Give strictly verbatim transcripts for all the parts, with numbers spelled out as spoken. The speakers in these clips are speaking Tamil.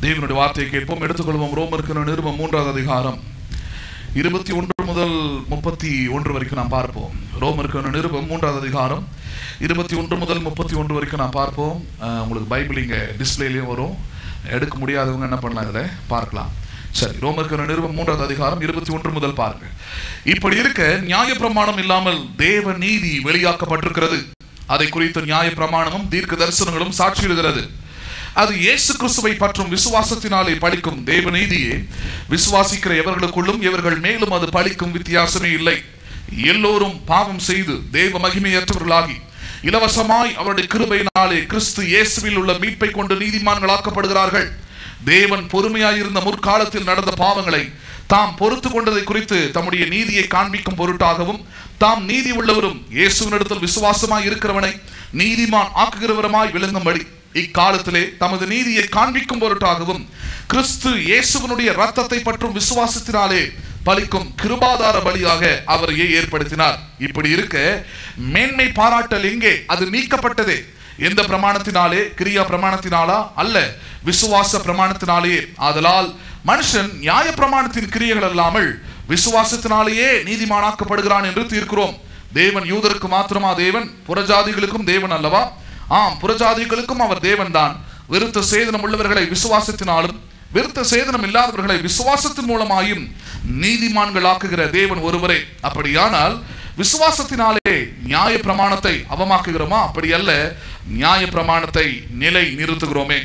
தேவனுடைய வார்த்தையை கேட்போம். எடுத்துக்கொள்வோம். ரோமருக்கு நிருபம் மூன்றாவது அதிகாரம் இருபத்தி ஒன்று முதல் முப்பத்தி ஒன்று வரைக்கும் நாம் பார்ப்போம். ரோமருக்கு நிருபம் மூன்றாவது அதிகாரம் இருபத்தி ஒன்று முதல் முப்பத்தி ஒன்று வரைக்கும் நாம் பார்ப்போம். உங்களுக்கு பைபிள் இங்கே டிஸ்பிளேலையும் வரும். எடுக்க முடியாதவங்க என்ன பண்ணலாம், இதில் பார்க்கலாம். சரி, ரோமருக்கு நிருபம் மூன்றாவது அதிகாரம் இருபத்தி ஒன்று முதல் பாருங்க. இப்படி இருக்க நியாயப்பிரமாணம் இல்லாமல் தேவ நீதி வெளியாக்கப்பட்டிருக்கிறது. அதை குறித்த நியாய பிரமாணமும் தீர்க்க தரிசனங்களும் சாட்சியிடுகிறது. அது இயேசு கிறிஸ்துவை பற்றும் விசுவாசத்தினாலே பலிக்கும் தேவ நீதியே. விசுவாசிக்கிற எவர்களுக்குள்ளும் இவர்கள் மேலும் அது பலிக்கும் வித்தியாசமே இல்லை. எல்லோரும் பாவம் செய்து தேவ மகிமையற்றவர்களாகி இலவசமாய் அவருடைய கிருபையினாலே கிறிஸ்து இயேசுவில் உள்ள மீட்பை கொண்டு நீதிமான்களாக்கப்படுகிறார்கள். தேவன் பொறுமையாயிருந்த முற்காலத்தில் நடந்த பாவங்களை தாம் பொறுத்து கொண்டதை குறித்து தம்முடைய நீதியை காண்பிக்கும் பொருட்டாகவும் தாம் நீதி உள்ளவரும் இயேசுவினிடத்தில் விசுவாசமாய் இருக்கிறவனை நீதிமான் ஆக்குகிறவருமாய் விளங்கும்படி இக்காலத்திலே தமது நீதியை காண்பிக்கும் பொருட்டாகவும் கிறிஸ்து இயேசுவினுடைய இரத்தத்தை பற்றும் விசுவாசத்தினாலே பலிக்கும் கிருபாதார பலியாக அவரையே ஏற்படுத்தினார். இப்படி இருக்க மேன்மை பாராட்டல் எங்கே? அது நீக்கப்பட்டதே. எந்த பிரமாணத்தினாலே? கிரியா பிரமாணத்தினாலா? அல்ல, விசுவாச பிரமாணத்தினாலே. ஆதலால் மனுஷன் நியாய பிரமாணத்தின் கிரியைகள் அல்லாமல் விசுவாசத்தினாலேயே நீதிமானாக்கப்படுகிறான் என்று தீர்க்கிறோம். தேவன் யூதருக்கு மாத்திரமா தேவன்? புறஜாதிகளுக்கும் தேவன் அல்லவா? ஆம், புறஜாதிகளுக்கும் அவர் தேவன் தான். விருத்த சேதனம் உள்ளவர்களை விசுவாசத்தினாலும் விருத்த சேதனம் இல்லாதவர்களை விசுவாசத்தின் மூலமாயும் நீதிமான்கள் ஆக்குகிற தேவன் ஒருவரே. அப்படியானால் விசுவாசத்தினாலே நியாய பிரமாணத்தை அவமாக்குகிறோமா? அப்படி அல்ல, நியாய பிரமாணத்தை நிலை நிறுத்துகிறோமே.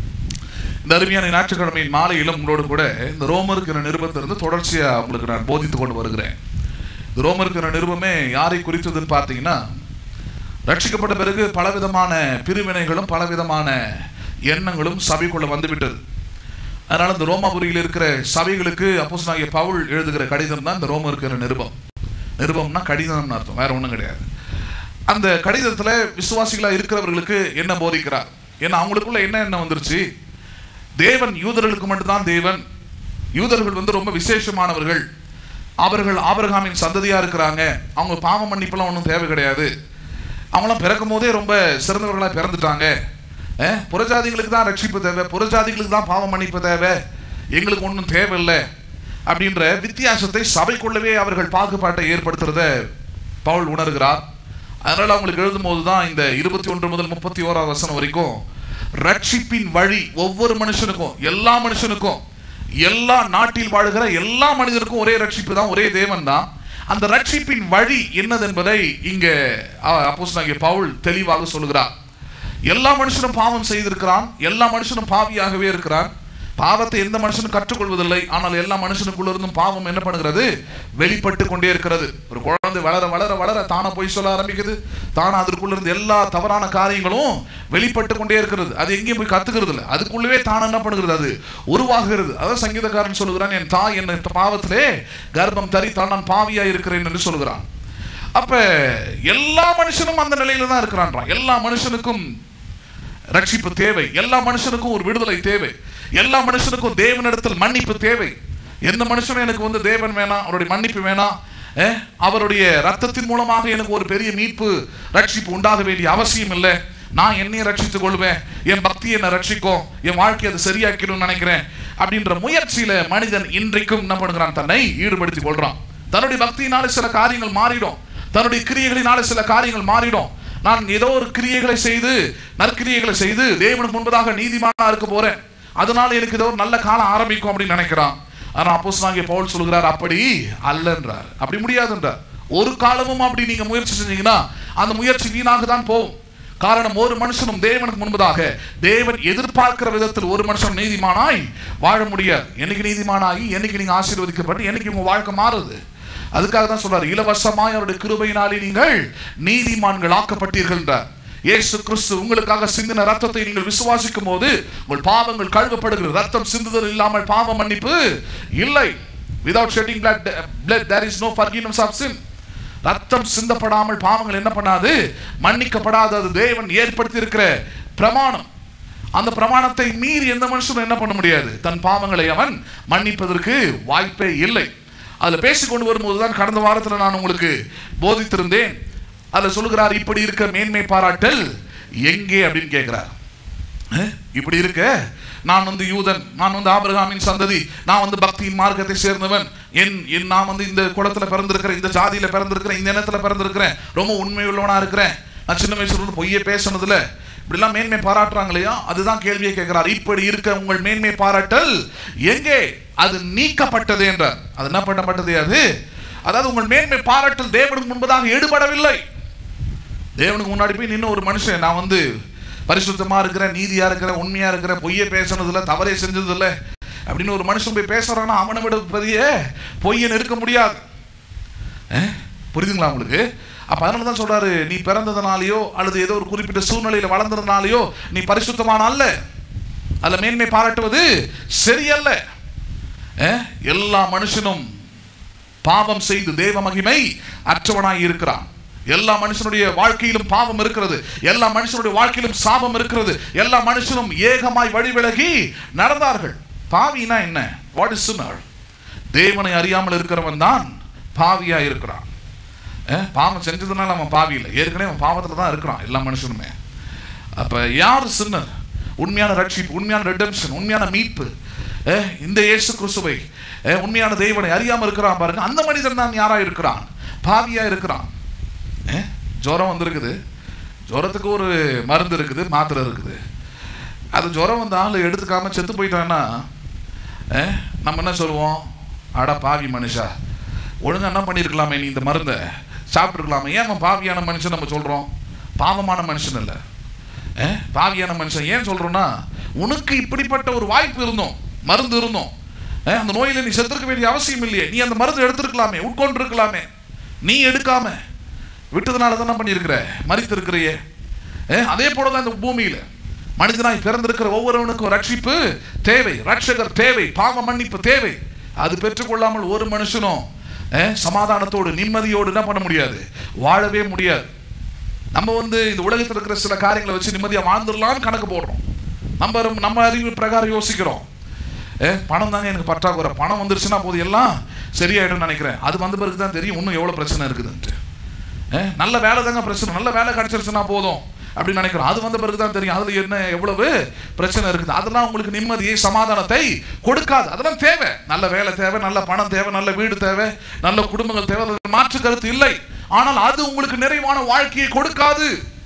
இந்த அருமையான ஞாயிற்றுக்கிழமையின் மாலையிலும் உங்களோடு கூட இந்த ரோமருக்கு நிருபத்திலிருந்து தொடர்ச்சியா உங்களுக்கு நான் போதித்துக் கொண்டு வருகிறேன். இந்த ரோமருக்கு நிருபமே யாரை குறித்ததுன்னு பார்த்தீங்கன்னா, ரட்சிக்கப்பட்ட பிறகு பலவிதமான பிரிவினைகளும் பலவிதமான எண்ணங்களும் சபைக்குள்ள வந்துவிட்டது. அதனால இந்த ரோமாபுரியில் இருக்கிற சபைகளுக்கு அப்போஸ்தலனாகிய பவுல் எழுதுகிற கடிதம் தான் இந்த ரோமருக்கு நிருபம். நிருபம்னா கடிதம்னு அர்த்தம், வேற ஒன்றும் கிடையாது. அந்த கடிதத்துல விசுவாசிகளா இருக்கிறவர்களுக்கு என்ன போதிக்கிறார்? ஏன்னா அவங்களுக்குள்ள என்ன என்ன வந்துருச்சு, தேவன் யூதர்களுக்கு மட்டும்தான் தேவன். யூதர்கள் வந்து ரொம்ப விசேஷமானவர்கள். அவர்கள் ஆபிரகாமின் சந்ததியா இருக்கிறாங்க. அவங்க பாவ மன்னிப்பெல்லாம் ஒன்றும் தேவை கிடையாது. அவங்களாம் பிறக்கும் போதே ரொம்ப சிறந்தவர்களாக பிறந்துட்டாங்க. புறஜாதிகளுக்கு தான் ரட்சிப்பு தேவை, புறஜாதிகளுக்கு தான் பாவ மன்னிப்பு தேவை, எங்களுக்கு ஒன்றும் தேவையில்லை அப்படின்ற வித்தியாசத்தை சபைக்குள்ளவே அவர்கள் பாகுபாட்டை ஏற்படுத்துறத பவுல் உணர்கிறார். அதனால அவங்களுக்கு எழுதும் போது தான் இந்த இருபத்தி ஒன்று முதல் முப்பத்தி ஓராவது வசனம் வரைக்கும் ரட்சிப்பின் வழி ஒவ்வொரு மனுஷனுக்கும், எல்லா மனுஷனுக்கும், எல்லா நாட்டில் வாழுகிற எல்லா மனிதருக்கும் ஒரே ரட்சிப்பு தான், ஒரே தேவன் தான். அந்த ரட்சிப்பின் வழி என்னது என்பதை இங்க அப்போஸ்தலனாகிய பவுல் தெளிவாக சொல்லுகிறார். எல்லா மனுஷனும் பாவம் செய்திருக்கிறான், எல்லா மனுஷனும் பாவியாகவே இருக்கிறான். பாவத்தை எந்த மனுஷனும் கற்றுக்கொள்வதில்லை, ஆனால் எல்லா மனுஷனுக்குள்ள இருந்தும் பாவம் என்ன பண்ணுகிறது? வெளிப்பட்டு கொண்டே இருக்கிறது. ஒரு குழந்தை வளர வளர வளர தானா போய் சொல்ல ஆரம்பிக்குது, தானா அதற்குள்ள இருந்து எல்லா தவறான காரியங்களும் வெளிப்பட்டு கொண்டே இருக்கிறது. அது எங்கேயும் போய் கத்துக்கிறது இல்லை, அதுக்குள்ளவே தானே என்ன பண்ணுகிறது? அது உருவாகிறது. அதான் சங்கீதக்காரன் சொல்லுகிறான், என் தாய் என்ன பாவத்திலே கர்ப்பம் தரித்தால் நான் பாவியா இருக்கிறேன் என்று சொல்லுகிறான். அப்ப எல்லா மனுஷனும் அந்த நிலையில தான் இருக்கிறான். எல்லா மனுஷனுக்கும் ரட்சிப்பு தேவை, எல்லா மனுஷனுக்கும் ஒரு விடுதலை தேவை, எல்லா மனுஷனுக்கும் தேவனிடத்தில் மன்னிப்பு தேவை. எந்த மனுஷனும் எனக்கு வந்து தேவன் வேணாம், அவருடைய மன்னிப்பு வேணாம், அவருடைய ரத்தத்தின் மூலமாக எனக்கு ஒரு பெரிய மீட்பு ரட்சிப்பு உண்டாக வேண்டிய அவசியம் இல்லை, நான் என்னையை ரட்சித்துக் கொள்வேன், என் பக்தியை என்ன ரட்சிக்கும், என் வாழ்க்கையை அதை சரியாக்கணும்னு நினைக்கிறேன் அப்படின்ற முயற்சியில மனிதன் இன்றைக்கும் என்ன பண்ணுகிறான்? தன்னை ஈடுபடுத்திக் கொள்றான். தன்னுடைய பக்தியினால சில காரியங்கள் மாறிடும், தன்னுடைய கிரியைகளினால சில காரியங்கள் மாறிடும். நான் ஏதோ ஒரு கிரியைகளை செய்து நற்கிரியைகளை செய்து தேவனுக்கு முன்பதாக நீதிமானா இருக்க போறேன், அதனால எனக்கு ஏதோ ஒரு நல்ல காலம் ஆரம்பிக்கும் அப்படின்னு நினைக்கிறான். ஆனா அப்போஸ்தலனாகிய பவுல் சொல்கிறார், அப்படி அல்லன்றார். அப்படி முடியாதுன்றார். ஒரு காலமும் அப்படி நீங்க முயற்சி செஞ்சீங்கன்னா அந்த முயற்சி வீணாக தான் போகும். காரணம், ஒரு மனுஷனும் தேவனுக்கு முன்பதாக தேவன் எதிர்பார்க்கிற விதத்தில் ஒரு மனுஷன் நீதிமானாய் வாழ முடியாது. என்னைக்கு நீதிமானாகி என்னைக்கு நீங்க ஆசீர்வதிக்கப்பட்டு என்னைக்கு உங்க வாழ்க்கை மாறுது. அதுக்காக தான் சொல்றாரு, இலவசமாய் அவருடைய கிருபையினாலே நீங்கள் நீதிமான்கள் ஆக்கப்பட்டீர்கள் என்றார். இயேசு கிறிஸ்து உங்களுக்காக சிந்தின ரத்தத்தை நீங்கள் விசுவாசிக்கும் போது உங்கள் பாவங்கள் கழுவப்படுகிறது. ரத்தம் சிந்துதல் இல்லாமல் பாவ மன்னிப்பு இல்லை. Without shedding blood, blood there is no forgiveness of sin. ரத்தம் சிந்தப்படாமல் பாவங்கள் என்ன பண்ணாது? மன்னிக்கப்படாது. அது தேவன் ஏற்படுத்தி இருக்கிற பிரமாணம். அந்த பிரமாணத்தை மீறி எந்த மனுஷனும் என்ன பண்ண முடியாது? தன் பாவங்களை அவன் மன்னிப்பதற்கு வாய்ப்பே இல்லை. அதில் பேசிக்கொண்டு வரும்போதுதான் கடந்த வாரத்தில் நான் உங்களுக்கு போதித்திருந்தேன். அதில் சொல்லுகிறார், இப்படி இருக்க மேன்மை பாராட்டல் எங்கே அப்படின்னு கேட்கிறார். இப்படி இருக்க நான் வந்து யூதன், நான் வந்து ஆபிரகாமின் சந்ததி, நான் வந்து பக்தியின் மார்க்கத்தை சேர்ந்தவன், என் என் நான் வந்து இந்த குலத்துல பிறந்திருக்கிறேன், இந்த ஜாதியில பிறந்திருக்கிறேன், இந்த இனத்துல பிறந்திருக்கிறேன், ரொம்ப உண்மையுள்ளவனா இருக்கிறேன், நான் சின்ன வயசுல இருந்து பொய்யே பேசுனதுல இப்படிலாம் மேன்மை பாராட்டுறாங்க இல்லையா? அதுதான் கேள்வியை கேட்கிறார். இப்படி இருக்க உங்கள் மேன்மை பாராட்டல் எங்கே? அது நீக்கப்பட்டது என்றார். அது என்ன பண்ணப்பட்டது? அது அதாவது உங்கள் மேன்மை பாராட்டல் தேவனுக்கு முன்பதாக எடுபடவில்லை. தேவனுக்கு முன்னாடி போய் நின்று ஒரு மனுஷன் நான் வந்து பரிசுத்தமா இருக்கிறேன், நீதியா இருக்கிறேன், உண்மையா இருக்கிறேன், பொய்யே பேசுனதில்லை, தவறே செஞ்சதில்லை அப்படின்னு ஒரு மனுஷன் போய் பேசுறான்னா அவனை விட பெரிய பொய்யன் இருக்க முடியாது. புரியுதுங்களா உங்களுக்கு? அப்ப அதனால தான் சொல்றாரு, நீ பிறந்ததுனாலயோ அல்லது ஏதோ ஒரு குறிப்பிட்ட சூழ்நிலையில வளர்ந்ததுனாலயோ நீ பரிசுத்தமான அல்ல, அதுல மேன்மை பாராட்டுவது சரியல்ல. எல்லா மனுஷனும் பாவம் செய்து தேவ மகிமை அற்றவனாய் இருக்கிறான். எல்லா மனுஷனுடைய வாழ்க்கையிலும் பாவம் இருக்கிறது, எல்லா மனுஷனுடைய வாழ்க்கையிலும் சாபம் இருக்கிறது, எல்லா மனுஷனும் ஏகமாய் வழி விலகி நடந்தார்கள். பாவினா என்ன? What is sinner? தேவனை அறியாமல் இருக்கிறவன் தான் பாவியா இருக்கிறான். பாவம் செஞ்சதுனால அவன் பாவி இல்லை, ஏற்கனவே அவன் பாவத்துல தான் இருக்கிறான் எல்லா மனுஷனுமே. அப்ப யார் சின்னர்? உண்மையான ரட்சிப்பு, உண்மையான ரெடெம்ஷன், உண்மையான மீட்பு, இந்த இயேசு கிறிஸ்துவை உண்மையான தேவனை அறியாம இருக்கிறான் பாருங்க, அந்த மனிதன் தான் யாரா இருக்கிறான்? பாவியா இருக்கிறான். ஜுரம் வந்திருக்குது, ஜுரத்துக்கு ஒரு மருந்து இருக்குது, மாத்திரை இருக்குது. அது ஜுரம் வந்த ஆள் எடுத்துக்காம செத்து போயிட்டான்னா நம்ம என்ன சொல்லுவோம்? அடா பாவி மனுஷா, ஒழுங்கா என்ன பண்ணியிருக்கலாமே, நீ இந்த மருந்தை சாப்பிட்டுருக்கலாமே. ஏன் அவன் பாவியான மனுஷன் நம்ம சொல்றோம்? பாவமான மனுஷன் இல்லை, பாவியான மனுஷன் ஏன் சொல்றோம்னா, உனக்கு இப்படிப்பட்ட ஒரு வாய்ப்பு இருந்தோம், மருந்து இருந்தோம், அந்த நோயில நீ செத்துருக்க வேண்டிய அவசியம் இல்லையே, நீ அந்த மருந்து எடுத்திருக்கலாமே, உட்கொண்டு இருக்கலாமே, நீ எடுக்காம விட்டதுனால தான் என்ன பண்ணியிருக்கிற? மரித்து இருக்கிறையே. அதே போலதான் இந்த பூமியில மனிதனாய் பிறந்திருக்கிற ஒவ்வொருவனுக்கும் ரட்சிப்பு தேவை, ரட்சகர் தேவை, பாவ மன்னிப்பு தேவை. அது பெற்றுக்கொள்ளாமல் ஒரு மனுஷனும் சமாதானத்தோடு நிம்மதியோடு என்ன பண்ண முடியாது, வாழவே முடியாது. நம்ம வந்து இந்த உலகத்தில் இருக்கிற சில காரியங்களை வச்சு நிம்மதியா வாழ்ந்துடலாம்னு கணக்கு போடுறோம். நம்ம நம்ம அறிவு பிரகாரம் யோசிக்கிறோம். பணம் தாங்க எனக்கு பற்றாக்குறை, பணம் வந்துருச்சுன்னா போதும் எல்லாம் சரியாயிடும் நினைக்கிறேன். அது வந்த பிறகு தான் தெரியும் இன்னும் எவ்வளவு பிரச்சனை இருக்குதுன்ட்டு. நல்ல வேலை தாங்க பிரச்சனை, நல்ல வேலை கிடைச்சிருச்சுன்னா போதும் அப்படின்னு நினைக்கிறோம். அது வந்த பிறகு தான் தெரியும் அதுல என்ன எவ்வளவு பிரச்சனை இருக்குது. அதெல்லாம் உங்களுக்கு நிம்மதியை சமாதானத்தை கொடுக்காது. அதெல்லாம் தேவை, நல்ல வேலை தேவை, நல்ல பணம் தேவை, நல்ல வீடு தேவை, நல்ல குடும்பங்கள் தேவை, மாற்று கருத்து இல்லை. ஆனால் அது உங்களுக்கு நிறைவான வாழ்க்கையை கொடுக்காது.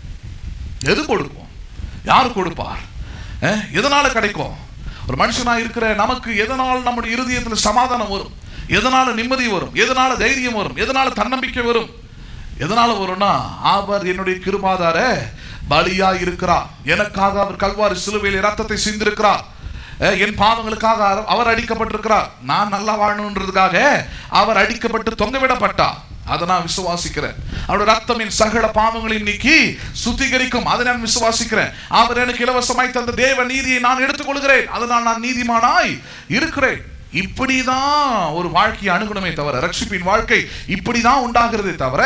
எது கொடுக்கும்? யார் கொடுப்பார்? எதனால கிடைக்கும்? ஒரு மனுஷனா இருக்கிற நமக்கு எதனால் நம்முடைய இருதயத்தில் சமாதானம் வரும்? எதனால நிம்மதி வரும்? எதனால தைரியம் வரும்? எதனால தன்னம்பிக்கை வரும்? எதனால வரும்னா, அவர் என்னுடைய கிருபாதார பலியா இருக்கிறார், எனக்காக அவர் கல்வாரி சிலுவையில் இரத்தத்தை சிந்திருக்கிறார், என் பாவங்களுக்காக அவர் அடிக்கப்பட்டிருக்கிறார், நான் நல்லா வாழணுன்றதுக்காக அவர் அடிக்கப்பட்டு தொங்கவிடப்பட்டார். அதை நான் விசுவாசிக்கிறேன். அவருடைய ரத்தம் என் சகல பாவங்களின் நீக்கி சுத்திகரிக்கும், அதை நான் விசுவாசிக்கிறேன். அவர் எனக்கு இலவசமாய் தந்த தேவ நீதியை நான் எடுத்துக்கொள்கிறேன், அதனால் நான் நீதிமானாய் இருக்கிறேன். இப்படிதான் ஒரு வாழ்க்கையை அணுகணுமே தவிர, ரட்சிப்பின் வாழ்க்கை இப்படிதான் உண்டாகிறதே தவிர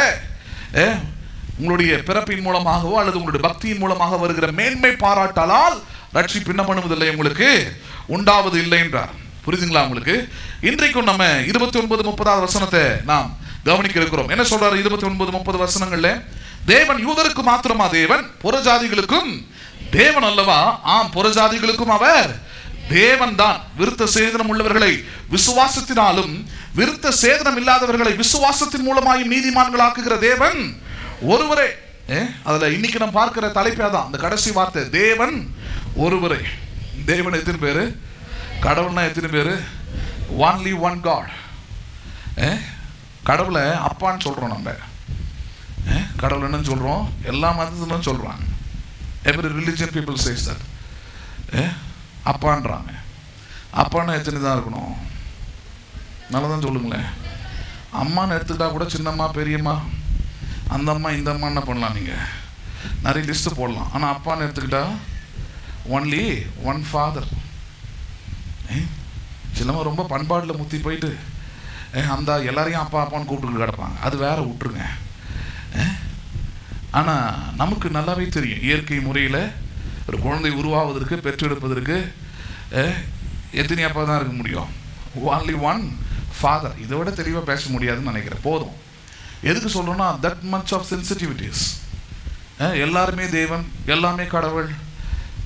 உங்களுடைய பிறப்பின் மூலமாகவோ அல்லது உங்களுடைய பக்தியின் மூலமாக வருகிற மேன்மை பாராட்டால் ரட்சிப்பு என்ன பண்ணுவதில்லை, உங்களுக்கு உண்டாவது இல்லை என்றார். புரியுதுங்களா உங்களுக்கு? இன்றைக்கும் நம்ம இருபத்தி ஒன்பது முப்பதாவது வசனத்தை நாம் கவனிக்க இருக்கிறோம். என்ன சொல்றாரு? இருபத்தி ஒன்பது முப்பது வசனங்கள்ல, தேவன் யூதருக்கு மாத்திரமா தேவன், புறஜாதிகளுக்கும் தேவன் அல்லவா? ஆம், புறஜாதிகளுக்கும் அவர் தேவன் தான். விருத்த சேதனம் உள்ளவர்களை விசுவாசத்தினாலும் விருத்த சேதனம் இல்லாதவர்களை விசுவாசத்தின் மூலமாயும் நீதிமான்களாக்குகிற தேவன் ஒருவரே. அதுல இன்னைக்கு நம்ம பார்க்கிற தலைப்பே தான், அந்த கடைசி வார்த்தை, தேவன் ஒருவரே. தேவன் எத்தனை பேரு? கடவுள்னா எத்தனை பேரு? Only one God. கடவுளை அப்பான்னு சொல்றோம் நம்ம. கடவுள் என்னன்னு சொல்றோம்? எல்லா மதத்திலும் சொல்றாங்க. Every religion people says that. அப்பான்றாங்க. அப்பான்னா எத்தனை தான் இருக்கணும்? நல்லதான் சொல்லுங்களேன். அம்மான்னு எடுத்துக்கிட்டா கூட சின்னம்மா, பெரியம்மா, அந்த அம்மா, இந்த அம்மா என்ன பண்ணலாம், நீங்கள் நிறைய லிஸ்ட்டு போடலாம். ஆனால் அப்பான்னு எடுத்துக்கிட்டா ஒன்லி ஒன் ஃபாதர். சிலவங்க ரொம்ப பண்பாட்டில் முத்தி போயிட்டு அந்த எல்லாரையும் அப்பா அப்பான்னு கூப்பிட்டு கிடப்பாங்க. அது வேற, விட்டுருங்க. ஆனால் நமக்கு நல்லாவே தெரியும், இயற்கை முறையில் ஒரு குழந்தை உருவாவதற்கு, பெற்றெடுப்பதற்கு எத்தனை அப்பா தான் இருக்க முடியும்? Only one father. இதை விட தெளிவாக பேச முடியாதுன்னு நினைக்கிறேன். போதும். எதுக்கு சொல்கிறோன்னா, தட் மச் ஆஃப் சென்சிட்டிவிட்டிஸ். எல்லாருமே தேவன், எல்லாமே கடவுள்,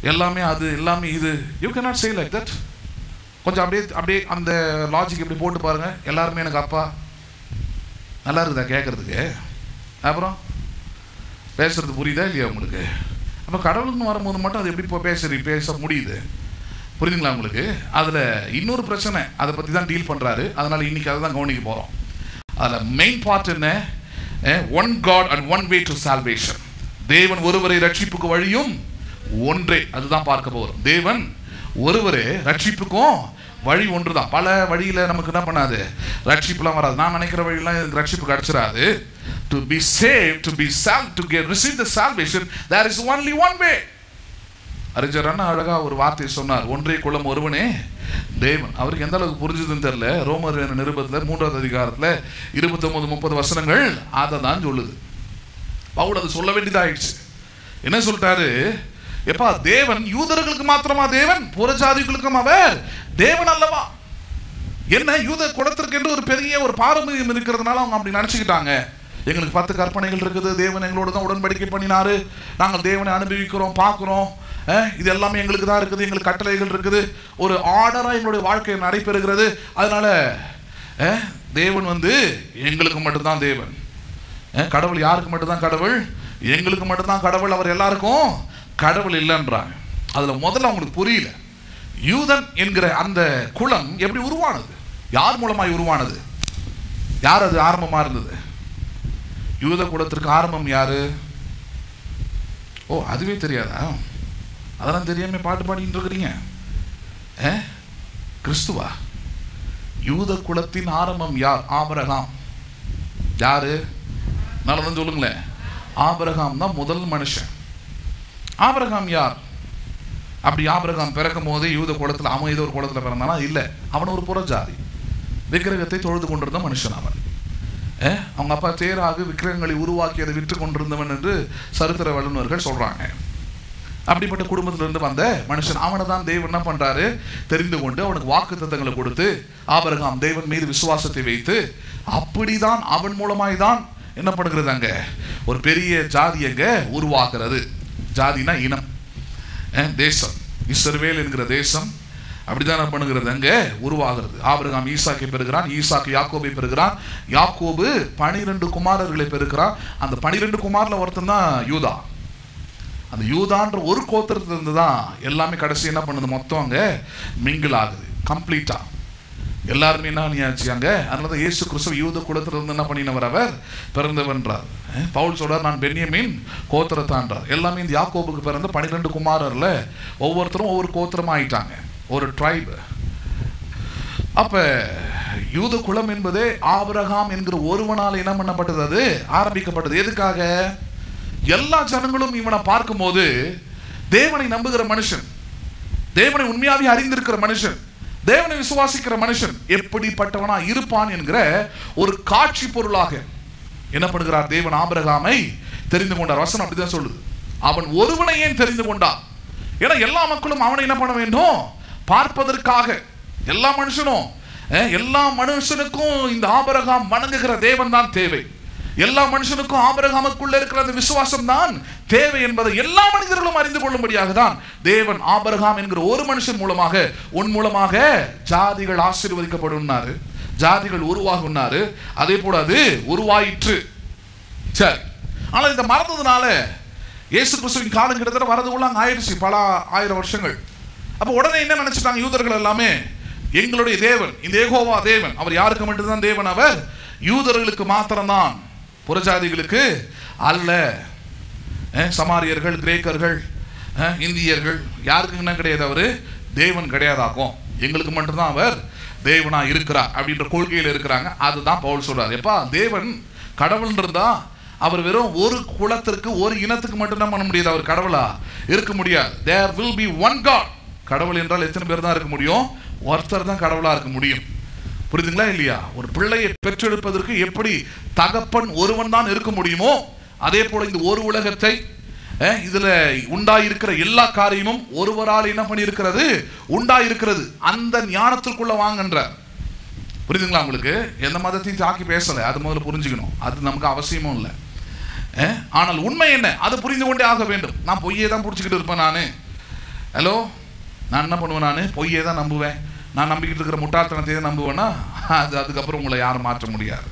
எல்லாமே அது எல்லாமே இது. You can not say like that. கொஞ்சம் அப்படியே அப்படியே அந்த லாஜிக் இப்படி போட்டு பாருங்க. எல்லாருமே எனக்கு அப்பா. நல்லா இருக்குதா கேட்கறதுக்கு? அப்புறம் பேசுறது புரியுதா இல்லையா உங்களுக்கு? அப்போ கடவுள்னு வரும்போது மட்டும் அது எப்படி இப்போ பேசுறீ பேச முடியுது? புரியுதுங்களா உங்களுக்கு? அதில் இன்னொரு பிரச்சனை, அதை பற்றி தான் டீல் பண்ணுறாரு. அதனால் இன்னைக்கு அதை தான் கவனிக்க போகிறோம். அதில் மெயின் பார்ட் என்ன? One God and one way to salvation. தேவன் ஒருவரை ரட்சிப்புக்கு வழியும் ஒன்றே. அதுதான் பார்க்க போகிறோம். தேவன் ஒருவரே ரட்சிப்புக்கும் வழி ஒன்று தான். பல வழியில் நமக்கு என்ன பண்ணாது, ரட்சிப்புலாம் வராது. நான் நினைக்கிற வழியெல்லாம் எனக்கு ரட்சிப்பு கிடைச்சிடாது. To be saved, to be sal to get receive the salvation, there is only one way. அறிஞர் அண்ணா அழகா ஒரு வார்த்தை சொன்னார், ஒன்றே குலம் ஒருவனே தேவன். அவருக்கு எந்த அளவுக்கு புரிஞ்சுதுன்னு தெரியல. ரோமர் நிருபத்தில் மூன்றாவது அதிகாரத்தில் இருபத்தி ஒன்பது முப்பது வசனங்கள் அதை தான் சொல்லுது. பவுல் அது சொல்ல வேண்டியதாயிடுச்சு. என்ன சொல்லிட்டாரு? எப்பா, தேவன் யூதர்களுக்கு மாத்திரமா தேவன், புறஜாதிகளுக்கும் அவர் தேவன் அல்லவா? என்ன யூத குலத்திற்கு என்று ஒரு பெரிய ஒரு பாரம்பரியம் இருக்கிறதுனால அவங்க அப்படி நினைச்சுக்கிட்டாங்க. எங்களுக்கு பத்து கற்பனைகள் இருக்குது, தேவன் எங்களோட தான் உடன்படிக்கை பண்ணினாரு, நாங்கள் தேவனை அனுபவிக்கிறோம், பார்க்குறோம், இது எல்லாமே எங்களுக்கு தான் இருக்குது, எங்களுக்கு கட்டளைகள் இருக்குது, ஒரு ஆர்டராக எங்களுடைய வாழ்க்கை நடைபெறுகிறது. அதனால தேவன் வந்து எங்களுக்கு மட்டும்தான் தேவன். கடவுள் யாருக்கு மட்டும்தான் கடவுள்? எங்களுக்கு மட்டும்தான் கடவுள், அவர் எல்லாருக்கும் கடவுள் இல்லைன்றாங்க. அதில் முதல்ல அவங்களுக்கு புரியல, யூதன் என்கிற அந்த குலம் எப்படி உருவானது, யார் மூலமாய் உருவானது, யார் அது ஆரம்பமாக இருந்தது? யூத குலத்திற்கு ஆரம்பம் யாரு? ஓ, அதுவே தெரியாதா? அதெல்லாம் தெரியாம பாட்டு பாடிட்டு இருக்கிறீங்க. கிறிஸ்துவா? யூத குலத்தின் ஆரம்பம் யார்? ஆபிரகாம். யாரு? நல்லதான் சொல்லுங்களேன். ஆபிரகாம் தான் முதல் மனுஷன். ஆபிரகாம் யார்? அப்படி ஆபிரகாம் பிறக்கும் போது யூத குலத்தில், அவன் ஏதோ ஒரு குலத்தில் பிறந்தானா? இல்லை, அவன் ஒரு புறஜாதி, விக்கிரகத்தை தொழுது கொண்டிருந்த மனுஷன் அவன். அவங்க அப்பா தேராக விக்கிரகங்களை உருவாக்கி அதை விற்று கொண்டிருந்தவன் என்று சரித்திர வல்லுநர்கள் சொல்றாங்க. அப்படிப்பட்ட குடும்பத்திலிருந்து வந்த மனுஷன். அவனை தான் தேவன் என்ன பண்றாரு, தெரிந்து கொண்டு அவனுக்கு வாக்கு தத்தங்களை கொடுத்து, ஆபிரகாம் தேவன் மீது விசுவாசத்தை வைத்து, அப்படிதான் அவன் மூலமாய் தான் என்ன பண்ணுகிறது, அங்க ஒரு பெரிய ஜாதி அங்க உருவாக்குறது. ஜாதினா இனம், தேசம். இஸ்ரவேல் என்கிற தேசம் அப்படிதான் பண்ணுகிறது, அங்க உருவாகிறது. ஆபிரகாம் ஈசாக்கை பெறுகிறான், ஈசாக்கு யாக்கோபை பெறுகிறான், யாக்கோபு பனிரெண்டு குமாரர்களை பெறுகிறான். அந்த பனிரெண்டு குமாரில் ஒருத்தன் தான் யூதா. அந்த யூதான்ற ஒரு கோத்திரத்துல இருந்து தான் எல்லாமே கடைசி என்ன பண்ணுது, மொத்தம் அங்க மிங்கிள் ஆகுது கம்ப்ளீட்டா. எல்லாருமே என்ன பண்ணியாச்சுங்க. அதனால தான் இயேசு கிறிஸ்து யூத குலத்திலிருந்து என்ன பண்ணினவர், அவர் பிறந்தவன்றார். பவுல் சொல்றார், நான் பென்யமீன் கோத்திரத்தான்றார். எல்லாமே இந்த யாக்கோபுக்கு பிறந்த பனிரெண்டு குமாரர்ல ஒவ்வொருத்தரும் ஒவ்வொரு கோத்திரம் ஆயிட்டாங்க, ஒரு ட்ரைப். அப்ப யூத குலம் என்பதே ஆபிரகாம் என்கிற ஒருவனால் என்ன பண்ணப்பட்டது, அது ஆரம்பிக்கப்பட்டது. எதுக்காக? எல்லா ஜனங்களும் இவனை பார்க்கும் போது தேவனை நம்புகிற மனுஷன், தேவனை உண்மையாவே அறிந்திருக்கிற மனுஷன், தேவனை விசுவாசிக்கிற மனுஷன் எப்படிப்பட்டவனா இருப்பான் என்கிற ஒரு காட்சி பொருளாக என்ன பண்ணுகிறார், தேவன் ஆபிரகாமை தெரிந்து கொண்டார். வசனம் அப்படிதான் சொல்லுது. அவன் ஒருவனை ஏன் தெரிந்து கொண்டார்? ஏன்னா எல்லா மக்களும் அவனை என்ன பண்ண வேண்டும், பார்ப்பதற்காக. எல்லா மனுஷனும், எல்லா மனுஷனுக்கும் இந்த ஆபிரகாம் வணங்குகிற தேவன் தான் தேவை. எல்லா மனுஷனுக்கும் ஆபிரகாமுக்குள்ள இருக்கிற அந்த விசுவாசம் தான் தேவை என்பதை எல்லா மனிதர்களும் அறிந்து கொள்ளும்படியாக தான் தேவன் ஆபிரகாம் என்கிற ஒரு மனுஷன் மூலமாக, உன் மூலமாக ஜாதிகள் ஆசீர்வதிக்கப்படும்னாரு, ஜாதிகள் உருவாகும்னாரு. அதே போல அது உருவாயிற்று. சரி, ஆனால் இந்த மறந்ததுனால இயேசு கிறிஸ்துவின் காலம் கிட்டத்தட்ட வரதுக்குள்ள அங்கே ஆயிடுச்சு, பல ஆயிரம் வருஷங்கள். அப்போ உடனே என்ன நினைச்சிட்டாங்க யூதர்கள் எல்லாமே, எங்களுடைய தேவன் இந்த யெகோவா தேவன், அவர் யாருக்கு மட்டும்தான் தேவன், அவர் யூதர்களுக்கு மாத்திரம்தான், புறஜாதிகளுக்கு அல்ல. சமாரியர்கள், கிரேக்கர்கள், இந்தியர்கள் யாருக்கு என்ன கிடையாது, அவரு தேவன் கிடையாதாக்கும், எங்களுக்கு மட்டும்தான் அவர் தேவனா இருக்கிறார் அப்படின்ற கொள்கையில் இருக்கிறாங்க. அதுதான் பவுல் சொல்றாரு. எப்பா, தேவன் கடவுள் இருந்தா அவர் வெறும் ஒரு குலத்திற்கு ஒரு இனத்துக்கு மட்டும் தான் பண்ண முடியாது, அவர் கடவுளா இருக்க முடியாது. There will be one God. கடவுள் என்றால் எத்தனை பேர் தான் இருக்க முடியும்? ஒருத்தர் தான் கடவுளா இருக்க முடியும். புரியுதுங்களா இல்லையா? ஒரு பிள்ளையை பெற்றெடுப்பதற்கு எப்படி தகப்பன் ஒருவன் தான் இருக்க முடியுமோ, அதே போல இந்த ஒரு உலகத்தை இதுல உண்டாயிருக்கிற எல்லா காரியமும் ஒருவரால் என்ன பண்ணி இருக்கிறது, உண்டாயிருக்கிறது. அந்த ஞானத்திற்குள்ள வாங்கன்றார். புரியுதுங்களா உங்களுக்கு? எந்த மதத்தையும் தாக்கி பேசல, அது முதல்ல புரிஞ்சுக்கணும், அது நமக்கு அவசியமும் இல்லை. ஆனால் உண்மை என்ன, அதை புரிந்து கொண்டே ஆக வேண்டும். நான் பொய்யே தான் பிடிச்சிக்கிட்டு இருப்பேன் நானு. ஹலோ, நான் என்ன பண்ணுவேன்? நான் பொய்யே தான் நம்புவேன். நான் நம்பிக்கிட்டு இருக்கிற முட்டாள்தனத்தையே தான் நம்புவேன்னா அது அதுக்கப்புறம் உங்களை யாரும் மாற்ற முடியாது.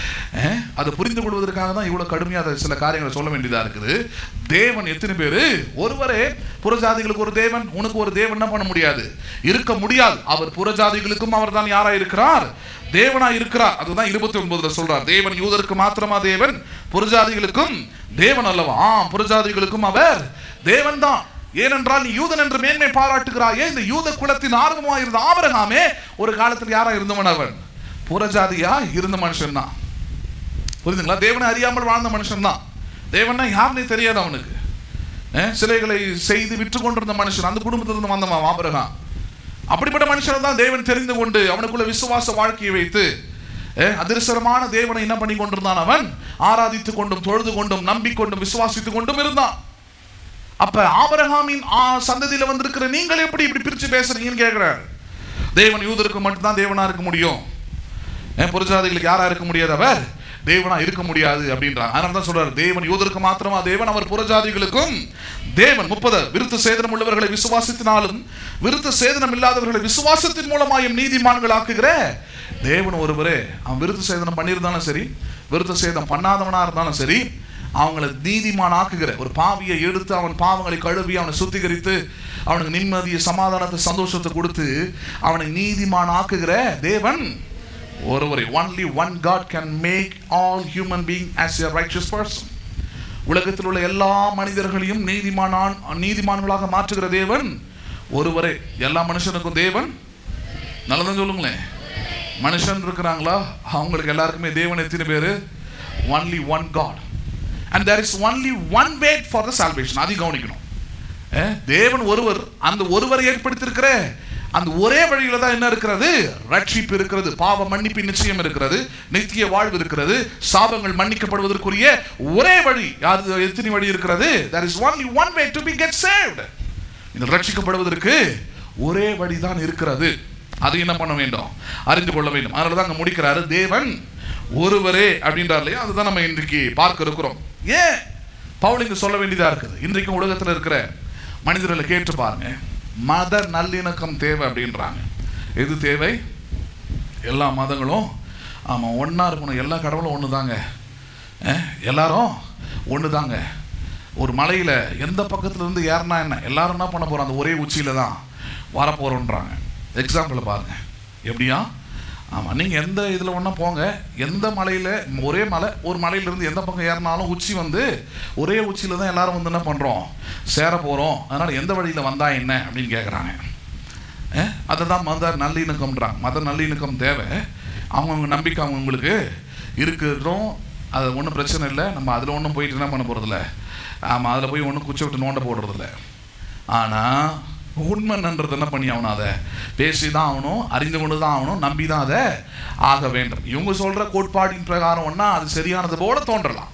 அதை புரிந்து கொள்வதற்காக தான் இவ்வளோ கடுமையாக சில காரியங்களை சொல்ல வேண்டியதாக இருக்குது. தேவன் எத்தனை பேர்? ஒருவரே. புறஜாதிகளுக்கு ஒரு தேவன், உனக்கு ஒரு தேவன் என்ன பண்ண முடியாது, இருக்க முடியாது. அவர் புறஜாதிகளுக்கும் அவர் தான் யாரா இருக்கிறார்? தேவனா இருக்கிறார். அதுதான் இருபத்தி ஒன்பதுல சொல்றார். தேவன் யூதருக்கு மாத்திரமா தேவன், புறஜாதிகளுக்கும் தேவன் அல்லவா? ஆம், புறஜாதிகளுக்கும் அவர் தேவன் தான். ஏனென்றால் நீ யூதன் என்று மேன்மை பாராட்டுகிறாயே. இந்த யூத குலத்தின் ஆரம்பமாக இருந்த ஆபிரகாமே ஒரு காலத்தில் யாரா இருந்தவன்? அவன் புறஜாதியா இருந்த மனுஷன் தான். புரியுதுங்களா? தேவனை அறியாமல் வாழ்ந்த மனுஷன் தான். தேவன்னா யாருன்னே தெரியாது அவனுக்கு. சிலைகளை செய்து விற்று கொண்டிருந்த மனுஷன், அந்த குடும்பத்திலிருந்து வந்தவன் ஆபிரகாம். அப்படிப்பட்ட மனுஷன் தான் தேவன் தெரிந்து கொண்டு அவனுக்குள்ள விசுவாச வாழ்க்கையை வைத்து அதிர்சரமான தேவனை என்ன பண்ணி கொண்டிருந்தான்? அவன் ஆராதித்துக் கொண்டும் தொழுது கொண்டும் நம்பிக்கொண்டும் விசுவாசித்துக் கொண்டும் இருந்தான். அப்ப ஆபிரகாமின் சந்ததியில வந்திருக்கிற நீங்கள் எப்படி இப்படி பிரிச்சு பேசுறீங்கன்னு கேட்கிறார். தேவன் யூதருக்கு மட்டும்தான் தேவனா இருக்க முடியும், புறஜாதிகளுக்கு யாரா இருக்க முடியாது, அவர் தேவனா இருக்க முடியாது அப்படின்றாங்க. அதனால தான் சொல்றாரு, தேவன் யூதருக்கு மாத்திரமா தேவன், அவர் புறஜாதிகளுக்கும் தேவன். முப்பது விருத்த சேதனம் உள்ளவர்களை விசுவாசத்தினாலும் விருத்த சேதனம் இல்லாதவர்களை விசுவாசத்தின் மூலமாயும் நீதிமான்கள் ஆக்குகிற தேவன் ஒருவரே. அவன் விருத்த சேதனம் பண்ணியிருந்தாலும் சரி, விருத்த சேதம் பண்ணாதவனா இருந்தாலும் சரி, அவங்களை நீதிமான் ஆக்குகிற, ஒரு பாவியை எடுத்து அவன் பாவங்களை கழுவி அவனை சுத்திகரித்து அவனுக்கு நிம்மதியை, சமாதானத்தை, சந்தோஷத்தை கொடுத்து அவனை நீதிமான் ஆக்குகிற தேவன் ஒருவரே. only one God can make all human being as a righteous person. உலகத்தில் உள்ள எல்லா மனிதர்களையும் நீதிமான் நீதிமான்களாக மாற்றுகிற தேவன் ஒருவரே. எல்லா மனுஷனுக்கும் தேவன் நல்லதான் சொல்லுங்களேன். மனுஷன் இருக்கிறாங்களா, அவங்களுக்கு எல்லாருக்குமே தேவன் எத்தனை பேரு? only one God. And there is only one way for the salvation. அதை கவனிக்கணும். தேவன் ஒருவர், அந்த ஒருவரை ஏற்படுத்தியிருக்கிற அந்த ஒரே வழியில தான் என்ன இருக்கிறது? ரட்சிப்பு இருக்கிறது, பாவ மன்னிப்பு நிச்சயம் இருக்கிறது, நித்திய வாழ்வு இருக்கிறது, சாபங்கள் மன்னிக்கப்படுவதற்குரிய ஒரே வழி. அது எத்தனை வழி இருக்கிறது? There is only one way to be get saved. இந்த ரட்சிக்கப்படுவதற்கு ஒரே வழிதான் இருக்கிறது. அது என்ன பண்ண வேண்டும்? அறிந்து கொள்ள வேண்டும். அதனால தான் அங்க முடிக்கிறாரு, தேவன் ஒருவரே அப்படின்றார் இல்லையா? அதுதான் நம்ம இன்றைக்கு பார்க்க இருக்கிறோம். ஏன் பவுல் இங்க சொல்ல வேண்டியதா இருக்குது? இன்றைக்கும் உலகத்தில் இருக்கிற மனிதர்களை கேட்டு பாருங்க, மத நல்லிணக்கம் தேவை அப்படின்றாங்க. எது தேவை? எல்லா மதங்களும் ஆமாம் ஒன்றா இருக்கணும், எல்லா கடவுளும் ஒன்று தாங்க, எல்லாரும் ஒன்று தாங்க. ஒரு மலையில் எந்த பக்கத்துல இருந்து ஏறினா என்ன, எல்லாரும் என்ன பண்ண போகிறோம்? அந்த ஒரே உச்சியில தான் வரப்போகிறோன்றாங்க. எக்ஸாம்பிள் பாருங்க. எப்படியா? ஆமாம், நீங்கள் எந்த இதில் ஒன்றா போங்க, எந்த மலையில், ஒரே மலை, ஒரு மலையிலேருந்து எந்த பக்கம் ஏறினாலும் உச்சி வந்து ஒரே உச்சியில் தான் எல்லாரும் வந்து என்ன பண்ணுறோம்? சேர போகிறோம். அதனால் எந்த வழியில் வந்தால் என்ன அப்படின்னு கேட்குறாங்க. அதை தான் மத நல்லிணக்கம்ன்றாங்க. மத நல்லிணக்கம் தேவை. அவங்கவுங்க நம்பிக்கை அவங்களுக்கு இருக்கிறதும் அது ஒன்றும் பிரச்சனை இல்லை. நம்ம அதில் ஒன்றும் போயிட்டு என்ன பண்ண போகிறதில்ல. ஆமாம், அதில் போய் ஒன்றும் குச்சி விட்டு நோண்ட போடுறதில்ல. ஆனால் உண்மைன்றது என்ன பண்ணி ஆகணும்? அதை பேசி தான் ஆகணும், அறிந்து கொண்டு தான் ஆகணும், நம்பி தான் அதை ஆக வேண்டும். இவங்க சொல்கிற கோட்பாடின் பிரகாரம் ஒன்றா அது சரியானது போல தோன்றலாம்.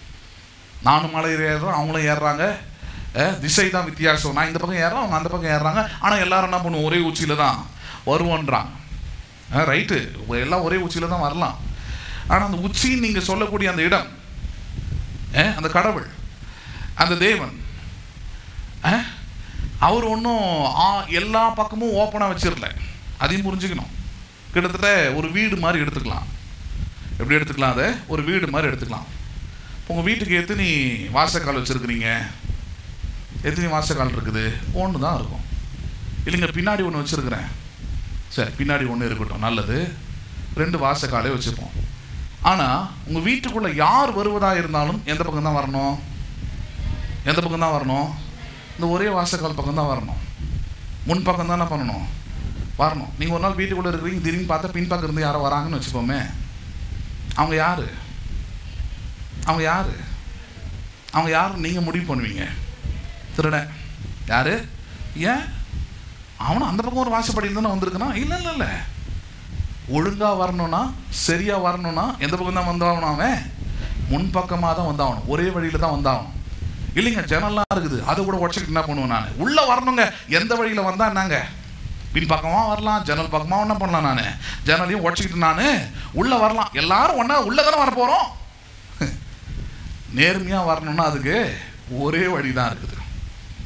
நானும் மலை ஏறுறோம், அவங்களும் ஏறுறாங்க, திசை தான் வித்தியாசம். நான் இந்த பக்கம் ஏறுறோம், அவங்க அந்த பக்கம் ஏறுறாங்க, ஆனால் எல்லாரும் என்ன பண்ணுவோம்? ஒரே உச்சியில் தான் வருவோன்றாங்க. ரைட்டு, எல்லாம் ஒரே உச்சியில் தான் வரலாம். ஆனால் அந்த உச்சின்னு நீங்கள் சொல்லக்கூடிய அந்த இடம், அந்த கடவுள், அந்த தேவன், அவர் ஒன்றும் எல்லா பக்கமும் ஓப்பனாக வச்சிடல. அதையும் புரிஞ்சுக்கணும். கிட்டத்தட்ட ஒரு வீடு மாதிரி எடுத்துக்கலாம். எப்படி எடுத்துக்கலாம்? அதை ஒரு வீடு மாதிரி எடுத்துக்கலாம். உங்கள் வீட்டுக்கு எத்தனை வாசக்கால் வச்சுருக்கிறீங்க? எத்தனை வாசக்கால் இருக்குது? ஒன்று தான் இருக்கும். இல்லைங்க, பின்னாடி ஒன்று வச்சுருக்கிறேன். சரி, பின்னாடி ஒன்று இருக்கட்டும், நல்லது. ரெண்டு வாசக்காலே வச்சுப்போம். ஆனால் உங்கள் வீட்டுக்குள்ளே யார் வருவதாக இருந்தாலும் எந்த பக்கம் தான் வரணும்? எந்த பக்கம் தான் வரணும்? இந்த ஒரே வாசக்கால் பக்கம் தான் வரணும். முன் பக்கம் தான் என்ன பண்ணணும்? வரணும். நீங்கள் ஒரு நாள் வீட்டுக்குள்ளே இருக்கிறீங்க, திடீர்னு பார்த்தா பின்பக்கம் இருந்து யாரோ வராங்கன்னு வச்சுப்போமே, அவங்க யார்? அவங்க யார்? அவங்க யார் நீங்கள் முடிவு பண்ணுவீங்க? திருடன் யார்? ஏன் அவனும் அந்த பக்கம் ஒரு வாசப்படியில் தானே வந்திருக்குன்னா? இல்லை இல்லை இல்லை ஒழுங்காக வரணும்னா, சரியாக வரணும்னா எந்த பக்கம் தான் வந்தாகணும்? அவன் முன்பக்கமாக தான் வந்தாகணும், ஒரே வழியில் தான் வந்தாகணும். இல்லைங்க, ஜன்னல்லாம் இருக்குது, அதை கூட உடச்சிக்கிட்டு என்ன பண்ணுவேன் நான்? உள்ளே வரணுங்க, எந்த வழியில் வந்தால் என்னங்க? பின் பக்கமாக வரலாம், ஜன்னல் பக்கமாக என்ன பண்ணலாம்? நான் ஜன்னலையும் உடச்சிக்கிட்டு நான் உள்ளே வரலாம். எல்லாரும் ஒன்றா உள்ளே தானே வர போகிறோம். நேர்மையாக வரணும்னா அதுக்கு ஒரே வழி தான் இருக்குது.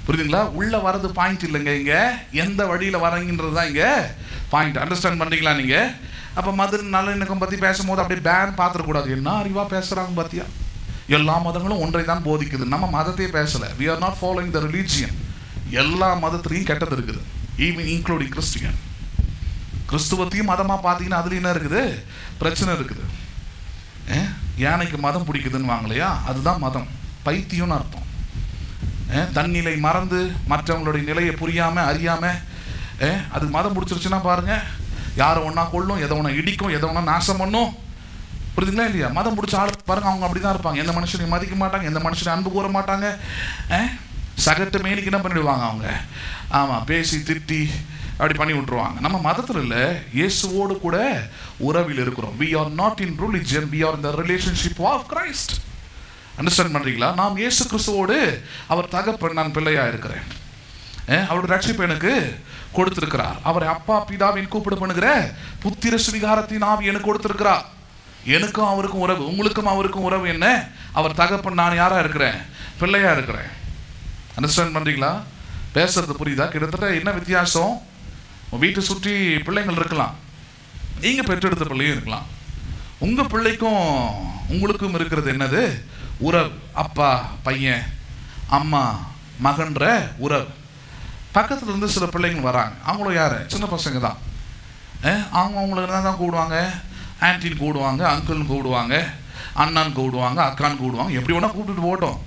புரியுதுங்களா? உள்ள வரது பாயிண்ட் இல்லைங்க, இங்க எந்த வழியில வரீங்கன்றது தான் இங்க பாயிண்ட். அண்டர்ஸ்டாண்ட் பண்றீங்களா நீங்க? அப்ப மத நல்லிணக்கம் பத்தி பேசும்போது அப்படியே பேன் பாத்திரக்கூடாது. என்ன அறிவா பேசுறாங்க பாத்தியா, எல்லா மதங்களும் ஒன்றை தான் போதிக்குது. நம்ம மதத்தையே பேசல. we are not following the religion. எல்லா மதத்திலையும் கெட்டது இருக்குது, ஈவன் இன்க்ளூடிங் கிறிஸ்டியன். கிறிஸ்துவத்தையும் மதமா பார்த்தீங்கன்னா அதுல என்ன இருக்குது? பிரச்சனை இருக்குது. யானைக்கு மதம் பிடிக்குதுன்னு வாங்கலையா, அதுதான் மதம். பைத்தியம்னு அர்த்தம். தன்னிலை மறந்து மற்றவங்களுடைய நிலையை புரியாம அறியாம அது மதம் பிடிச்சிருச்சுன்னா பாருங்க, யாரை ஒன்னா கொள்ளும், எதை ஒன்னா இடிக்கும், எதை ஒன்னா நாசம் பண்ணும். புரியுதுங்களா இல்லையா? மதம் பிடிச்ச ஆள் பாருங்க, அவங்க அப்படிதான் இருப்பாங்க. எந்த மனுஷனையும் மதிக்க மாட்டாங்க, எந்த மனுஷனையும் அன்பு கூற மாட்டாங்க. சகட்டு மேனிக்கு என்ன பண்ணிடுவாங்க அவங்க? ஆமா, பேசி திட்டி அப்படி பண்ணி விட்டுருவாங்க. நம்ம மதத்தில் இல்லை, இயேசுவோடு கூட உறவில் இருக்கிறோம். we are not in religion, we are in the relationship of Christ. Understand பண்றீங்களா? நாம் இயேசு கிறிஸ்துவோடு, அவர் தகப்பன், நான் பிள்ளையா இருக்கிறேன், அவருடைய ரட்சிப்பு எனக்கு கொடுத்திருக்கிறார். அவரை அப்பா பிதாவின் கூப்பிட பண்ணுகிற புத்திர சுவிகாரத்தின் ஆவி எனக்கு கொடுத்திருக்கிறார். எனக்கும் அவருக்கும் உறவு, உங்களுக்கும் அவருக்கும் உறவு என்ன? அவர் தகப்பன், நான் யாரா இருக்கிறேன்? பிள்ளையா இருக்கிறேன். அண்டர்ஸ்டாண்ட் பண்றீங்களா? பேசுறது புரியுதா? கிட்டத்தட்ட என்ன வித்தியாசம்? வீட்டை சுற்றி பிள்ளைங்கள் இருக்கலாம், நீங்க பெற்றெடுத்த பிள்ளையும் இருக்கலாம். உங்க பிள்ளைக்கும் உங்களுக்கும் இருக்கிறது என்னது? உறவு. அப்பா பையன், அம்மா மகன்ற உறவு. பக்கத்துல இருந்து சில பிள்ளைங்க வராங்க, அவங்களும் யாரு? சின்ன பசங்க தான். அவங்க அவங்களுக்கு என்ன தான் கூடுவாங்க? ஆன்டின்னு கூடுவாங்க, அங்கிள்னு கூடுவாங்க, அண்ணான்னு கூடுவாங்க, அக்கான்னு கூடுவாங்க, எப்படி வேணா கூப்பிட்டுட்டு போட்டோம்.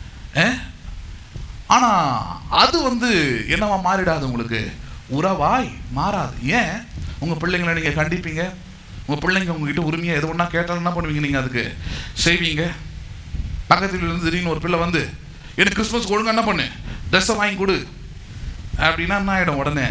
ஆனா அது வந்து என்னவா மாறிடாது, உங்களுக்கு உறவாய் மாறாது. ஏன்? உங்க பிள்ளைங்களை நீங்க கண்டிப்பீங்க, உங்க பிள்ளைங்க உங்ககிட்ட உரிமையா எது ஒன்றா கேட்டாலும் என்ன பண்ணுவீங்க? நீங்க அதுக்கு செய்வீங்க. பக்கத்தில் இருந்து திடீர்னு ஒரு பிள்ளை வந்து எனக்கு கிறிஸ்மஸ் ஒழுங்கா என்ன பண்ணு, ட்ரெஸ்ஸை வாங்கி கொடு அப்படின்னா என்ன ஆகிடும்? உடனே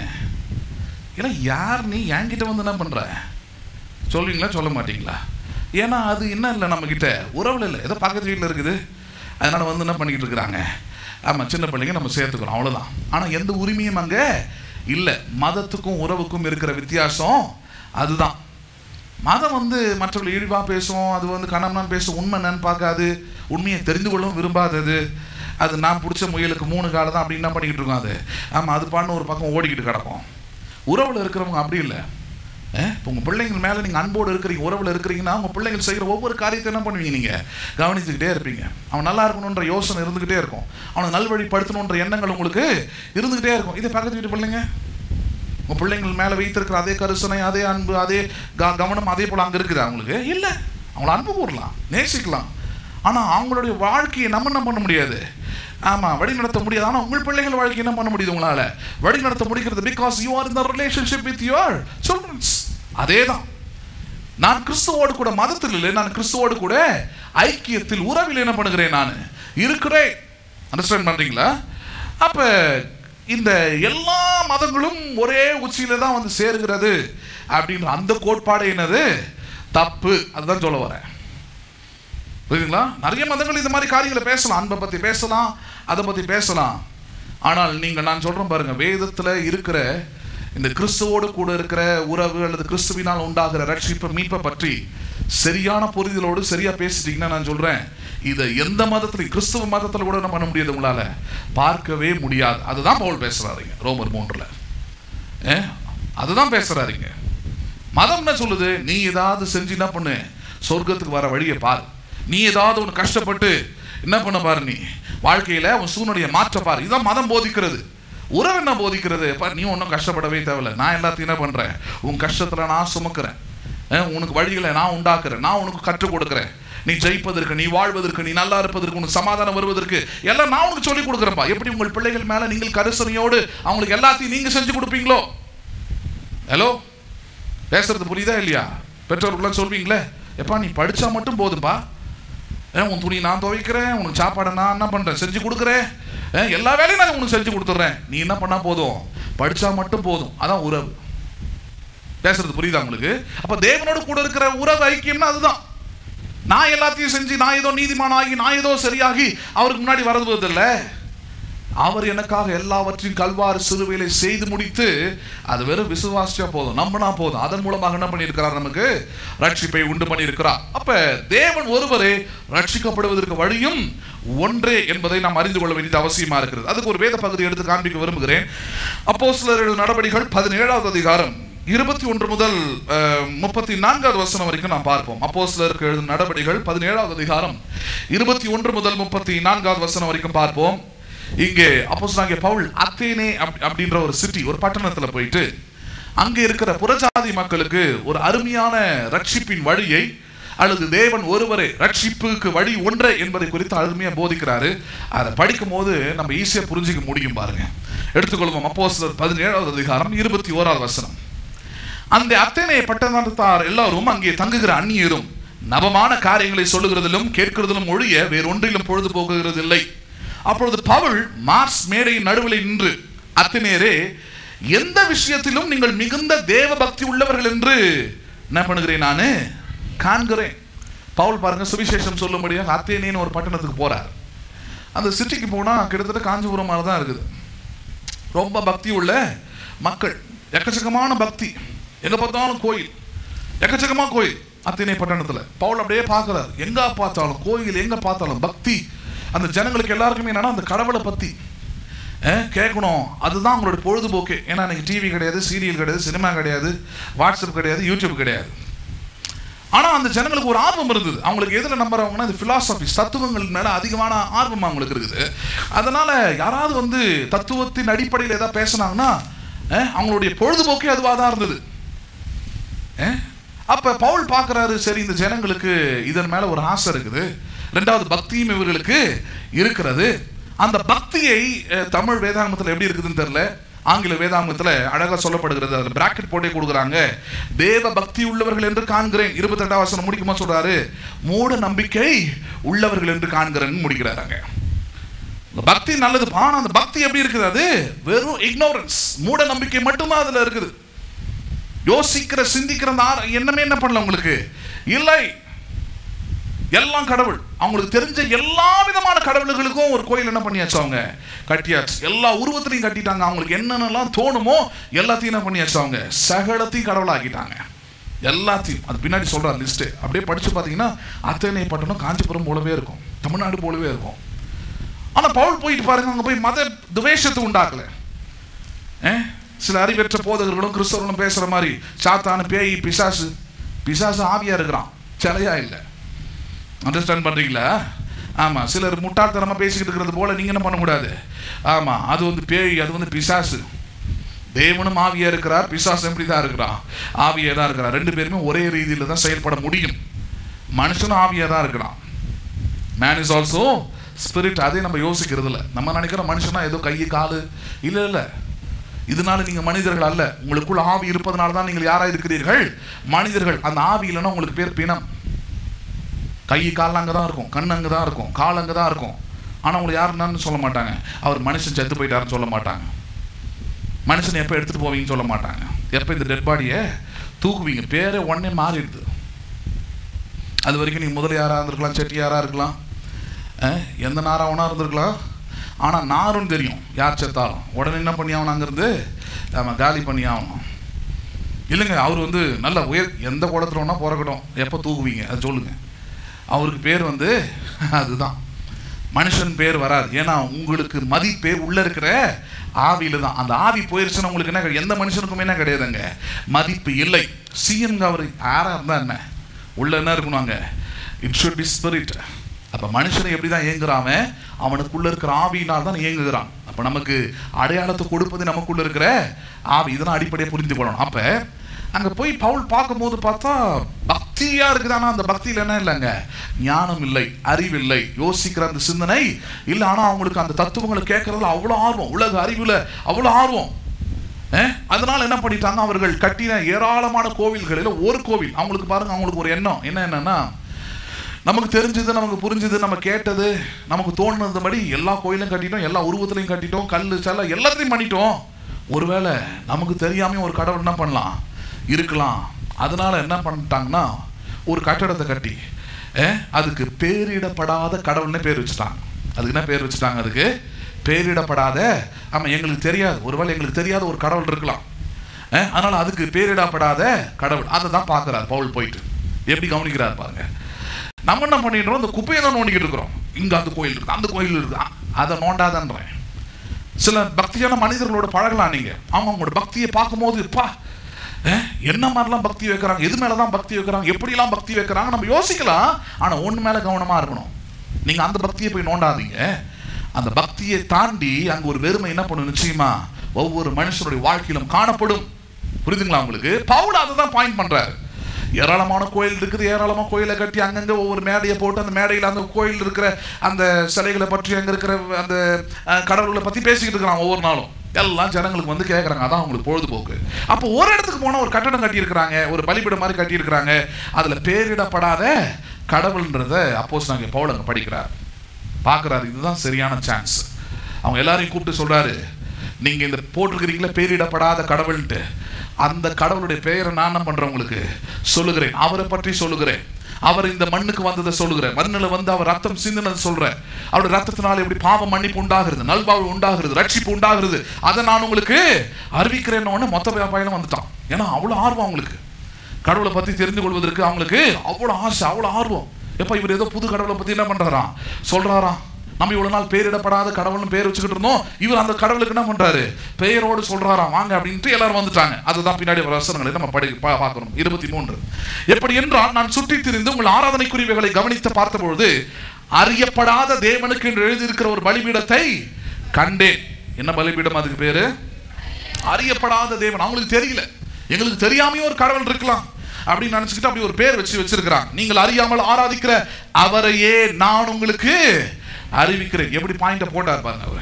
ஏன்னா யார் நீ என்கிட்ட வந்து என்ன பண்ற சொல்லுவீங்களா, சொல்ல மாட்டீங்களா? ஏன்னா அது என்ன இல்லை, நம்ம கிட்ட உறவுல இல்லை, ஏதோ பக்கத்து வீட்டில் இருக்குது, அதனால வந்து என்ன பண்ணிக்கிட்டு இருக்கிறாங்க. ஆமாம், சின்ன பிள்ளைங்க நம்ம சேர்த்துக்கிறோம், அவ்வளோதான். ஆனால் எந்த உரிமையும் அங்கே இல்லை. மதத்துக்கும் உறவுக்கும் இருக்கிற வித்தியாசம் அதுதான். மதம் வந்து மற்றவர்கள் இழிவாக பேசும், அது வந்து கணவனான்னு பேசும், உண்மை என்னன்னு பார்க்காது, உண்மையை தெரிந்து கொள்ளவும் விரும்பாதது. அது நான் பிடிச்ச முயலுக்கு மூணு காலம் தான் அப்படின்னு என்ன பண்ணிக்கிட்டு இருக்கோம். அது ஆமாம், அது பாட்டு ஒரு பக்கம் ஓடிக்கிட்டு கிடக்கும். உறவில் இருக்கிறவங்க அப்படி இல்லை. இப்போ உங்கள் பிள்ளைங்கள் மேலே நீங்கள் அன்போடு இருக்கிறீங்க, உறவில் இருக்கிறீங்கன்னா உங்கள் பிள்ளைங்கள் செய்கிற ஒவ்வொரு காரியத்தை என்ன பண்ணுவீங்க? நீங்கள் கவனிச்சுக்கிட்டே இருப்பீங்க. அவன் நல்லா இருக்கணுன்ற யோசனை இருந்துக்கிட்டே இருக்கும், அவனை நல்வழிப்படுத்தணுன்ற எண்ணங்கள் உங்களுக்கு இருந்துக்கிட்டே இருக்கும். இதே பக்கத்து வீட்டு பிள்ளைங்க, உங்கள் பிள்ளைங்கள் மேலே வைத்திருக்கிற அதே கரிசனை, அதே அன்பு, அதே க கவனம் அதே போல் அங்கே இருக்குது அவங்களுக்கு இல்லை. அவங்கள அன்பு கூறலாம், நேசிக்கலாம், ஆனால் அவங்களுடைய வாழ்க்கையை நம்ம என்ன பண்ண முடியாது. ஆமாம், வழி நடத்த முடியாது. ஆனால் உங்கள் பிள்ளைகள் வாழ்க்கை என்ன பண்ண முடியுது? உங்களால் வழி நடத்த முடிகிறது. Because you are in the relationship with your childrens. அதே தான். நான் கிறிஸ்துவோடு கூட மதத்தில் இல்லை, நான் கிறிஸ்துவோடு கூட ஐக்கியத்தில் உறவில் என்ன பண்ணுகிறேன், நான் இருக்கிறேன். அண்டர்ஸ்டாண்ட் பண்றீங்களா? அப்ப இந்த எல்லா மதங்களும் ஒரே உச்சியில தான் வந்து சேருகிறது அப்படின்ற அந்த கோட்பாடு என்னது? தப்பு. அதுதான் சொல்ல வரேன். புரியுதுங்களா? நிறைய மதங்கள் இந்த மாதிரி காரியங்களை பேசலாம், அன்பை பத்தி பேசலாம், அதை பத்தி பேசலாம். ஆனால் நீங்கள் நான் சொல்றேன் பாருங்க, வேதத்துல இருக்கிற இந்த கிறிஸ்துவோடு கூட இருக்கிற உறவு அல்லது கிறிஸ்துவினால் உண்டாகிற ரட்சிப்பு மீட்பை பற்றி சரியான புரிதலோடு சரியா பேசிட்டீங்கன்னா நான் சொல்றேன், இதை எந்த மதத்திலையும், கிறிஸ்துவ மதத்துல கூட என்ன பண்ண முடியாது, உங்களால பார்க்கவே முடியாது. அதுதான் பவுல் பேசுறாருங்க ரோமர் மூன்றுல. அதுதான் பேசுறாருங்க. மதம் என்ன சொல்லுது? நீ ஏதாவது செஞ்சு என்ன பண்ணு, சொர்க்கத்துக்கு வர வழியை பாரு. நீ ஏதாவது ஒன்று கஷ்டப்பட்டு என்ன பண்ண பாரு, நீ வாழ்க்கையில உன் சூழ்நிலையை மாற்ற பாரு. இதுதான் மதம் போதிக்கிறது. உறவு என்ன போதிக்கிறது? பாரு, நீ ஒன்றும் கஷ்டப்படவே தேவையில்லை, நான் எல்லாத்தையும் என்ன பண்றேன், உன் கஷ்டத்துல நான் சுமக்கிறேன், உனக்கு வழிகளை நான் உண்டாக்குறேன், நான் உனக்கு கற்றுக் கொடுக்குறேன். நீ ஜெயிப்பதற்கு, நீ வாழ்வதற்கு, நீ நல்லா இருப்பதற்கு, உனக்கு சமாதானம் வருவதற்கு எல்லாம் நான் உனக்கு சொல்லிக் கொடுக்குறேன்ப்பா. எப்படி உங்கள் பிள்ளைகள் மேல நீங்கள் கரிசனையோடு அவங்களுக்கு எல்லாத்தையும் நீங்க செஞ்சு கொடுப்பீங்களோ? ஹலோ, பேசுறது புரியுதா இல்லையா? பெற்றோர்கள் சொல்வீங்களே, எப்பா நீ படிச்சா மட்டும் போதும்பா, உன் துணி நான் துவைக்கிறேன், உனக்கு சாப்பாடை நான் என்ன பண்றேன், செஞ்சு கொடுக்குறேன், எல்லா வேலையும் நான் உனக்கு செஞ்சு கொடுத்துட்றேன், நீ என்ன பண்ணா போதும், படிச்சா மட்டும் போதும். அதான் உறவு. பேசுறது புரியுதா உங்களுக்கு? அப்ப தேவனோடு கூட இருக்கிற உறவு ஐக்கியம்னா அதுதான். நான் எல்லாத்தையும் செஞ்சு நான் ஏதோ நீதிமான் ஆகி நான் ஏதோ சரியாகி அவருக்கு முன்னாடி வரது இல்லை. அவர் எனக்காக எல்லாவற்றையும் கல்வாரி சிலுவையிலே செய்து முடித்து அது வெறும் விசுவாசியா போதும், நம்பினா போதும். அதன் மூலமாக என்ன பண்ணியிருக்கிறார்? நமக்கு ரட்சிப்பை உண்டு பண்ணியிருக்கிறார். அப்ப தேவன் ஒருவரே ரட்சிக்கப்படுவதற்கு வழியும் ஒன்றே என்பதை நாம் அறிந்து கொள்ள வேண்டியது அவசியமா இருக்கிறது. அதுக்கு ஒரு வேத பகுதி எடுத்து காண்பிக்க விரும்புகிறேன். அப்போஸ்தலர்கள் நடபடிகள் பதினேழாவது அதிகாரம் இருபத்தி ஒன்று முதல் முப்பத்தி நான்காவது வசனம் வரைக்கும் நாம் பார்ப்போம். அப்போஸ்தலருக்கு எழுதின நடபடிகள் பதினேழாவது அதிகாரம் இருபத்தி ஒன்று முதல் முப்பத்தி நான்காவது வசனம் வரைக்கும் பார்ப்போம். இங்கே அப்போஸ்தலனாகிய பவுல் அத்தேனே அப்படின்ற ஒரு சிட்டி, ஒரு பட்டணத்துல போயிட்டு அங்கே இருக்கிற புறஜாதி மக்களுக்கு ஒரு அருமையான ரட்சிப்பின் வழியை அல்லது தேவன் ஒருவரே ரட்சிப்புக்கு வழி ஒன்றே என்பதை குறித்து அருமையா போதிக்கிறாரு. அதை படிக்கும் போது நம்ம ஈஸியா புரிஞ்சுக்க முடியும். பாருங்க, எடுத்துக்கொள்வோம். அப்போஸ்தலர் பதினேழாவது அதிகாரம் இருபத்தி ஓராவது வசனம். அந்த அத்தேனே பட்டணத்தார் எல்லாரும் அங்கே தங்குகிற அந்நியரும் நவமான காரியங்களை சொல்லுகிறதிலும் கேட்கிறதிலும் ஒழிய வேறொன்றிலும் பொழுது போகிறதில்லை. அப்பொழுது பவுல் மார்ஸ் மேடையின் நடுவில் நின்று, அத்தேனேரே, எந்த விஷயத்திலும் நீங்கள் மிகுந்த தேவ பக்தி உள்ளவர்கள் என்று என்ன பண்ணுகிறேன், நானு காண்கிறேன். பவுல் பாருங்க, சுவிசேஷம் சொல்லும்படியாக அத்தேனேன்னு ஒரு பட்டணத்துக்கு போறார். அந்த சிட்டிக்கு போனா கிட்டத்தட்ட காஞ்சிபுரம் மாதிரி தான் இருக்குது. ரொம்ப பக்தி உள்ள மக்கள், எக்கச்சக்கமான பக்தி, எங்க பார்த்தாலும் கோயில், எக்கச்சக்கமா கோயில் அத்தேனே பட்டணத்துல. பவுல் அப்படியே பார்க்கிறார், எங்க பார்த்தாலும் கோயில், எங்க பார்த்தாலும் பக்தி. அந்த ஜனங்களுக்கு எல்லாருக்குமே என்னன்னா அந்த கடவுளை பத்தி கேட்கணும், அதுதான் அவங்களோட பொழுதுபோக்கு. ஏன்னா எனக்கு டிவி கிடையாது, சீரியல் கிடையாது, சினிமா கிடையாது, வாட்ஸ்அப் கிடையாது, யூடியூப் கிடையாது. ஆனா அந்த ஜனங்களுக்கு ஒரு ஆர்வம் இருந்தது. அவங்களுக்கு எதுல நம்புறவங்கன்னா இந்த பிலாசபி, தத்துவங்கள் மேல அதிகமான ஆர்வம் அவங்களுக்கு இருக்குது. அதனால யாராவது வந்து தத்துவத்தின் அடிப்படையில் ஏதாவது பேசினாங்கன்னா அவங்களுடைய பொழுதுபோக்கே அதுவாக தான் இருந்தது. அப்ப பவுல் பார்க்கிறாரு, சரி இந்த ஜனங்களுக்கு இதன் மேல ஒரு ஆசை இருக்குது, ரெண்டாவது பக்தியும் இவர்களுக்கு இருக்கிறது. அந்த பக்தியை தமிழ் வேதாகமத்தில் எப்படி இருக்குதுன்னு தெரியல, ஆங்கில வேதாகமத்தில் அழகா சொல்லப்படுகிறது. அதில் பிராக்கெட் போட்டே கொடுக்குறாங்க, தேவ பக்தி உள்ளவர்கள் என்று காண்கிறேன். இருபத்தி ரெண்டாம் வசனம் முடிக்குமா சொல்றாரு, மூட நம்பிக்கை உள்ளவர்கள் என்று காண்கிறேன்னு முடிக்கிறாங்க. பக்தி நல்லது, ஆனா அந்த பக்தி எப்படி இருக்குது? அது வெறும் இக்னோரன்ஸ், மூட நம்பிக்கை மட்டும்தான் அதுல இருக்குது. யோசிக்கிற சிந்திக்கிற எண்ணமே என்ன பண்ணல உங்களுக்கு இல்லை. எல்லாம் கடவுள், அவங்களுக்கு தெரிஞ்ச எல்லா விதமான கடவுள்களுக்கும் ஒரு கோயில் என்ன பண்ணியாச்சு, அவங்க கட்டியாச்சு. எல்லா உருவத்திலையும் கட்டிட்டாங்க. அவங்களுக்கு என்னென்னலாம் தோணுமோ எல்லாத்தையும் என்ன பண்ணியாச்சு, அவங்க சகலத்தையும் கடவுளாக்கிட்டாங்க. எல்லாத்தையும் அது பின்னாடி சொல்ற லிஸ்ட் அப்படியே படிச்சு பார்த்தீங்கன்னா அத்தேனே பட்டணம் காஞ்சிபுரம் போலவே இருக்கும், தமிழ்நாடு போலவே இருக்கும். ஆனா பவுல் போயிட்டு பாருங்க, அங்க போய் மத துவேஷத்தை உண்டாக்கல. சில அறிவற்ற போதகர்களும் கிறிஸ்தவர்களும் பேசுற மாதிரி சாத்தான, பேய், பிசாசு, பிசாசு ஆவியா இருக்கிறான், சிலையா இல்லை. அண்டர்ஸ்டாண்ட் பண்றீங்களா? ஆமா, சிலர் முட்டாள்தனமா பேசிக்கிட்டு இருக்கிறது போல நீங்க என்ன பண்ணக்கூடாது. ஆமா, அது வந்து பேய், அது வந்து பிசாசு. தேவனும் ஆவியா இருக்கிறார், பிசாசு எப்படிதான் இருக்கிறான், ஆவியா தான் இருக்கிறார். ரெண்டு பேருமே ஒரே ரீதியில தான் செயல்பட முடியும். மனுஷனும் ஆவியா தான் இருக்கிறான். Man is also spirit. அதே நம்ம யோசிக்கிறது இல்லை. நம்ம நினைக்கிற மனுஷனா ஏதோ கை காலு, இல்ல இல்ல, இதனால நீங்க மனிதர்கள் அல்ல. உங்களுக்குள்ள ஆவி இருப்பதனால தான் நீங்கள் யாரா இருக்கிறீர்கள், மனிதர்கள். அந்த ஆவி இல்லைன்னா உங்களுக்கு பேர் பிணம். கை கால் அங்கதான் இருக்கும், கண் அங்கதான் இருக்கும், கால் அங்கதான் இருக்கும். ஆனா உங்களை யாருன்னு சொல்ல மாட்டாங்க. அவர் மனுஷன் செத்து போயிட்டாருன்னு சொல்ல மாட்டாங்க. மனுஷன் எப்ப எடுத்துட்டு போவீங்கன்னு சொல்ல மாட்டாங்க. எப்ப இந்த டெட் பாடியை தூக்குவீங்க, பேரே உடனே மாறிடுது. அது வரைக்கும் நீங்க முதலியாரா இருந்திருக்கலாம், செட்டியாரா இருக்கலாம், எந்த நாராவனா இருந்திருக்கலாம். ஆனால் நாரும் தெரியும், யார் செத்தாலும் உடனே என்ன பண்ணி ஆகணும், அங்கேருந்து நம்ம காலி பண்ணி ஆகணும். இல்லைங்க, அவர் வந்து நல்ல உயர், எந்த குளத்துல ஒன்றா பிறக்கட்டும், எப்போ தூக்குவீங்க அது சொல்லுங்க. அவருக்கு பேர் வந்து அதுதான், மனுஷன் பேர் வராது. ஏன்னா உங்களுக்கு மதிப்பே உள்ள இருக்கிற ஆவியில தான். அந்த ஆவி போயிருச்சுன்னா உங்களுக்கு என்ன, எந்த மனுஷனுக்குமே என்ன கிடையாதுங்க, மதிப்பு இல்லை. சிஎன்க அவர் யாரா இருந்தா என்ன, உள்ள என்ன இருக்கணும் அங்க, இட் ஷுட் பி ஸ்பிரிட். அப்ப மனுஷனை எப்படிதான் இயங்குறாம, அவனுக்குள்ள இருக்கிற ஆவியினால் தான் இயங்குகிறான். அப்ப நமக்கு அடையாளத்தை கொடுப்பது நமக்குள்ள இருக்கிற ஆவி. இதெல்லாம் அடிப்படையை புரிந்து கொள்ளணும். அப்ப அங்க போய் பவுல் பார்க்கும் போது பார்த்தா பக்தியா இருக்குது. ஆனா அந்த பக்தியில என்ன இல்லைங்க, ஞானம் இல்லை, அறிவில்லை, யோசிக்கிற அந்த சிந்தனை இல்லை. ஆனா அவங்களுக்கு அந்த தத்துவங்களை கேட்கறதுல அவ்வளவு ஆர்வம், உலக அறிவுல அவ்வளவு ஆர்வம். அதனால என்ன பண்ணிட்டாங்க, அவர்கள் கட்டின ஏராளமான கோவில்களில் ஒரு கோவில் அவங்களுக்கு பாருங்க, அவங்களுக்கு ஒரு எண்ணம் என்ன, என்னன்னா நமக்கு தெரிஞ்சது, நமக்கு புரிஞ்சது, நம்ம கேட்டது, நமக்கு தோணுனதுபடி எல்லா கோயிலும் கட்டிட்டோம், எல்லா உருவத்திலையும் கட்டிட்டோம், கல் செல்ல எல்லாத்தையும் பண்ணிட்டோம். ஒருவேளை நமக்கு தெரியாம ஒரு கடவுள் என்ன பண்ணலாம் இருக்கலாம். அதனால என்ன பண்ணிட்டாங்கன்னா ஒரு கட்டடத்தை கட்டி அதுக்கு பேரிடப்படாத கடவுள்னு பேர் வச்சுட்டாங்க. அதுக்கு என்ன பேர் வச்சுட்டாங்க, அதுக்கு பேரிடப்படாத, ஆமாம் எங்களுக்கு தெரியாது, ஒருவேளை எங்களுக்கு தெரியாத ஒரு கடவுள் இருக்கலாம், அதனால அதுக்கு பேரிடப்படாத கடவுள். அதை தான் பார்க்குறாரு பவுல். போயிட்டு எப்படி கவனிக்கிறார் பாருங்க. நம்ம என்ன பண்ணிடுறோம், இந்த குப்பையை தான் நோண்டிக்கிட்டு இருக்கிறோம். இங்கே அந்த கோயில் இருக்கு, அந்த கோயில் இருக்கு, அதை நோண்டாதன்றேன். சில பக்தியான மனிதர்களோட பழகலாம் நீங்க. ஆமாம், உங்களோட பக்தியை பார்க்கும்போது பா என்ன மாதிரிலாம் பக்தி வைக்கிறாங்க, எது மேலதான் பக்தி வைக்கிறாங்க, எப்படிலாம் பக்தி வைக்கிறாங்க நம்ம யோசிக்கலாம். ஆனா ஒன்று மேல கவனமா இருக்கணும். நீங்க அந்த பக்தியை போய் நோண்டாதீங்க. அந்த பக்தியை தாண்டி அங்க ஒரு வெறுமை என்ன பண்ணும், நிச்சயமா ஒவ்வொரு மனுஷனுடைய வாழ்க்கையிலும் காணப்படும். புரியுதுங்களா உங்களுக்கு? பவுல் அதை தான் பாயிண்ட் பண்றாரு. ஏராளமான கோயில் இருக்குது, ஏராளமான கோயிலை கட்டி அங்கங்க ஒவ்வொரு மேடையை போட்டு அந்த மேடையில் அந்த கோயில் இருக்கிற அந்த சிலைகளை பற்றி, அங்க இருக்கிற அந்த கடவுள்களை பத்தி பேசிக்கிட்டு இருக்கிறான் ஒவ்வொரு நாளும். எல்லாம் ஜனங்களுக்கு வந்து கேட்குறாங்க, அதான் அவங்களுக்கு பொழுதுபோக்கு. அப்போ ஒரு இடத்துக்கு போனால் ஒரு கட்டடம் கட்டியிருக்கிறாங்க, ஒரு பலிபீடம் மாதிரி கட்டியிருக்கிறாங்க, அதில் பேரிடப்படாத கடவுள்ன்றத அப்போஸ்தலனாகிய பவுல் அங்கே படிக்கிறார், பார்க்குறாரு. இதுதான் சரியான சான்ஸ். அவங்க எல்லாரையும் கூப்பிட்டு சொல்றாரு, நீங்கள் இந்த போட்டிருக்கிறீங்களா பேரிடப்படாத கடவுள்ன்ட்டு, அந்த கடவுளுடைய பெயரை நான் என்ன பண்றேன் உங்களுக்கு சொல்லுகிறேன், அவரை பற்றி சொல்லுகிறேன். அவர் இந்த மண்ணுக்கு வந்ததை சொல்லுகிறேன், மண்ணில் வந்து அவர் ரத்தம் சிந்தினது சொல்றேன், அவருடைய ரத்தத்தினால எப்படி பாவம் மன்னிப்பு உண்டாகிறது, நல்வாழ்வு உண்டாகிறது, ரட்சிப்பு உண்டாகிறது, அதை நான் உங்களுக்கு அறிவிக்கிறேன்னு மொத்த பயணம் வந்துட்டான். ஏன்னா அவ்வளோ ஆர்வம் அவங்களுக்கு கடவுளை பத்தி தெரிந்து கொள்வதற்கு, அவங்களுக்கு அவ்வளோ ஆசை, அவ்வளோ ஆர்வம். எப்ப இவர் ஏதோ புது கடவுளை பத்தி என்ன பண்றாராம் சொல்றாராம். நம்ம இவ்வளவு நாள் பேரிடப்படாத கடவுள்னு பேர் வச்சுக்கிட்டு இருந்தோம், இவர் அந்த கடவுளுக்கு என்ன பண்றாரு பெயரோடு சொல்றாராம் வாங்க அப்படின்ட்டு எல்லாரும் வந்துட்டாங்க. அதுதான் பின்னாடி வசனங்களை நம்ம படி பார்க்கணும். இருபத்தி மூன்று எப்படி என்றால், நான் சுற்றி திரிந்து உங்கள் ஆராதனைக்குரியவைகளை கவனித்து பார்த்தபொழுது அறியப்படாத தேவனுக்கு என்று எழுதியிருக்கிற ஒரு பலிபீடத்தை கண்டேன். என்ன பலிபீடம் அதுக்கு பேரு? அறியப்படாத தேவன். அவங்களுக்கு தெரியல, எங்களுக்கு தெரியாமையும் ஒரு கடவுள் இருக்கலாம் அப்படின்னு நினைச்சுக்கிட்டு அப்படி ஒரு பேர் வச்சு வச்சிருக்கிறாங்க. நீங்கள் அறியாமல் ஆராதிக்கிற அவரையே நான் உங்களுக்கு அறிவிக்கிறேன். எப்படி பாயிண்ட போட்டார் பாருங்க அவரு.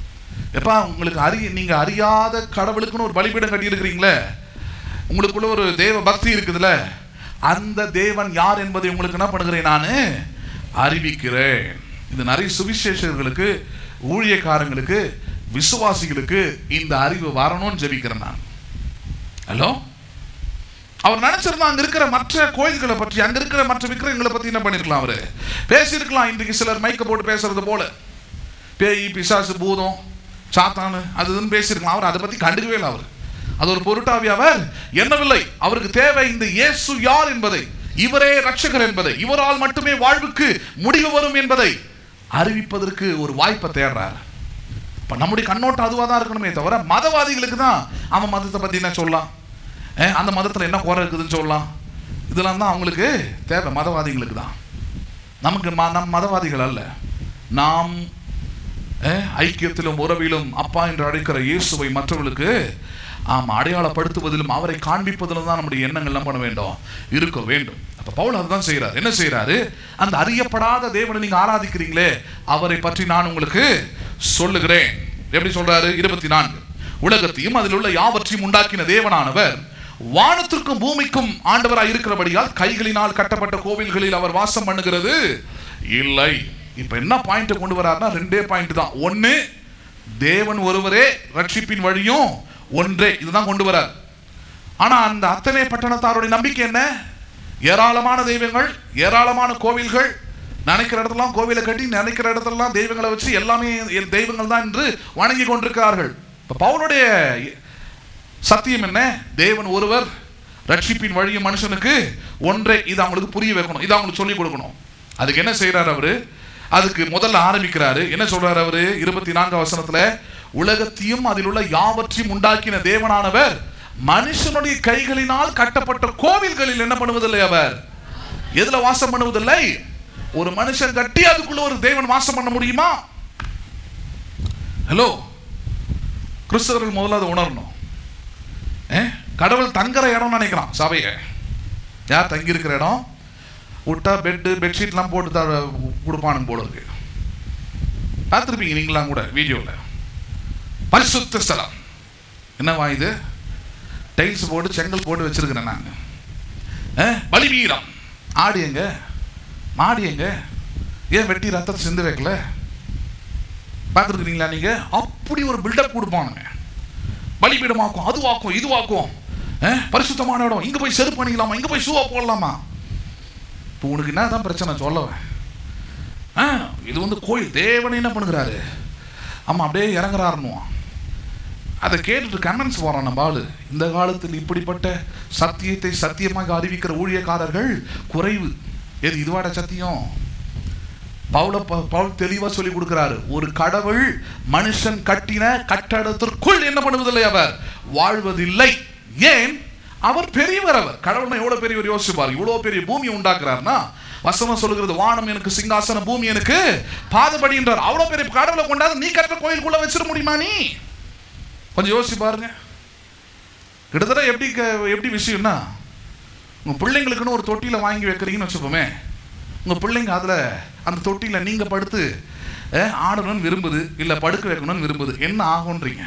எப்பா உங்களுக்கு அறிய, நீங்க அறியாத கடவுளுக்குன்னு ஒரு பலிபீடம் கட்டி இருக்கிறீங்களே, உங்களுக்குள்ள ஒரு தேவ பக்தி இருக்குதுல்ல, அந்த தேவன் யார் என்பதை உங்களுக்கு என்ன பண்ணுகிறேன் நான் அறிவிக்கிறேன். இது நிறைய சுவிசேஷர்களுக்கு, ஊழியக்காரங்களுக்கு, விசுவாசிகளுக்கு இந்த அறிவு வரணும்னு ஜெபிக்கிறேன் நான். ஹலோ, அவர் நினைச்சிருந்தா அங்க இருக்கிற மற்ற கோயில்களை பற்றி, அங்க இருக்கிற மற்ற விக்கிரகங்களை பத்தி என்ன பண்ணிருக்கலாம், அவரு பேசியிருக்கலாம். இன்றைக்கு சிலர் மைக்க போட்டு பேசுறது போல பேய், பிசாசு, பூதம், சாத்தானு அதுன்னு பேசியிருக்கலாம். அவர் அதை பத்தி கண்டுக்கவே இல்லை. அவர் அது ஒரு பொருட்டாவி அவர் என்னவில்லை. அவருக்கு தேவை இந்த இயேசு யார் என்பதை, இவரே ரட்சகர் என்பதை, இவரால் மட்டுமே வாழ்வுக்கு முடிவு வரும் என்பதை அறிவிப்பதற்கு ஒரு வாய்ப்பை தேடுறார். இப்ப நம்முடைய கண்ணோட்டம் அதுவா தான் இருக்கணுமே தவிர, மதவாதிகளுக்கு தான் அவன் மதத்தை பத்தி என்ன சொல்லலாம், அந்த மதத்தில் என்ன குறை இருக்குதுன்னு சொல்லலாம், இதெல்லாம் தான் அவங்களுக்கு தேவை, மதவாதிகளுக்கு தான். நமக்கு நம் மதவாதிகள் அல்ல, நாம் ஐக்கியத்திலும் உறவிலும் அப்பா என்று அழைக்கிற இயேசுவை மற்றவர்களுக்கு ஆமா அடையாளப்படுத்துவதிலும் அவரை காண்பிப்பதிலும் தான் நம்முடைய எண்ணங்கள் என்ன பண்ண வேண்டும், இருக்க வேண்டும். அப்ப பவுல் அதுதான் செய்யறாரு. என்ன செய்யறாரு? அந்த அறியப்படாத தேவனை நீங்க ஆராதிக்கிறீங்களே, அவரை பற்றி நான் உங்களுக்கு சொல்லுகிறேன். எப்படி சொல்றாரு? இருபத்தி நான்கு உலகத்தையும் அதில் உள்ள யாவற்றையும் உண்டாக்கின தேவனானவர் வானத்திற்கும் பூமிக்கும் ஆண்டவராய் இருக்கிறபடியால் கைகளினால் கட்டப்பட்ட கோவில்களில் அவர் வாசம் பண்ணுகிறது இல்லை. இப்ப என்ன பாயிண்ட் கொண்டு வராருன்னா, ரெண்டே பாயிண்ட் தான். ஒன்னு, தேவன் ஒருவரே, ரட்சிப்பின் வழியும் ஒன்றே, இதுதான் கொண்டு வரார். ஆனா அந்த அத்தனை பட்டணத்தாருடைய நம்பிக்கை என்ன? ஏராளமான தெய்வங்கள், ஏராளமான கோவில்கள், நினைக்கிற இடத்துலாம் கோவிலை கட்டி நினைக்கிற இடத்துலாம் தெய்வங்களை வச்சு எல்லாமே தெய்வங்கள் தான் என்று வணங்கி கொண்டிருக்கிறார்கள். இப்ப பவுலுடைய சத்தியம் என்ன? தேவன் ஒருவர், ரட்சிப்பின் வழியும் மனுஷனுக்கு ஒன்றே. இது அவங்களுக்கு புரிய வைக்கணும், இது அவங்களுக்கு சொல்லிக் கொடுக்கணும். அதுக்கு என்ன செய்யறாரு அவரு? அதுக்கு முதல்ல ஆரம்பிக்கிறாரு. என்ன சொல்றாரு அவரு? இருபத்தி நான்காம் வசனத்துல, உலகத்தையும் அதில் உள்ள யாவற்றையும் உண்டாக்கின தேவனானவர் மனுஷனுடைய கைகளினால் கட்டப்பட்ட கோவில்களில் என்ன பண்ணுவதில்லை, அவர் எதுல வாசம் பண்ணுவதில்லை. ஒரு மனுஷன் கட்டி அதுக்குள்ள ஒரு தேவன் வாசம் பண்ண முடியுமா? ஹலோ, கிறிஸ்தவர்கள் முதல்ல அதை உணரணும். கடவுள் தங்குற இடம் நினைக்கிறான் சபையை. யார் தங்கி இருக்கிற இடம்? விட்டா பெட்டு பெட்ஷீட்லாம் போட்டு த கொடுப்பானுங்க போல இருக்கு. பார்த்துருப்பீங்க நீங்களாம் கூட வீடியோவில். பரிசுத்த ஸ்தலம் என்னவா இது? டைல்ஸ் போட்டு செங்கல் போட்டு வச்சிருக்கிறேன் நான். பலிபீடம், ஆடு எங்க, மாடி எங்க, ஏன் வெட்டி ரத்தத்தை சிந்து வைக்கல? பார்த்துருக்கிறீங்களா நீங்க? அப்படி ஒரு பில்டப் கொடுப்பானுங்க. பலிபீடமாக்கும், அதுவாக்கும், இதுவாக்கும், பரிசுத்தமான இடம், இங்க போய் செருப்பு பண்ணிக்கலாமா, இங்க போய் ஷூவா போடலாமா? இப்போ உனக்கு என்னதான் பிரச்சனை சொல்லவன்? இது வந்து கோயில். தேவனை என்ன பண்ணுகிறாரு? ஆமாம் அப்படியே இறங்குறாருன்னுவான். அதை கேட்டுட்டு கமெண்ட்ஸ் போகிறான் நம்ம ஆளு. இந்த காலத்தில் இப்படிப்பட்ட சத்தியத்தை சத்தியமாக அறிவிக்கிற ஊழியக்காரர்கள் குறைவு. எது இதுவாட சத்தியம்? பவுல பவுல் தெளிவாக சொல்லி கொடுக்கிறாரு, ஒரு கடவுள் மனுஷன் கட்டின கட்டடத்திற்குள் என்ன பண்ணுவதில்லை, அவர் வாழ்வதில்லை. ஏன்? அவர் பெரியவர். அவர் கடவுள்னா எவ்வளவு பெரியவர் யோசிப்பார். இவ்வளவு பெரிய பூமியை உண்டாக்குறாருன்னா, வசனம் சொல்லுகிறது வானம் எனக்கு சிங்காசன பூமி எனக்கு பாதபடி என்றார். அவ்வளவு பெரிய கடவுளை கொண்டாந்து நீ கட்டுற கோயிலுக்குள்ள வச்சிட முடியுமா? நீ கொஞ்சம் யோசிச்சு பாருங்க. கிட்டத்தட்ட எப்படி எப்படி விஷயம்னா, உங்க பிள்ளைங்களுக்குன்னு ஒரு தொட்டியில வாங்கி வைக்கிறீங்கன்னு வச்சுப்போமே. உங்க பிள்ளைங்க அதுல அந்த தொட்டியில நீங்க படுத்து ஆடணும்னு விரும்புது, இல்ல படுக்க வைக்கணும்னு விரும்புது. என்ன ஆகும்ன்றீங்க?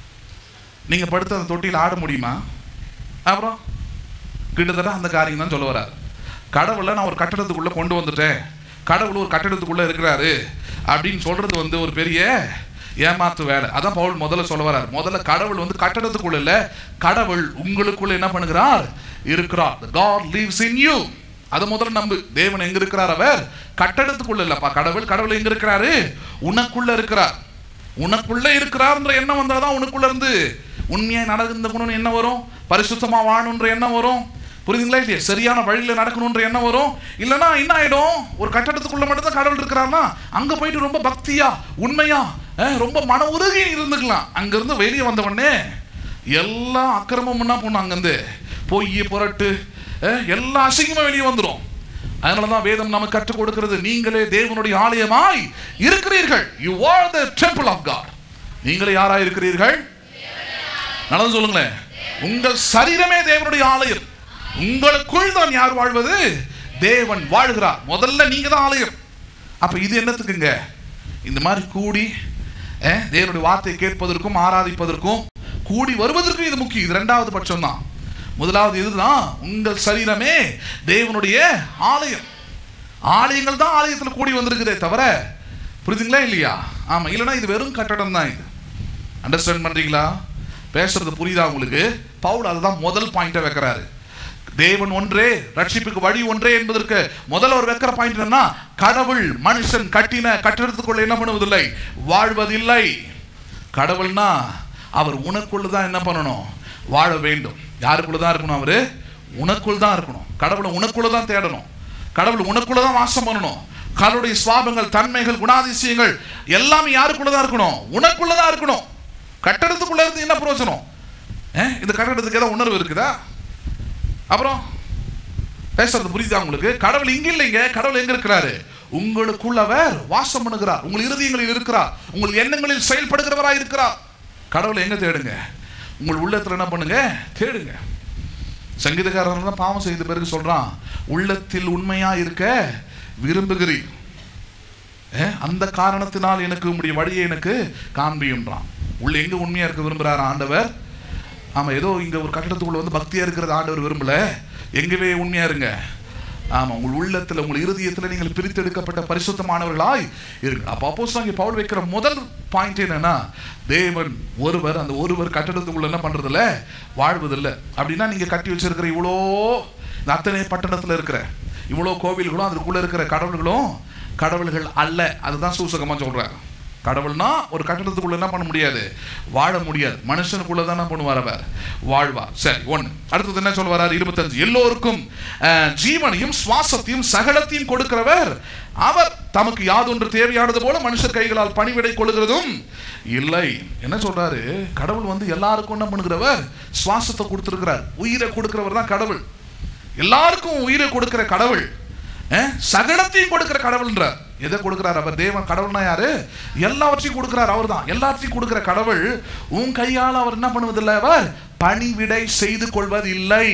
நீங்க படுத்து அந்த தொட்டியில் ஆட முடியுமா? அப்புறம் கிட்டத்தட்ட அந்த காரியம் தான் சொல்ல வர்றாரு. கடவுளை நான் ஒரு கட்டடத்துக்குள்ள கொண்டு வந்துட்டேன், கடவுள் ஒரு கட்டடத்துக்குள்ள இருக்கிறாரு அப்படின்னு சொல்றது வந்து ஒரு பெரிய ஏமாத்து வேலை. அதான் பவுல் முதல்ல சொல்ல வர்றாரு. முதல்ல கடவுள் வந்து கட்டடத்துக்குள்ள இல்ல, கடவுள் உங்களுக்குள்ள என்ன பண்ணுகிறார், இருக்கிறார். God lives in you. அதை முதல்ல நம்பு. தேவன் எங்க இருக்கிறார்? அவர் கட்டடத்துக்குள்ள இல்லப்பா. கடவுள் கடவுள் எங்க இருக்கிறாரு? உனக்குள்ள இருக்கிறார். உனக்குள்ள இருக்கிறார்ன்ற எண்ணம் வந்தாதான் உனக்குள்ள இருந்து உண்மையை நடந்துக்கணும்னு என்ன வரும், பரிசுத்தமா வாழணுன்ற எண்ணம் வரும். புரியுதுங்களா இல்லையா? சரியான வழியில நடக்கணும்ன்ற எண்ணம் வரும். இல்லைன்னா என்ன ஆயிடும், ஒரு கட்டடத்துக்குள்ள மட்டும் தான் கடவுள் இருக்கிறார்னா அங்க போயிட்டு ரொம்ப பக்தியா உண்மையா ரொம்ப மன உருகி இருந்துக்கலாம். அங்கிருந்து வெளியே வந்த உடனே எல்லா அக்கிரமும் முன்னா போன, அங்கிருந்து பொய் புரட்டு எல்லா அசிங்கமும் வெளியே வந்துடும். அதனாலதான் வேதம் நமக்கு கற்றுக் கொடுக்கிறது, நீங்களே தேவனுடைய ஆலயமாய் இருக்கிறீர்கள். You are the temple of God. நீங்களே யாராய் இருக்கிறீர்கள்? நல்லது சொல்லுங்களேன். உங்கள் சரீரமே தேவனுடைய ஆலயம். உங்களுக்குள் தான் யார் வாழ்வது? தேவன் வாழ்கிறார். முதல்ல நீங்க தான் ஆலயம். அப்ப இது என்னத்துக்குங்க? இந்த மாதிரி கூடி தேவனுடைய வார்த்தையை கேட்பதற்கும் ஆராதிப்பதற்கும் கூடி வருவதற்கும் இது முக்கியம். இது இரண்டாவது பட்சம் தான். முதலாவது இதுதான், உங்கள் சரீரமே தேவனுடைய ஆலயம். ஆலயங்கள் தான் ஆலயத்தில் கூடி வந்திருக்குதே தவிர, புரியுதுங்களா இல்லையா? ஆமா, இல்லைன்னா இது வெறும் கட்டடம் தான். இது அண்டர்ஸ்டாண்ட் பண்றீங்களா? பேசுறது புரியுதா உங்களுக்கு? பவுல் அதுதான் முதல் பாயிண்ட வைக்கிறாரு. தேவன் ஒன்றே, ரட்சிப்புக்கு வழி ஒன்றே என்பதற்கு முதல்ல ஒரு வைக்கிற பாயிண்ட் என்னன்னா, கடவுள் மனுஷன் கட்டின கட்டிடத்துக்குள்ள என்ன பண்ணுவதில்லை, வாழ்வதில்லை. கடவுள்னா அவர் உனக்குள்ளதான் என்ன பண்ணணும், வாழ வேண்டும். யாருக்குள்ளதான் இருக்கணும்? அவரு உனக்குள் தான் இருக்கணும். கடவுளை உனக்குள்ளதான் தேடணும். கடவுள் உனக்குள்ளதான் வாசம் பண்ணணும். கடவுளுடைய சுவாபங்கள், தன்மைகள், குணாதிசயங்கள் எல்லாமே யாருக்குள்ளதான் இருக்கணும்? உனக்குள்ளதான் இருக்கணும். கட்டடத்துக்குள்ள இருந்து என்ன பிரயோஜனம்? இந்த கட்டடத்துக்கு ஏதாவது உணர்வு இருக்குதா? அப்புறம் பேசுறது புரியுதா உங்களுக்கு? கடவுள் இங்க இல்லைங்க. கடவுள் எங்க இருக்கிறாரு? உங்களுக்குள்ள அவர் வாசம் பண்ணுகிறார். உங்கள் இருதயங்களில் இருக்கிறார். உங்கள் எண்ணங்களில் செயல்படுகிறவராய் இருக்கிறார். கடவுளை எங்க தேடுங்க? உங்கள் உள்ளத்துல என்ன பண்ணுங்க? தேடுங்க. சங்கீதக்காரன் தான் பாவம் செய்த பிறகு சொல்றான், உள்ளத்தில் உண்மையா இருக்க விரும்புகிறீர், அந்த காரணத்தினால் எனக்கு உங்களுடைய வழியை எனக்கு காண்பியும்ன்றான். உள்ள எங்க உண்மையா இருக்க விரும்புறாரு ஆண்டவர்? ஆமா, ஏதோ இங்க ஒரு கட்டடத்துக்குள்ள வந்து பக்தியா இருக்கிறது ஆண்டவர் விரும்பல. எங்கவே உண்மையா இருங்க. ஆமா, உங்கள் உள்ளத்துல, உங்கள் இருதயத்துல நீங்கள் பிரித்தெடுக்கப்பட்ட பரிசுத்தமானவர்களாய் இருங்க. அப்ப அப்போஸ்தலனாகிய பவுல் வைக்கிற முதல் பாயிண்ட் என்னன்னா, தேவன் ஒருவர், அந்த ஒருவர் கட்டடத்துக்குள்ள என்ன பண்றதில்ல, வாழ்வதில்லை. அப்படின்னா நீங்க கட்டி வச்சிருக்கிற இவ்வளோ அத்தனை பட்டணத்துல இருக்கிற இவ்வளோ கோவில்களும் அதுக்குள்ள இருக்கிற கடவுள்களும் கடவுள்கள் அல்ல. அதுதான் சூசகமா சொல்றாரு. கடவுள்னா ஒரு கட்டடத்துக்குள்ள என்ன பண்ண முடியாது, வாழ முடியாது. மனுஷனுக்குள்ளதான் என்ன பண்ணுவார், அவர் வாழ்வார். சரி, ஒண்ணு. அடுத்தது என்ன சொல்ல வர்றாரு? இருபத்தஞ்சு. எல்லோருக்கும் ஜீவனையும் சுவாசத்தையும் சகலத்தையும் கொடுக்கிறவர் அவர். தமக்கு யாதொன்று தேவையானது போல மனுஷர் கைகளால் பணிவிடை கொள்கிறதும் இல்லை. என்ன சொல்றாரு? கடவுள் வந்து எல்லாருக்கும் என்ன பண்ணுகிறவர்? சுவாசத்தை கொடுத்திருக்கிறார். உயிரை கொடுக்கிறவர் தான் கடவுள். எல்லாருக்கும் உயிரை கொடுக்கிற கடவுள், சகலத்தையும் கொடுக்கிற கடவுள்ன்றார். எதை கொடுக்கிறார் அவர்? தேவன். கடவுள்னா யாரு? எல்லாவற்றையும் கொடுக்கிறார். அவர் தான் எல்லாத்தையும் கொடுக்கிற கடவுள். உன் கையால் அவர் என்ன பண்ணுவதில்லை, அவர் பணிவிடை செய்து கொள்வதில்லை.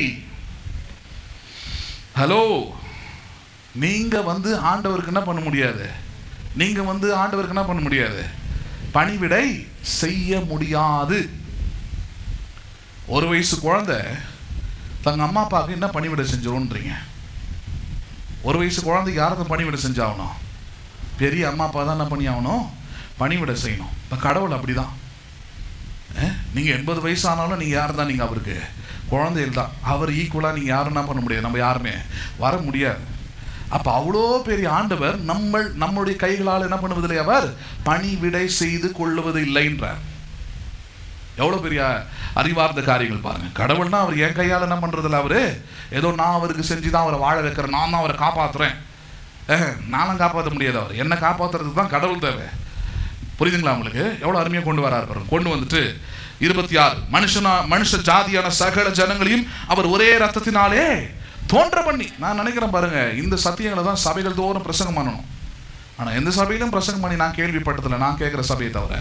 ஹலோ, நீங்க வந்து ஆண்டவருக்கு என்ன பண்ண முடியாது? நீங்க வந்து ஆண்டவருக்கு என்ன பண்ண முடியாது? பணிவிடை செய்ய முடியாது. ஒரு வயசு குழந்தை தங்க அம்மா அப்பாவுக்கு என்ன பணிவிடை செஞ்சிரும்ன்றீங்க? ஒரு வயசு குழந்தைக்கு யாருக்கு பணிவிடை செஞ்சாகணும்? பெரிய அம்மா அப்பா தான் என்ன பண்ணி ஆகணும்? பணிவிடை செய்யணும். இப்போ கடவுள் அப்படிதான். நீங்கள் எண்பது வயசு ஆனாலும் நீங்கள் யார் தான்? நீங்கள் அவருக்கு குழந்தைகள் தான். அவர் ஈக்குவலாக நீங்கள் யாரும் என்ன பண்ண முடியாது. நம்ம யாருமே வர முடியாது. அப்ப அவ்வளோ பெரிய ஆண்டவர் நம்ம நம்முடைய கைகளால் என்ன பண்ணுவதில்லை, அவர் பணிவிடை செய்து கொள்ளுவது இல்லைன்றார். எவ்வளவு பெரிய அறிவார்ந்த காரியங்கள் பாருங்க. கடவுள்னா அவர் என் கையால் என்ன பண்றதில்ல, அவரு ஏதோ நான் அவருக்கு செஞ்சுதான் அவரை வாழ வைக்கிறேன், நான் தான் அவரை காப்பாத்துறேன். நானும் காப்பாற்ற முடியாது, அவர் என்ன காப்பாத்துறதுக்கு தான் கடவுள் தேவை. புரியுதுங்களா உங்களுக்கு? எவ்வளவு அருமையா கொண்டு வராரு. கொண்டு வந்துட்டு இருபத்தி ஆறு மனுஷனா மனுஷ ஜாதியான சகல ஜனங்களையும் அவர் ஒரே ரத்தத்தினாலே தோன்ற பண்ணி. நான் நினைக்கிறேன் பாருங்க, இந்த சத்தியங்களை தான் சபைகள் தோறும் பிரசங்கம் பண்ணணும். ஆனா எந்த சபையிலும் பிரசங்கம் பண்ணி நான் கேள்விப்பட்டதில்லை, நான் கேட்கிற சபையை தவிர.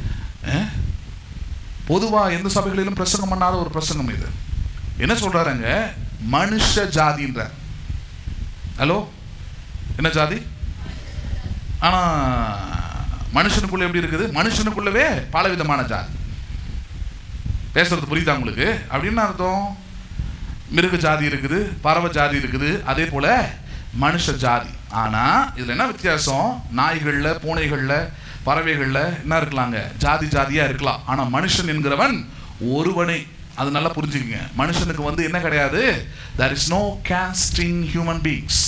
பொதுவா எந்த சபைகளிலும் பிரசங்கம் பண்ணாத ஒரு பிரசங்கம் இது. என்ன சொல்றாருங்க? மனுஷ ஜாதின்ற. ஹலோ, என்ன ஜாதி? ஆனா மனுஷனுக்குள்ள எப்படி இருக்குது? மனுஷனுக்குள்ளவே பல விதமான ஜாதி. பேசுறது புரியுதா உங்களுக்கு? அப்படின்னு அர்த்தம், மிருக ஜாதி இருக்குது, பறவை ஜாதி இருக்குது, அதே போல மனுஷ ஜாதி. ஆனா இதுல என்ன வித்தியாசம்? நாய்கள்ல, பூனைகள்ல, பறவைகள்ல என்ன இருக்கலாங்க? ஜாதி ஜாதியா இருக்கலாம். ஆனா மனுஷன் என்கிறவன் ஒருவனே. அது நல்லா புரிஞ்சுக்கங்க. மனுஷனுக்கு வந்து என்ன கிடையாது? there is no caste in human beings.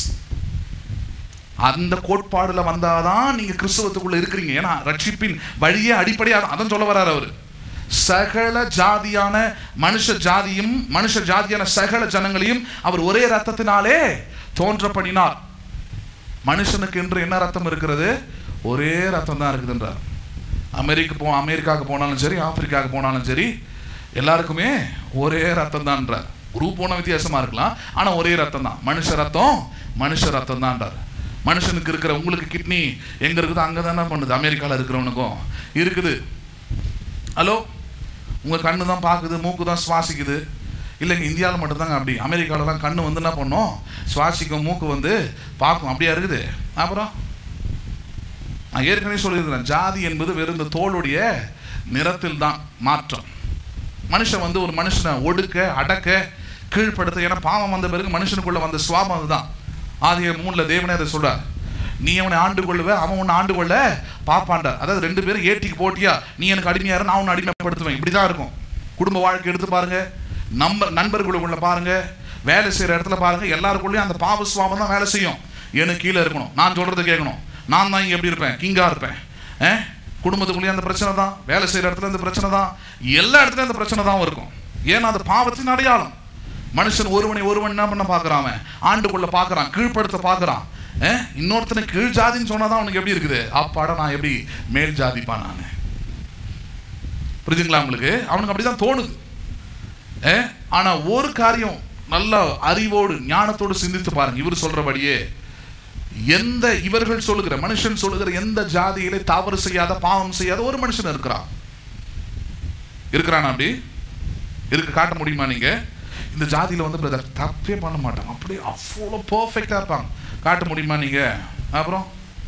அந்த கோட்பாடுல வந்தாதான் நீங்க கிறிஸ்தவத்துக்குள்ள இருக்கிறீங்க. ஏன்னா ரட்சிப்பின் வழியே அடிப்படையாக அதான் சொல்ல வர்றாரு அவரு. சகல ஜாதியான மனுஷ ஜாதியும் மனுஷ ஜாதியான சகல ஜனங்களையும் அவர் ஒரே ரத்தத்தினாலே தோன்ற பண்ணினார். மனுஷனுக்கு என்று என்ன ரத்தம் இருக்கிறது? ஒரே ரத்தம் தான் இருக்குதுன்றார். அமெரிக்க போ அமெரிக்காவுக்கு போனாலும் சரி, ஆப்பிரிக்காவுக்கு போனாலும் சரி, எல்லாருக்குமே ஒரே ரத்தம் தான்ன்றார். குரூப் போன வித்தியாசமா இருக்கலாம், ஆனா ஒரே ரத்தம் தான். மனுஷ ரத்தம் மனுஷ ரத்தம் தான்ன்றார். மனுஷனுக்கு இருக்கிற உங்களுக்கு கிட்னி எங்க இருக்குது? அங்கே தானே பண்ணுது. அமெரிக்காவில் இருக்கிறவனுக்கும் இருக்குது. ஹலோ, உங்கள் கண்ணு தான் பார்க்குது, மூக்கு தான் சுவாசிக்குது. இல்லைங்க, இந்தியாவில் மட்டும்தாங்க அப்படி. அமெரிக்காவிலலாம் கண்ணு வந்து என்ன பண்ணும்? சுவாசிக்கும், மூக்கு வந்து பார்க்கும். அப்படியா இருக்குது? அப்புறம் நான் ஏற்கனவே சொல்லியிருக்கிறேன், ஜாதி என்பது வெறும் இந்த தோளுடைய நிறத்தில் தான் மாற்றம். மனுஷன் வந்து ஒரு மனுஷனை ஒடுக்க, அடக்க, கீழ்ப்படுத்த. ஏன்னா பாவம் வந்த பிறகு மனுஷனுக்குள்ள வந்த சுவாபம் அதுதான். ஆதிய மூணுல தேவனே அதை சொல்றார், நீ அவனை ஆண்டு கொள்ளுவ, அவன் உன்னை ஆண்டு கொள்ள பாப்பாண்டார். அதாவது ரெண்டு பேரும் ஏட்டிக்கு போட்டியா, நீ எனக்கு அடிமையாரு, நான் உன்னை அடிமைப்படுத்துவேன். இப்படிதான் இருக்கும். குடும்ப வாழ்க்கை எடுத்து பாருங்க, நம்ம நண்பர்களுக்குள்ள பாருங்க, வேலை செய்யற இடத்துல பாருங்க, எல்லாருக்குள்ளேயும் அந்த பாவ சுவாபம் தான் வேலை செய்யும். எனக்கு கீழே இருக்கணும், நான் சொல்றதை கேட்கணும், நான் தான் இங்க எப்படி இருப்பேன், கிங்கா இருப்பேன். குடும்பத்துக்குள்ளேயே அந்த பிரச்சனை தான், வேலை செய்யற இடத்துல இந்த பிரச்சனை தான், எல்லா இடத்துலயும் அந்த பிரச்சனை தான் இருக்கும். ஏன்னா அது பாவத்தின் அடையாளம். மனுஷன் ஒருவனை ஒருவன் என்ன பண்ண பாக்குறான்? ஆண்டு கொள்ள பாக்குறான், கீழ்படுத்த பாக்குறான். இன்னொருத்தனை கீழ் ஜாதின்னு சொன்னாதான் அவனுக்கு எப்படி இருக்குது? அப்பாடா, நான் எப்படி மேல் ஜாதிப்பா நான். புரியுதுங்களா உங்களுக்கு? அவனுக்கு அப்படிதான் தோணுது. ஆனா ஒரு காரியம் நல்ல அறிவோடு ஞானத்தோடு சிந்தித்து பாருங்க. இவர் சொல்றபடியே எந்த இவர்கள் சொல்லுகிற மனுஷன் சொல்லுகிற எந்த ஜாதியிலே தவறு செய்யாத, பாவம் செய்யாத ஒரு மனுஷன் இருக்கிறான். இருக்கிறான் அப்படி இருக்கு காட்ட முடியுமா? நீங்க இந்த ஜாதியில வந்து பிரதர் தப்பே பண்ண மாட்டாங்க, அப்படியே அவ்வளோ பர்ஃபெக்டா இருப்பாங்க, காட்ட முடியுமா நீங்க? அப்புறம்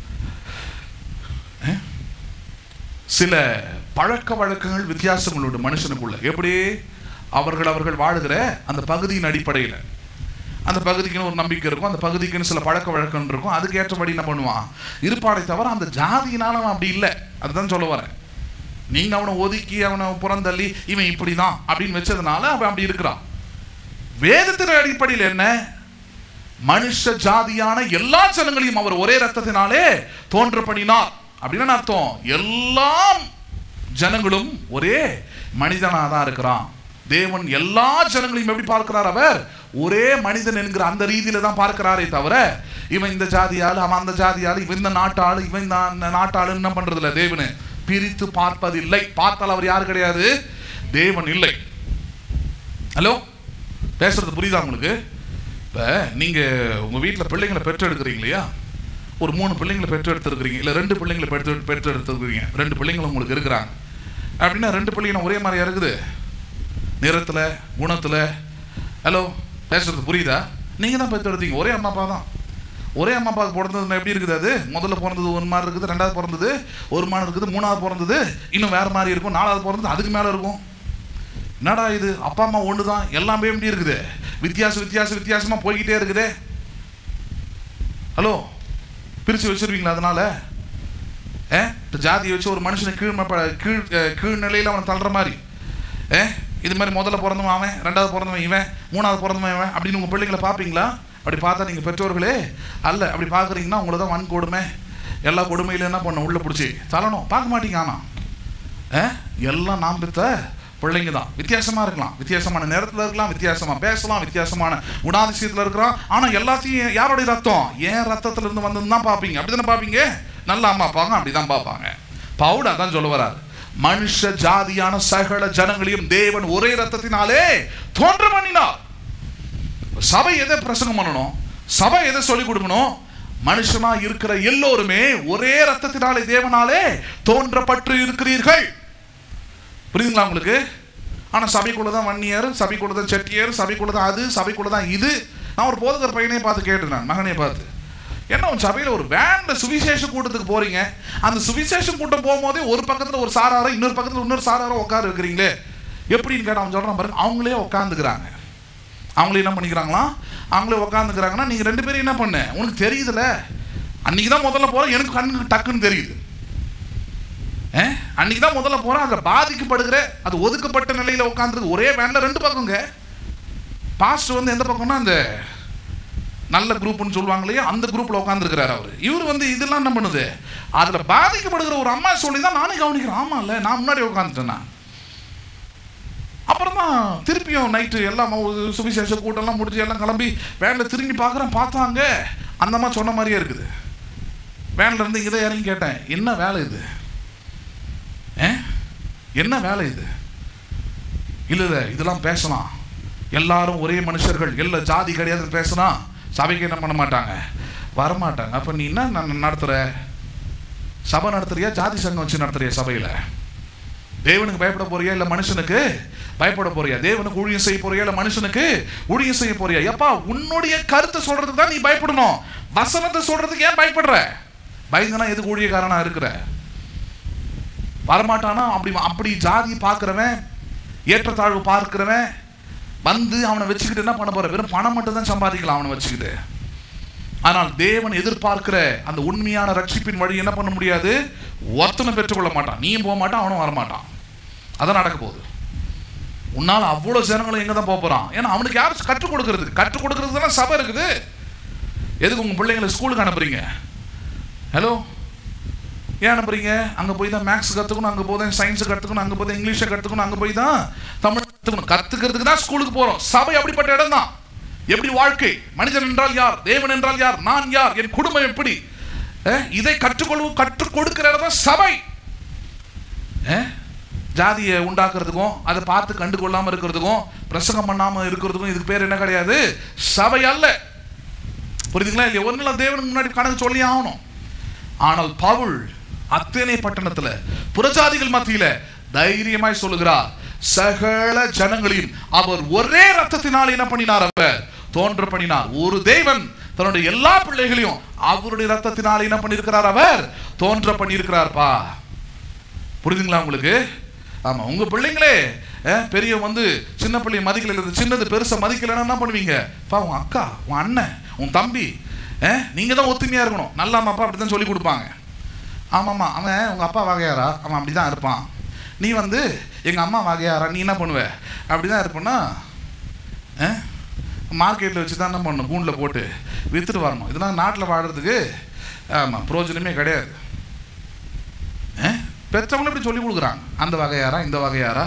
சில பழக்க வழக்கங்கள் வித்தியாசங்களோட மனுஷனுக்குள்ள எப்படி அவர்கள் அவர்கள் வாழுகிற அந்த பகுதியின் அடிப்படையில் அந்த பகுதிக்குன்னு ஒரு நம்பிக்கை இருக்கும், அந்த பகுதிக்குன்னு சில பழக்க வழக்கம் இருக்கும், அதுக்கு ஏற்றபடி என்ன பண்ணுவான் இருப்பாடை தவிர அந்த ஜாதியினால அவன் அப்படி இல்லை. அதுதான் சொல்ல வரேன். நீங்க அவனை ஒதுக்கி அவனை புறந்தள்ளி இவன் இப்படிதான் அப்படின்னு வச்சதுனால அவன் அப்படி இருக்கிறான். வேதத்தின் அடிப்படையில் என்ன? மனுஷ ஜாதியான எல்லா ஜனங்களையும் அவர் ஒரே ரத்தத்தினாலே தோன்ற பண்ணினார். அப்படின்னு அர்த்தம் எல்லா ஜனங்களும் ஒரே மனிதனா தான் இருக்கிறான். தேவன் எல்லா ஜனங்களையும் எப்படி பார்க்கிறார்? அவர் ஒரே மனிதன் என்கிற அந்த ரீதியில தான் பார்க்கிறாரே தவிர இவன் இந்த ஜாதியால், அவன் அந்த ஜாதியால், இவன் இந்த நாட்டாளு, இவன் இந்த நாட்டாளு என்ன பண்றது இல்லை. தேவனு பிரித்து பார்ப்பதில்லை. பார்த்தால் அவர் யாரு கிடையாது? தேவன் இல்லை. ஹலோ, பேசுறது புரியுதா உங்களுக்கு? இப்ப நீங்க உங்க வீட்டுல பிள்ளைங்களை பெற்று எடுக்கிறீங்க இல்லையா? ஒரு மூணு பிள்ளைங்களை பெற்று எடுத்துருக்கிறீங்க, இல்ல ரெண்டு பிள்ளைங்களை பெற்று பெற்று எடுத்துருக்கிறீங்க. ரெண்டு பிள்ளைங்களும் உங்களுக்கு இருக்கிறாங்க அப்படின்னா ரெண்டு பிள்ளைங்களும் ஒரே மாதிரியா இருக்குது நிறத்துல, குணத்துல. ஹலோ, பேசுறது புரியுதா? நீங்க தான் பெற்று எடுத்தீங்க, ஒரே அம்மா அப்பா தான். ஒரே அம்மா அப்பாவுக்கு பிறந்தது எப்படி இருக்குது? அது முதல்ல பிறந்தது ஒரு மாதிரி இருக்குது, ரெண்டாவது பிறந்தது ஒரு மாதிரி இருக்குது, மூணாவது பிறந்தது இன்னும் வேற மாதிரி இருக்கும், நாலாவது பிறந்தது அதுக்கு மேல இருக்கும். என்னடா இது, அப்பா அம்மா ஒன்று தான், எல்லாமே எப்படி இருக்குது? வித்தியாசம் வித்தியாசம் வித்தியாசமா போய்கிட்டே இருக்குது. ஹலோ, பிரிச்சு வச்சிருவீங்களா? அதனால ஜாதியை வச்சு ஒரு மனுஷனை கீழ் கீழ் கீழ் நிலையில அவனை தள்ளுற மாதிரி இது மாதிரி முதல்ல பிறந்தவன் அவன், ரெண்டாவது பிறந்தவன் இவன், மூணாவது பிறந்தவன் இவன் அப்படின்னு உங்க பிள்ளைங்களை பார்ப்பீங்களா? அப்படி பார்த்தா நீங்கள் பெற்றோர்களே அல்ல. அப்படி பார்க்குறீங்கன்னா உங்களை தான் வன்கொடுமை எல்லா கொடுமையிலும் என்ன பண்ண உள்ளே பிடிச்சி தரணும் பார்க்க மாட்டீங்க. ஆனால் எல்லாம் நாம் பெற்ற பிள்ளைங்க தான். வித்தியாசமாக இருக்கலாம், வித்தியாசமான நேரத்தில் இருக்கலாம், வித்தியாசமாக பேசலாம், வித்தியாசமான குணாதிசயத்தில் இருக்கிறோம். ஆனால் எல்லாத்தையும் யாருடைய ரத்தம்? ஏன் ரத்தத்தில் இருந்து வந்ததுன்னு தான் பார்ப்பீங்க. அப்படி தானே பார்ப்பீங்க. நல்ல அம்மா அப்பாங்க அப்படி தான் பார்ப்பாங்க. பவுல் அதான் சொல்ல வராரு, மனுஷ ஜாதியான சகல ஜனங்களையும் தேவன் ஒரே ரத்தத்தினாலே தோன்ற பண்ணினார். சபை எதை பிரசங்கம் பண்ணணும்? சபை எதை சொல்லிக் கொடுக்கணும்? மனுஷனா இருக்கிற எல்லோருமே ஒரே ரத்தத்தினாலே தேவனாலே தோன்றப்பட்டு இருக்கிறீர்கள். புரியுதுங்களா உங்களுக்கு? ஆனால் சபைக்குள்ள தான் வன்னியர், சபைக்குள்ள தான் செட்டியர், சபைக்குள்ள தான் அது, சபைக்குள்ள தான் இது. நான் ஒரு போதகர் பையனே பார்த்து கேட்டேன், நான் மகனே பார்த்து, என்ன உன் சபையில் ஒரு வேண்ட சுவிசேஷ கூட்டத்துக்கு போறீங்க, அந்த சுவிசேஷம் கூட்டம் போகும்போதே ஒரு பக்கத்தில் ஒரு சாராரம் இன்னொரு பக்கத்தில் இன்னொரு சாராரம் உட்கார இருக்கிறீங்களே எப்படின்னு கேட்டால் அவன் சொல்கிறான் பாருங்க, அவங்களே உட்காந்துக்கிறாங்க. அவங்களே என்ன பண்ணிக்கிறாங்களா? அவங்களே உட்காந்துக்கிறாங்கன்னா நீங்கள் ரெண்டு பேரும் என்ன பண்ண உனக்கு தெரியுதுல்ல, அன்னைக்கு தான் முதல்ல போகிறோம், எனக்கு கண்ணுக்கு டக்குன்னு தெரியுது. அன்னைக்கு தான் முதல்ல போகிறோம், அதில் பாதிக்கப்படுகிற அது ஒதுக்கப்பட்ட நிலையில் உட்காந்துருக்கு. ஒரே வேனில் ரெண்டு பக்கங்க. பாஸ்டர் வந்து எந்த பக்கம்னா அந்த நல்ல குரூப்னு சொல்லுவாங்க இல்லையா, அந்த குரூப்பில் உட்காந்துருக்கிறார் அவர். இவர் வந்து இதெல்லாம் என்ன பண்ணுது, அதில் பாதிக்கப்படுகிற ஒரு அம்மா சொல்லி தான் நானே கவனிக்கிறேன். ஆமாம் இல்லை, நான் முன்னாடி உட்காந்துட்டேன். நான் அப்புறம் தான் திருப்பியும் நைட்டு எல்லாம் சுவிசேஷ கூட்டம்லாம் முடிச்சு எல்லாம் கிளம்பி வேனில் திரும்பி பார்க்குறேன், பார்த்தாங்க அந்த மாதிரி சொன்ன மாதிரியே இருக்குது. வேனில் இருந்து இதை இறங்கி கேட்டேன், என்ன வேலை இது, என்ன வேலை இது? இல்லை இல்லை இதெல்லாம் பேசலாம், எல்லாரும் ஒரே மனுஷர்கள், எல்லா ஜாதி கிடையாது பேசினா சபைக்கு என்ன பண்ண மாட்டாங்க, வரமாட்டாங்க. அப்போ நீ என்ன நான் நடத்துகிற, சபை நடத்துறியா, ஜாதி சங்கம் வச்சு நடத்துறியா? சபையில் தேவனுக்கு பயப்பட போறியா இல்லை மனுஷனுக்கு பயப்பட போறியா? தேவனுக்கு ஊழியம் செய்ய போறியா இல்லை மனுஷனுக்கு ஊழியம் செய்ய போறியா? எப்பா உன்னுடைய கருத்தை சொல்றதுக்கு தான் நீ பயப்படணும், வசனத்தை சொல்றதுக்கு ஏன் பயப்படுற? பயந்தனா எதுக்கு ஊழியக்காரனா இருக்கிற? வரமாட்டானா? அப்படி அப்படி ஜாதி பார்க்கிறவன், ஏற்றத்தாழ்வு பார்க்கிறவன் வந்து அவனை வச்சுக்கிட்டு என்ன பண்ண போற? வெறும் பணம் மட்டும் தான் சம்பாதிக்கலாம் அவனை வச்சுக்கிட்டு. ஆனால் தேவன் எதிர்பார்க்கிற அந்த உண்மையான ரட்சிப்பின் வழி என்ன பண்ண முடியாது, ஒருத்தனை பெற்றுக்கொள்ள மாட்டான். நீயும் போக மாட்டான், அவனும் வரமாட்டான். அதான் நடக்க போகுது. உன்னால் அவ்வளோ ஜனங்களும் எங்கே தான் போக போகிறான்? ஏன்னா அவனுக்கு யாரும் கற்றுக் கொடுக்கறதுக்கு கற்றுக் கொடுக்கறதுலாம் சபை இருக்குது. எதுக்கு உங்கள் பிள்ளைங்களை ஸ்கூலுக்கு அனுப்புறீங்க? ஹலோ, ஏன் அனுப்புறீங்க? அங்கே போய் தான் மேக்ஸ் கற்றுக்கணும், அங்கே போய் தான் சயின்ஸை கற்றுக்கணும், அங்கே போய் தான் இங்கிலீஷை கற்றுக்கணும், அங்கே போய் தான் தமிழ் கற்றுக்கணும். கற்றுக்கிறதுக்கு தான் ஸ்கூலுக்கு போகிறோம். சபை அப்படிப்பட்ட இடம் தான். எப்படி வாழ்க்கை, மனிதன் என்றால் யார், தேவன் என்றால் யார், நான் யார், என் குடும்பம் எப்படி, இதை கற்றுக்கொள்வோம் கற்றுக் கொடுக்கிற இடம் தான் சபை. ஜாதியை உண்டாக்குறதுக்கும் அதை பார்த்து கண்டு கொள்ளாமல் இருக்கிறதுக்கும் பிரசங்கம் பண்ணாமல் இருக்கிறதுக்கும் இதுக்கு பேர் என்ன கிடையாது, சபை அல்ல. புரியுதுங்களா இல்லையா? ஒரு நாள் தேவனுக்கு முன்னாடி கணக்கு சொல்லி ஆகணும். ஆனால் பவுல் அத்தனை பட்டணத்தில் புறஜாதிகள் மத்தியில தைரியமாய் சொல்லுகிறார், சகல ஜனங்களையும் அவர் ஒரே ரத்தத்தினால் என்ன பண்ணினார், அவர் தோன்ற பண்ணினார். ஒரு தேவன் தன்னுடைய எல்லா பிள்ளைகளையும் அவருடைய ரத்தத்தினால் என்ன பண்ணியிருக்கிறார், அவர் தோன்ற பண்ணியிருக்கிறார்ப்பா. புரியுதுங்களா உங்களுக்கு? ஆமா, உங்க பிள்ளைங்களே பெரிய வந்து சின்ன பிள்ளைய மதிக்கல, சின்னது பெருசா மதிக்கலன்னா என்ன பண்ணுவீங்க? பா உன் அக்கா, உன் அண்ணன், உன் தம்பி, நீங்க தான் ஒத்துமையா இருக்கணும். நல்ல அம்மா அப்பா அப்படித்தான் சொல்லி கொடுப்பாங்க. ஆமாம்மா, அவன் உங்க அப்பா வகையாரா, அவன் அப்படிதான் இருப்பான். நீ வந்து எங்கள் அம்மா வகையாரா, நீ என்ன பண்ணுவ, அப்படி தான் இருப்பேன்னா மார்க்கெட்டில் வச்சு தான் என்ன பண்ணணும், கூண்டில் போட்டு விற்றுட்டு வரணும். இதெல்லாம் நாட்டில் வாடுறதுக்கு ஆமாம் பிரயோஜனமே கிடையாது. பெற்றவங்களும் இப்படி சொல்லி கொடுக்குறாங்க, அந்த வகையாரா இந்த வகையாரா.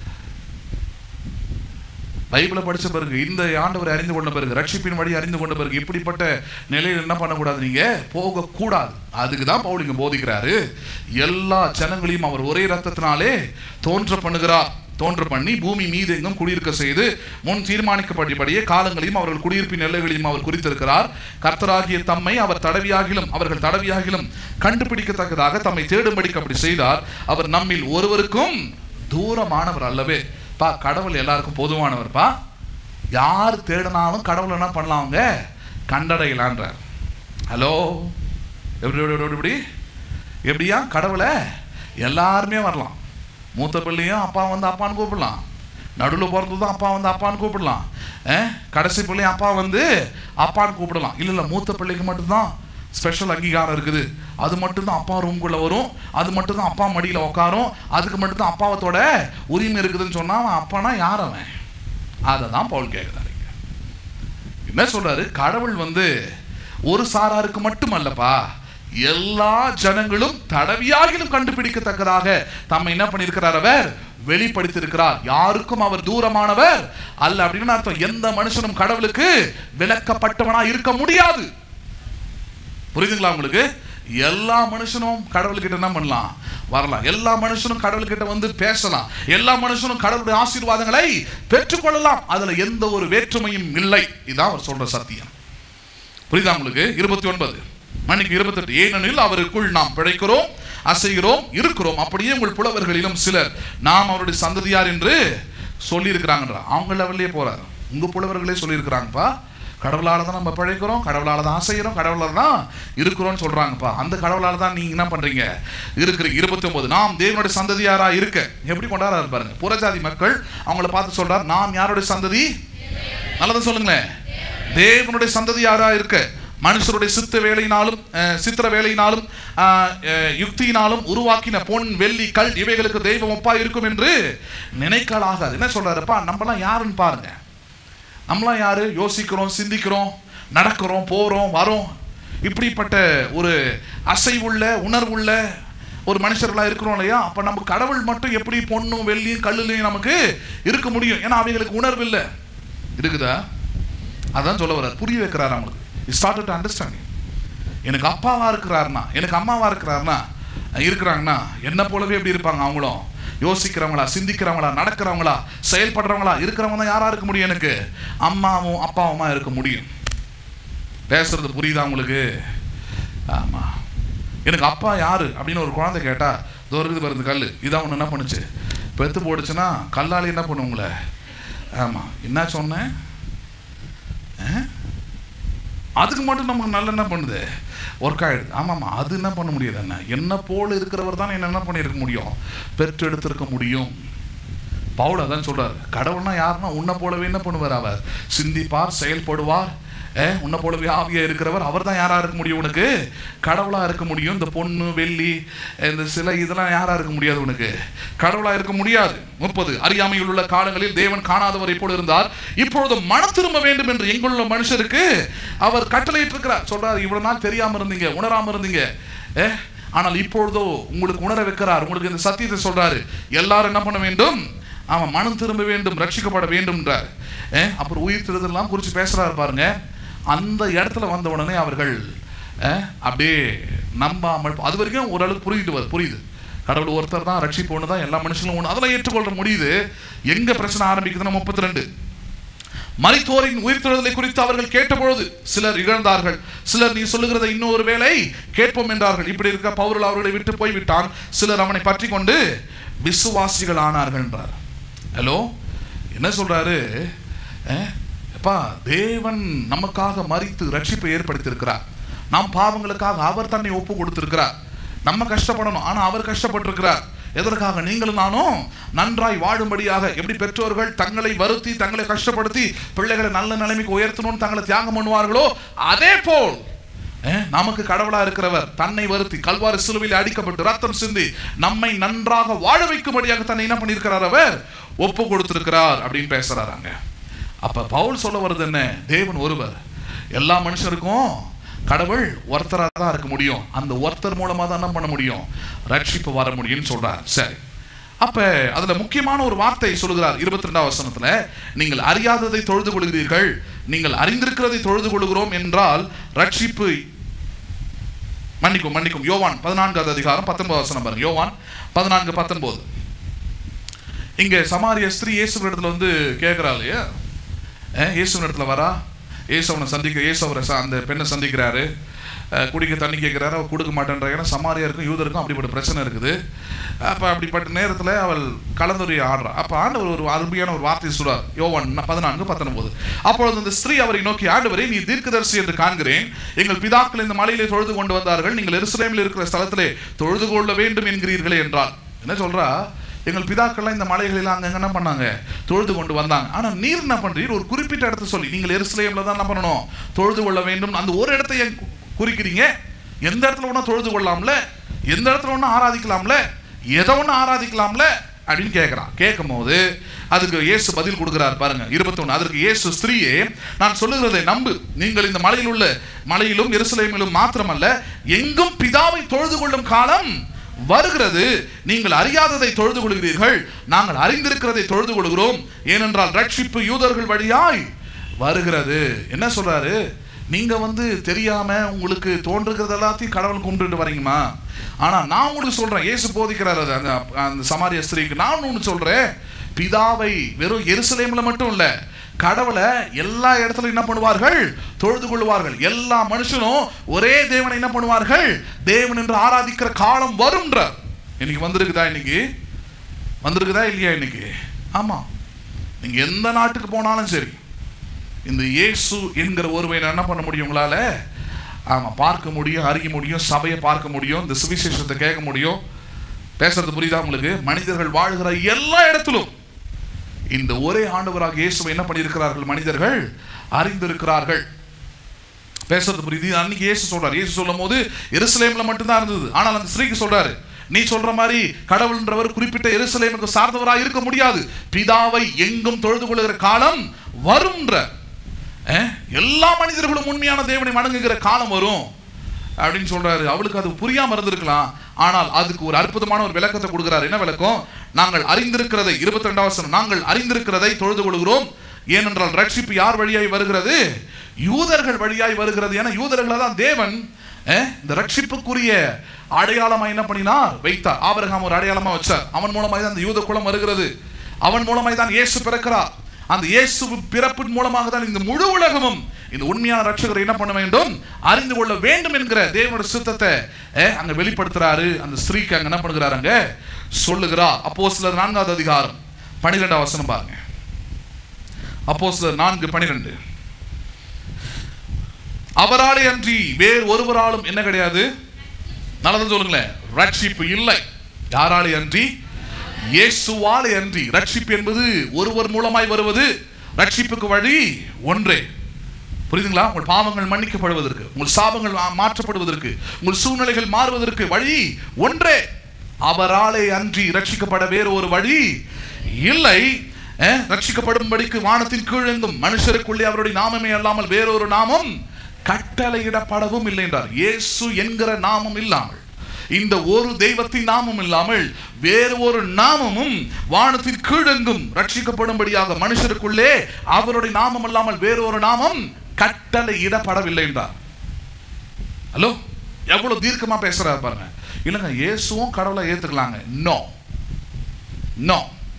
பைபிளை படித்த பிறகு, இந்த ஆண்டவரை அறிந்து கொண்ட பிறகு, ரட்சிப்பின் வழி அறிந்து கொண்ட பிறகு இப்படிப்பட்ட நிலையில் என்ன பண்ணக்கூடாது, நீங்கள் போகக்கூடாது. அதுக்கு தான் பவுல் இங்கே போதிக்கிறாரு. எல்லா ஜனங்களையும் அவர் ஒரே ரத்தத்தினாலே தோன்ற பண்ணுகிறார். தோன்ற பண்ணி பூமி மீது எங்கும் குடியிருக்க செய்து முன் தீர்மானிக்கப்பட்டபடியே காலங்களையும் அவர்கள் குடியிருப்பின் எல்லைகளையும் அவர் குறித்திருக்கிறார். கர்த்தராகிய தம்மை அவர் தடவியாகிலும் அவர்கள் தடவியாகிலும் கண்டுபிடிக்கத்தக்கதாக தம்மை தேடும்படிக்கு அப்படி செய்தார். அவர் நம்மில் ஒருவருக்கும் தூரமானவர் அல்லவே. பா, கடவுள் எல்லாருக்கும் பொதுவானவர் பா. யார் தேடினாலும் கடவுள் என்ன பண்ணலாம், அவங்க கண்டடையலான்றார். ஹலோ, எப்படி எப்படி எப்படியா கடவுளை எல்லாருமே வரலாம். மூத்த பிள்ளையும் அப்பா வந்து அப்பான்னு கூப்பிடலாம், நடுவில் பிறந்ததும் அப்பா வந்து அப்பான்னு கூப்பிடலாம், கடைசி பிள்ளையும் அப்பா வந்து அப்பான்னு கூப்பிடலாம். இல்லை இல்லை, மூத்த பிள்ளைக்கு மட்டும்தான் ஸ்பெஷல் அங்கீகாரம் இருக்குது. அது மட்டும்தான் அப்பா ரூம்குள்ளே வரும், அது மட்டும்தான் அப்பா மடியில் உட்காரும், அதுக்கு மட்டும்தான் அப்பாவத்தோட உரிமை இருக்குதுன்னு சொன்னால் அவன் அப்பானா யார் அவன்? அதை தான் பவுல் கேட்குறாரு. என்ன சொல்றாரு? கடவுள் வந்து ஒரு சாராருக்கு மட்டும் அல்லப்பா, எல்லா ஜனங்களும் தடவியாகிலும் கண்டுபிடிக்கத்தக்கதாக தம்மை என்ன பண்ணியிருக்கிறார்? அவர் வெளிப்படுத்தியிருக்கிறார். யாருக்கும் அவர் தூரமானவர் அல்ல அப்படின்னு அர்த்தம். எந்த மனுஷனும் கடவுளுக்கு விலக்கப்பட்டவனா இருக்க முடியாது. புரியுதுங்களா உங்களுக்கு? எல்லா மனுஷனும் கடவுள்கிட்ட என்ன பண்ணலாம்? வரலாம். எல்லா மனுஷனும் கடவுள்கிட்ட வந்து பேசலாம். எல்லா மனுஷனும் கடவுளுடைய ஆசீர்வாதங்களை பெற்றுக்கொள்ளலாம். அதுல எந்த ஒரு வேற்றுமையும் இல்லை. இதான் அவர் சொல்ற சத்தியம். புரியுதா உங்களுக்கு? இருபத்தி ஒன்பது மணிக்கு இருபத்தி எட்டு ஏனெனில் அவருக்குள் நாம் பிழைக்கிறோம், அசைகிறோம், இருக்கிறோம். அப்படியே உங்கள் புலவர்களிலும் சிலர் நாம் அவருடைய சந்ததியார் என்று சொல்லி இருக்கிறாங்கன்ற அவங்க லெவல்லே போறாரு. உங்க புலவர்களே சொல்லி இருக்கிறாங்கப்பா, கடவுளால தான் நம்ம பிழைக்கிறோம், கடவுளால தான் அசைகிறோம், கடவுளால தான் இருக்கிறோம்னு சொல்றாங்கப்பா. அந்த கடவுளால தான் நீங்க என்ன பண்றீங்க? இருக்கிறீங்க. இருபத்தி ஒன்பது நாம் தேவனுடைய சந்ததியாரா இருக்க எப்படி கொண்டாடுறாரு பாருங்க. புறஜாதி மக்கள் அவங்கள பார்த்து சொல்றாரு, நாம் யாருடைய சந்ததி? நல்லதான் சொல்லுங்களேன். தேவனுடைய சந்ததியாரா இருக்க, மனுஷருடைய சித்த வேலையினாலும் சித்திர வேலையினாலும் யுக்தியினாலும் உருவாக்கின பொன் வெள்ளி கல் இவைகளுக்கு தெய்வம் ஒப்பா இருக்கும் என்று நினைக்கலாகாது. என்ன சொல்றாருப்பா? நம்மளாம் யாருன்னு பாருங்க. நம்மளாம் யாரு? யோசிக்கிறோம், சிந்திக்கிறோம், நடக்கிறோம், போறோம், வரோம். இப்படிப்பட்ட ஒரு அசைவுள்ள உணர்வுள்ள ஒரு மனுஷர்களா இருக்கிறோம் இல்லையா? அப்ப நம்ம கடவுள் மட்டும் எப்படி பொண்ணும் வெள்ளியும் கல்லுலையும் நமக்கு இருக்க முடியும்? ஏன்னா அவைகளுக்கு உணர்வு இல்லை. இருக்குதா? அதான் சொல்ல வர்றார், புரிய வைக்கிறார் அவங்களுக்கு. Started to understand. எனக்கு அப்பாவா இருக்கிறாருன்னா, எனக்கு அம்மாவா இருக்கிறாருன்னா இருக்கிறாங்கன்னா என்ன போலவே எப்படி இருப்பாங்க? அவங்களும் யோசிக்கிறவங்களா, சிந்திக்கிறவங்களா, நடக்கிறவங்களா, செயல்படுறவங்களா இருக்கிறவங்க தான் யாரா இருக்க முடியும்? எனக்கு அம்மாவும் அப்பாவுமா இருக்க முடியும். பேசுறது புரியுதா உங்களுக்கு? ஆமா. எனக்கு அப்பா யாரு அப்படின்னு ஒரு குழந்தை கேட்டா, இதோ இருக்குது பாருங்க கல், இதான் ஒன்று என்ன பண்ணுச்சு? பெத்து போடுச்சுன்னா கல்லால் என்ன பண்ணும் உங்களை? ஆமா. என்ன சொன்னேன்? அதுக்கு மட்டும் நமக்கு நல்ல என்ன பண்ணுது? ஒர்க் ஆகிடுது. ஆமாம்மா, அது என்ன பண்ண முடியாது? என்ன என்ன போல இருக்கிறவர் தான் என்ன என்ன பண்ணியிருக்க முடியும்? பெற்று எடுத்திருக்க முடியும். பவுல் அதான் சொல்றாரு, கடவுள்னா யாருன்னா உன்னை போலவே என்ன பண்ணுவார்? அவர் சிந்திப்பார், செயல்படுவார். ஏ உன்னை போலவே ஆவியா இருக்கிறவர் அவர் தான் யாரா இருக்க முடியும்? உனக்கு கடவுளா இருக்க முடியும். இந்த பொண்ணு வெள்ளி இந்த சிலை இதெல்லாம் யாரா இருக்க முடியாது? உனக்கு கடவுளா இருக்க முடியாது. முப்பது அறியாமையில் உள்ள காலங்களில் தேவன் காணாதவர் இப்போது இருந்தார், இப்பொழுது மனம் திரும்ப வேண்டும் என்று எங்குள்ள மனுஷருக்கு அவர் கட்டளையிட்டு இருக்கிறார். சொல்றாரு, இவ்வளவு நாள் தெரியாம இருந்தீங்க, உணராம இருந்தீங்க, ஏ ஆனால் இப்பொழுதோ உங்களுக்கு உணர வைக்கிறார். உங்களுக்கு இந்த சத்தியத்தை சொல்றாரு. எல்லாரும் என்ன பண்ண வேண்டும்? அவன் மனம் திரும்ப வேண்டும், ரட்சிக்கப்பட வேண்டும்ன்றார். அப்புறம் உயிர் திருதெல்லாம் குறித்து பேசுறாரு பாருங்க. அந்த இடத்துல வந்த உடனே அவர்கள் அப்படியே நம்பாமல், அது வரைக்கும் ஓரளவுக்கு புரிஞ்சுட்டு வருது, புரியுது கடவுள் ஒருத்தர் தான், ரட்சிப்பு ஒன்று தான், எல்லா மனுஷங்களும் ஒன்று, அதெல்லாம் ஏற்றுக்கொள்ள முடியுது. எங்க பிரச்சனை ஆரம்பிக்குதுன்னா முப்பத்தி ரெண்டு மரித்தோரின் உயிர்த்தெழுதலை குறித்து அவர்கள் கேட்டபொழுது சிலர் இழந்தார்கள், சிலர் நீ சொல்லுகிறத இன்னொரு வேளை கேட்போம் என்றார்கள். இப்படி இருக்க பவுல் அவர்களை விட்டு போய்விட்டான், சிலர் அவனை பற்றி கொண்டு விசுவாசிகள் ஆனார்கள் என்றார். ஹலோ, என்ன சொல்றாரு? அப்பா, தேவன் நமக்காக மரித்து ரட்சிப்பை ஏற்படுத்தியிருக்கிறார். நாம் பாவங்களுக்காக அவர் தன்னை ஒப்பு கொடுத்திருக்கிறார். நம்ம கஷ்டப்படணும், ஆனா அவர் கஷ்டப்பட்டிருக்கிறார். எதற்காக? நீங்களும் நானும் நன்றாய் வாழும்படியாக. எப்படி பெற்றோர்கள் தங்களை வருத்தி தங்களை கஷ்டப்படுத்தி பிள்ளைகளை நல்ல நிலைமைக்கு உயர்த்தணும்னு தங்களை தியாகம் பண்ணுவார்களோ, அதே போல் நமக்கு கடவுளா இருக்கிறவர் தன்னை வருத்தி கல்வாரி சிலுவையில் அடிக்கப்பட்டு ரத்தம் சிந்தி நம்மை நன்றாக வாழ வைக்கும்படியாக தன்னை என்ன பண்ணியிருக்கிறார்? அவர் ஒப்பு கொடுத்திருக்கிறார் அப்படின்னு பேசுறாங்க. அப்ப பவுல் சொல்ல வருது என்ன? தேவன் ஒருவர், எல்லா மனுஷருக்கும் கடவுள் ஒருத்தராக தான் இருக்க முடியும். அந்த ஒருத்தர் மூலமா தான் என்ன பண்ண முடியும்? ரட்சிப்பு வர முடியும்னு சொல்றார். சரி, அப்ப அதுல முக்கியமான ஒரு வார்த்தை சொல்லுகிறார் இருபத்தி ரெண்டாவது வசனத்துல, நீங்கள் அறியாததை தொழுது கொள்கிறீர்கள், நீங்கள் அறிந்திருக்கிறதை தொழுது கொள்கிறோம் என்றால் ரட்சிப்பு மன்னிக்கும் மன்னிக்கும் யோவான் பதினான்காவது அதிகாரம் பத்தொன்பது வசனம் பாருங்க. யோவான் பதினான்கு பத்தொன்பது. இங்க சமாரிய ஸ்திரீ இயேசு இடத்துல வந்து கேட்கிறா இல்லையா? இயேசு இடத்துல வரா, இயேசு அவனை சந்திக்க, இயேசு அவரை அந்த பெண்ணை சந்திக்கிறாரு, குடிக்க தண்ணி கேட்கிறாரு, அவர் கொடுக்க மாட்டேன்றாங்க. ஏன்னா சமாரியாருக்கும் யூதருக்கும் அப்படிப்பட்ட பிரச்சனை இருக்குது. அப்போ அப்படிப்பட்ட நேரத்தில் அவள் கலந்துரையை ஆடுறா. அப்போ ஆண்டவர் ஒரு அருமையான ஒரு வார்த்தை சொல்றார். யோவான் பதினான்கு பத்தொன்பது. அப்பொழுது அந்த ஸ்திரீ அவரை நோக்கி, ஆண்டவரே, நீ தீர்க்கதரிசி என்று காண்கிறேன். எங்கள் பிதாக்கள் இந்த மலையிலே தொழுது கொண்டு வந்தார்கள், நீங்கள் எருசலேமில் இருக்கிற ஸ்தலத்திலே தொழுது கொள்ள வேண்டும் என்கிறீர்களே என்றால். என்ன சொல்றா? எங்கள் பிதாக்கள்லாம் இந்த மலைகளில் அங்கே என்ன பண்ணாங்க? தொழுது கொண்டு வந்தாங்க. ஆனால் நீர் என்ன பண்றீர்? ஒரு குறிப்பிட்ட இடத்த சொல்லி, நீங்கள் எருசலேமில் தான் என்ன பண்ணணும்? தொழுது கொள்ள வேண்டும். அந்த ஒரு இடத்தை ஏன் குறிக்கிறீங்க? எந்த இடத்துல ஒன்றா தொழுது கொள்ளலாம்ல, எந்த இடத்துல ஒன்றா ஆராதிக்கலாம்ல, எதை ஒன்று ஆராதிக்கலாம்ல அப்படின்னு கேட்கிறான். கேட்கும் போது அதுக்கு இயேசு பதில் கொடுக்கிறார் பாருங்க. இருபத்தி ஒன்று. அதற்கு இயேசு, ஸ்திரீயே, நான் சொல்லுகிறதை நம்பு. நீங்கள் இந்த மலையில் உள்ள மலையிலும் எருசலேமிலும் மாத்திரமல்ல, எங்கும் பிதாவை தொழுது கொள்ளும் காலம் வருகிறது. நீங்கள் அறியாததை தொழுது கொள்கிறீர்கள், நாங்கள் அறிந்திருக்கிறதை தொழுது கொள்கிறோம். ஏனென்றால் ரட்சிப்பு யூதர்கள் வழியாய் வருகிறது. என்ன சொல்றாரு? நீங்க வந்து தெரியாம உங்களுக்கு தோன்றுகிறது எல்லாத்தையும் கடவுள் கும்பிட்டு வரீங்கம்மா. ஆனா நான் உங்களுக்கு சொல்றேன், இயேசு போதிக்கிறார் அந்த அந்த சமாரிய ஸ்திரீக்கு, நான் ஒன்று சொல்றேன், பிதாவை வெறும் எருசலேம்ல மட்டும் இல்ல, கடவுளை எல்லா இடத்துலையும் என்ன பண்ணுவார்கள்? தொழுது கொள்வார்கள். எல்லா மனுஷனும் ஒரே தேவனை என்ன பண்ணுவார்கள்? தேவன் என்று ஆராதிக்கிற காலம் வரும்ன்ற. இன்னைக்கு வந்திருக்குதா? இன்னைக்கு வந்திருக்குதா இல்லையா? இன்னைக்கு ஆமா. நீங்க எந்த நாட்டுக்கு போனாலும் சரி, இந்த இயேசு என்கிற ஒருவை என்ன பண்ண முடியும்? உங்களால ஆமா பார்க்க முடியும், அறிய முடியும், சபையை பார்க்க முடியும், இந்த சுவிசேஷத்தை கேட்க முடியும். பேசுறது புரியுதா உங்களுக்கு? மனிதர்கள் வாழ்கிற எல்லா இடத்திலும் இந்த ஒரே ஆண்டவராக இயேசுவை என்ன பண்ணியிருக்கிறார்கள்? மனிதர்கள் அறிந்திருக்கிறார்கள். பேசுறது புரியுது? அன்னைக்கு இயேசு சொல்றாரு. இயேசு சொல்லும் போது எருசலேம்ல மட்டும்தான் இருந்தது. ஆனால் அந்த ஸ்திரீக்கு சொல்றாரு, நீ சொல்ற மாதிரி கடவுள்ன்றவர் குறிப்பிட்ட எருசலேமுக்கு சார்ந்தவராக இருக்க முடியாது, பிதாவை எங்கும் தொழுது கொள்ளுகிற காலம் வரும்ன்ற. எல்லா மனிதர்களும் உண்மையான தேவனை வணங்குகிற காலம் வரும் அப்படின்னு சொல்றாரு. அவளுக்கு அது புரியாம இருந்திருக்கலாம். ஆனால் அதுக்கு ஒரு அற்புதமான ஒரு விளக்கத்தை கொடுக்கிறார். என்ன விளக்கம்? நாங்கள் அறிந்திருக்கிறதை, இருபத்தி ரெண்டாவது வசனம், நாங்கள் அறிந்திருக்கிறதை தொழுது கொள்கிறோம். ஏனென்றால் ரட்சிப்பு யார் வழியாய் வருகிறது? யூதர்கள் வழியாய் வருகிறது. ஏன்னா யூதர்களை தான் தேவன் இந்த ரட்சிப்புக்குரிய அடையாளமா என்ன பண்ணினார்? வைத்தார். ஆபிரகாம் ஒரு அடையாளமா வச்சார். அவன் மூலமாய் தான் அந்த யூத குலம் வருகிறது. அவன் மூலமாய் தான் இயேசு பிறக்கிறார். அந்த இயேசு பிறப்பின் மூலமாக தான் இந்த முழு உலகமும் இந்த உண்மையான ரட்சகரை என்ன பண்ண வேண்டும்? அறிந்து கொள்ள வேண்டும் என்கிற தேவனுடைய சித்தத்தை அங்க வெளிப்படுத்துறாரு. அந்த ஸ்திரீக்கு அங்க என்ன பண்ணுகிறார்? அங்க சொல்லுகிறார். அப்போஸ்தலர் நான்காவது அதிகாரம் பனிரெண்டாவது வசனம் பாருங்க. அப்போஸ்தலர் நான்கு பனிரெண்டு. அவராலே அன்றி வேறு ஒருவராலும் என்ன கிடையாது? நல்லது சொல்லுங்களேன். ரட்சிப்பு இல்லை. யாராலே அன்றி? இயேசுவாலே அன்றி. ரட்சிப்பு என்பது ஒருவர் மூலமாய் வருவது. ரட்சிப்புக்கு வழி ஒன்றே. புரியுதுங்களா? உங்கள் பாவங்கள் மன்னிக்கப்படுவதற்கு, உங்கள் சாபங்கள் மாற்றப்படுவதற்கு, உங்கள் சூழ்நிலைகள் மாறுவதற்கு வழி ஒன்றே. அவராலே அன்றி ரட்சிக்கப்பட வேறு ஒரு வழி இல்லை. ரட்சிக்கப்படும்படிக்கு வானத்தின் கீழெங்கும் மனுஷருக்குள்ளே அவருடைய நாமமே அல்லாமல் வேறொரு நாமம் கட்டளையிடப்படவும் இல்லை என்றார். இயேசு என்கிற நாமம் இல்லாமல், இந்த ஒரு தெய்வத்தின் நாமம் இல்லாமல் வேறு ஒரு நாமமும் வானத்தின் கீழெங்கும் ரட்சிக்கப்படும்படியாக மனுஷருக்குள்ளே அவருடைய நாமம் இல்லாமல் வேறு ஒரு நாமம் கட்டளையிடப்படவில்லை என்றார். ஹலோ, எவ்வளவு தீர்க்கமா பேசுறாரு பாருங்க. இல்லைங்க, இயேசுவும் கடவுளை ஏத்துக்கலாங்க. No no,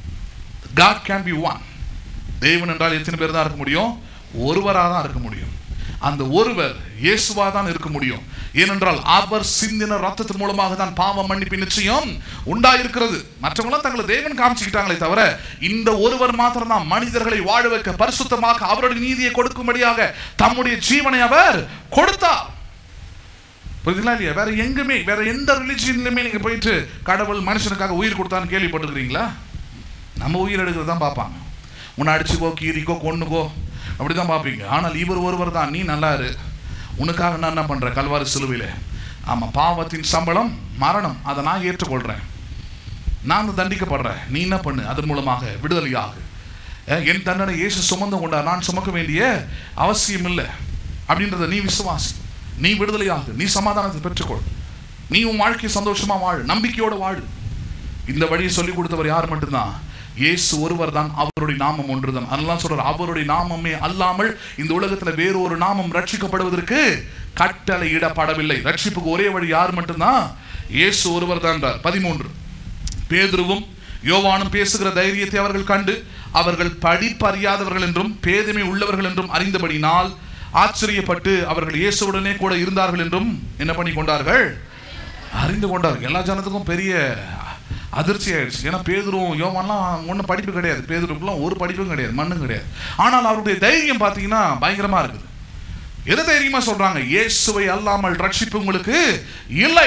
God can be one. தேவன் என்றால் எத்தனை பேர் தான் இருக்க முடியும்? ஒருவராக தான் இருக்க முடியும். அந்த ஒருவர் இயேசுவா தான் இருக்க முடியும். ஏனென்றால் அவர் சிந்தின ரத்தத்தின் மூலமாக தான் பாவ மன்னிப்பு நிச்சயம் உண்டாயிருக்கிறது. மற்றவங்களாம் தங்களை தேவன் காமிச்சுக்கிட்டாங்களே தவிர இந்த ஒருவர் மாத்திரம் தான் மனிதர்களை வாழ வைக்க, பரிசுத்தமாக அவருடைய நீதியை கொடுக்கும்படியாக தம்முடைய ஜீவனை அவர் கொடுத்தார். புரியுதுங்களா இல்லையா? வேற எங்குமே, வேற எந்த ரிலிஜியன்லயுமே நீங்க போயிட்டு கடவுள் மனுஷனுக்காக உயிர் கொடுத்தான்னு கேள்விப்பட்டிருக்கிறீங்களா? நம்ம உயிர் எடுக்கிறது தான் பார்ப்பாங்க. உன்னை அடிச்சுக்கோ, கீரிக்கோ, கொன்னுக்கோ, அப்படிதான் பார்ப்பீங்க. ஆனால் இவர் ஒருவர் தான், நீ நல்லா இரு, உனக்காக நான் என்ன பண்றேன்? கல்வாரி சிலுவையில, ஆமா, பாவத்தின் சம்பளம் மரணம், அதை நான் ஏற்றுக்கொள்றேன், நான் தண்டிக்கப்படுறேன், நீ என்ன பண்ணு, அதன் மூலமாக விடுதலையாக என் தண்டனை இயேசு சுமந்து கொண்டார், நான் சுமக்க வேண்டிய அவசியம் இல்லை அப்படின்றத நீ விசுவாசி, நீ விடுதலையாக, நீ சமாதானத்தை பெற்றுக்கொள், நீ உன் வாழ்க்கையை சந்தோஷமா வாழு, நம்பிக்கையோட வாழு. இந்த வழியை சொல்லிக் கொடுத்தவர் யார் மட்டும்தான்? இயேசு ஒருவர் தான். அவருடைய நாமம் ஒன்றுதான். அதெல்லாம் சொல்றார், அவருடைய நாமமே அல்லாமல் இந்த உலகத்துல வேறு ஒரு நாமம் ரட்சிக்கப்படுவதற்கு கட்டளையிடப்படவில்லை. ரட்சிப்புக்கு ஒரே வழி யார் மட்டும்தான்? இயேசு ஒருவர் தான். பதிமூன்று. பேதுருவும் யோவானும் பேசுகிற தைரியத்தை அவர்கள் கண்டு அவர்கள் படிப்பறியாதவர்கள் என்றும் பேதமை உள்ளவர்கள் என்றும் அறிந்தபடினால் ஆச்சரியப்பட்டு அவர்கள் இயேசுவுடனே கூட இருந்தார்கள் என்றும் என்ன பண்ணி கொண்டார்கள்? அறிந்து கொண்டார்கள். எல்லா ஜனத்துக்கும் பெரிய அதிர்ச்சி ஆயிடுச்சு. ஏன்னா பேதுருவும் யோவான்லாம் ஒன்றும் படிப்பு கிடையாது, பேதுருக்குலாம் ஒரு படிப்பும் கிடையாது, மண்ணும் கிடையாது. ஆனால் அவருடைய தைரியம் பார்த்தீங்கன்னா பயங்கரமா இருக்குது. எது தைரியமா சொல்றாங்க? இயேசுவை அல்லாமல் ரட்சிப்பு உங்களுக்கு இல்லை.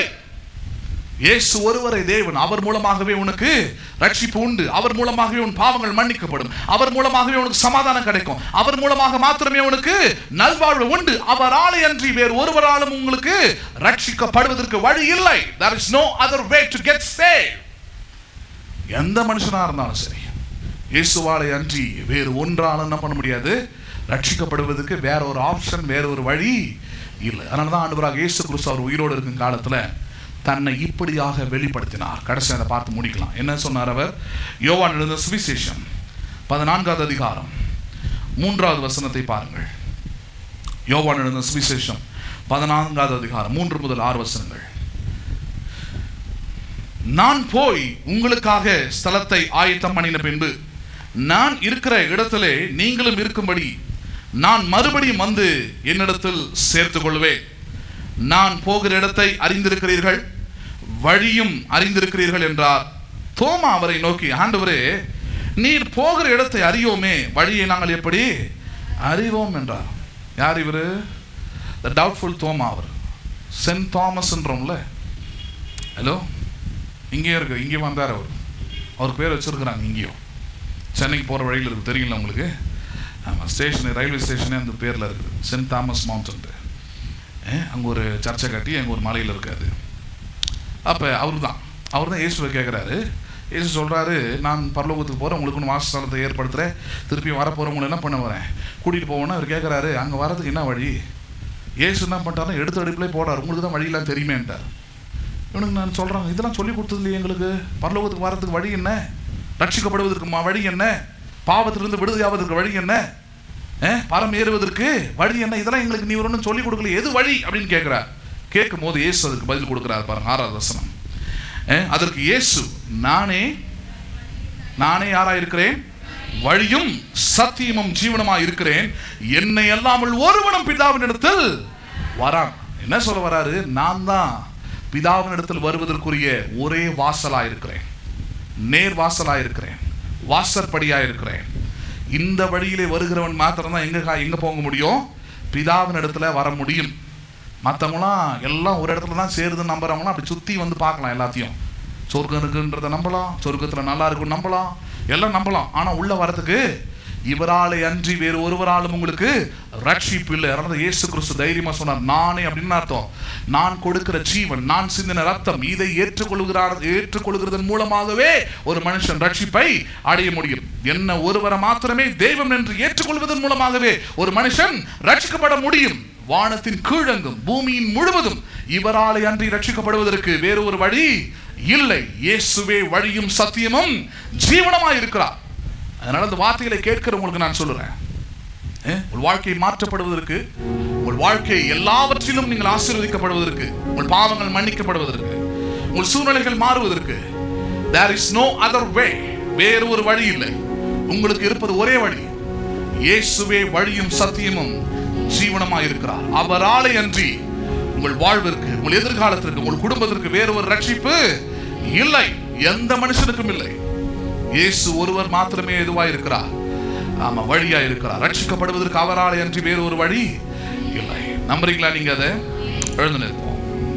இயேசு ஒருவரே தேவன், அவர் மூலமாகவே உனக்கு ரட்சிப்பு உண்டு, அவர் மூலமாகவே உன் பாவங்கள் மன்னிக்கப்படும், அவர் மூலமாகவே உனக்கு சமாதானம் கிடைக்கும், அவர் மூலமாக மாத்திரமே உனக்கு நல்வாழ்வு உண்டு. அவராலே அன்றி வேறு ஒருவராலும் உங்களுக்கு ரட்சிக்கப்படுவதற்கு வழி இல்லை. There is no other way to get saved. எந்த மனுஷனா இருந்தாலும் சரி, இயேசுவாலை அன்றி வேறு ஒன்றாலும் என்ன பண்ண முடியாது, ரட்சிக்கப்படுவதற்கு வேற ஒரு ஆப்ஷன், வேற ஒரு வழி இல்லை. அதனால தான் ஆண்டவராக இயேசு கிறிஸ்து அவர் உயிரோடு இருக்கும் காலத்தில் தன்னை இப்படியாக வெளிப்படுத்தினார். கடைசி அதை பார்த்து முடிக்கலாம். என்ன சொன்னார் அவர்? யோவான் எழுதின சுவிசேஷம் பதினான்காவது அதிகாரம் மூன்றாவது வசனத்தை பாருங்கள். யோவான் எழுதின சுவிசேஷம் பதினான்காவது அதிகாரம் மூன்று முதல் ஆறு வசனங்கள். நான் போய் உங்களுக்காக ஸ்தலத்தை ஆயத்தம் பண்ணின பின்பு நான் இருக்கிற இடத்திலே நீங்களும் இருக்கும்படி நான் மறுபடியும் வந்து என்னிடத்தில் சேர்த்துக் கொள்வேன். நான் போகிற இடத்தை அறிந்திருக்கிறீர்கள், வழியும் அறிந்திருக்கிறீர்கள் என்றார். தோமா அவரை நோக்கி, ஆண்டவரே, நீர் போகிற இடத்தை அறியோமே, வழியை நாங்கள் எப்படி அறிவோம் என்றார். யார் இவரு? The doubtful Thoma. அவர் சென்ட் தாமஸ்ன்றோம்ல. ஹலோ, இங்கேயும் இருக்கு, இங்கே வந்தார் அவர். அவர் பேர் வச்சிருக்கிறாங்க இங்கேயும். சென்னைக்கு போகிற வழியில் இருக்குது, தெரியல உங்களுக்கு? ஆமாம், ஸ்டேஷனு, ரயில்வே ஸ்டேஷனே அந்த பேரில் இருக்குது, சென்ட் தாமஸ் மவுண்டன். அங்கே ஒரு சர்ச்சை கட்டி அங்கே ஒரு மலையில் இருக்காது. அப்போ அவர் தான் அவர் தான் இயேசுவை கேட்குறாரு. இயேசு சொல்கிறாரு, நான் பரலோகத்துக்கு போகிறேன், உங்களுக்கு ஒன்று வாசஸ்தலத்தை ஏற்படுத்துகிறேன், திருப்பி வரப்போகிறவங்களை என்ன பண்ண வரேன், கூட்டிகிட்டு போவோன்னா அவர் கேட்குறாரு, அங்கே வரதுக்கு என்ன வழி? இயேசு என்ன பண்ணிட்டாலும் எடுத்து அடுப்பிலே போடார், உங்களுக்கு தான் வழியெல்லாம் தெரியுமேன்ட்டார். இவனுக்கு நான் சொல்கிறாங்க, இதெல்லாம் சொல்லி கொடுத்தது இல்லையே எங்களுக்கு, பரலோகத்துக்கு வரதுக்கு வழி என்ன, ரட்சிக்கப்படுவதற்கு வழி என்ன, பாவத்திலிருந்து விடுதலையாவதற்கு வழி என்ன, பரம் ஏறுவதற்கு வழி என்ன, இதெல்லாம் எங்களுக்கு நீ ஒன்றும் சொல்லிக் கொடுக்கல, எது வழி அப்படின்னு கேட்குறார். கேட்கும் போது இயேசு அதுக்கு பதில் கொடுக்குறாரு பாருங்க. ஆறாவது வசனம். அதற்கு இயேசு, நானே நானே யாரா இருக்கிறேன், வழியும் சத்தியமும் ஜீவனமா இருக்கிறேன், என்னை அல்லாமல் ஒருவனும் பிதாவின் இடத்தில் வரான். என்ன சொல்ல வராரு? நான் தான் பிதாவின் இடத்தில் வருவதற்குரிய ஒரே வாசலா இருக்கிறேன், நேர் வாசலா இருக்கிறேன், வாசற்படியா இருக்கிறேன். இந்த வழியிலே வருகிறவன் மாத்திரம் தான் எங்க எங்க போக முடியும், பிதாவின் இடத்துல வர முடியும். மற்றவங்களாம் எல்லாம் ஒரு இடத்துல தான் சேருதுன்னு நம்புறவங்களாம் அப்படி சுற்றி வந்து பார்க்கலாம். எல்லாத்தையும் சொர்க்கம் இருக்குன்றதை நம்பலாம், சொர்க்கத்தில் நல்லா இருக்குன்னு நம்பலாம், எல்லாம் நம்பலாம். ஆனால் உள்ள வரதுக்கு இவராலே அன்றி வேறு ஒருவராலும் உங்களுக்கு ரட்சிப்பு இல்லை. அதனால இயேசு கிறிஸ்து தைரியமா சொன்னார், நானே அப்படின்னு அர்த்தம். நான் கொடுக்கிற ஜீவன், நான் சிந்தின ரத்தம், இதை ஏற்றுக்கொள்கிறார் ஏற்றுக்கொள்கிறதன் மூலமாகவே ஒரு மனுஷன் ரட்சிப்பை அடைய முடியும். என்ன ஒருவரை மாத்திரமே தெய்வம் என்று ஏற்றுக்கொள்வதன் மூலமாகவே ஒரு மனுஷன் ரட்சிக்கப்பட முடியும். வானத்தின் கீழங்கும் பூமியின் முழுவதும் இவராலே அன்றி ரட்சிக்கப்படுவதற்கு வேறு ஒரு வழி இல்லை. இயேசுவே வழியும் சத்தியமும் ஜீவனமாய் இருக்கிறார். அதனால அந்த வார்த்தைகளை கேட்கிறவங்களுக்கு நான் சொல்லுறேன், உங்கள் வாழ்க்கை மாற்றப்படுவதற்கு, உங்கள் வாழ்க்கை எல்லாவற்றிலும் நீங்கள் ஆசீர்வதிக்கப்படுவதற்கு, உங்கள் பாவங்கள் மன்னிக்கப்படுவதற்கு, உங்கள் சூழ்நிலைகள் மாறுவதற்கு there is no other way, வேறு ஒரு வழி இல்லை. உங்களுக்கு இருப்பது ஒரே வழி. இயேசுவே வழியும் சத்தியமும் ஜீவனமாய் இருக்கிறார். அவராலே அன்றி உங்கள் வாழ்விற்கு, உங்கள் எதிர்காலத்திற்கு, உங்கள் குடும்பத்திற்கு வேறு ஒரு ரட்சிப்பு இல்லை, எந்த மனுஷனுக்கும் இல்லை. இயேசு ஒருவர் மாத்திரமே எதுவாய் இருக்கிறார், ஆமா வழியா இருக்கிறார். ரட்சிக்கப்படுவதற்கு அவராலே அன்றி வேறு ஒரு வழி இல்லை. நம்புறீங்களா? நீங்க அதை எழுந்து நிற்போம்.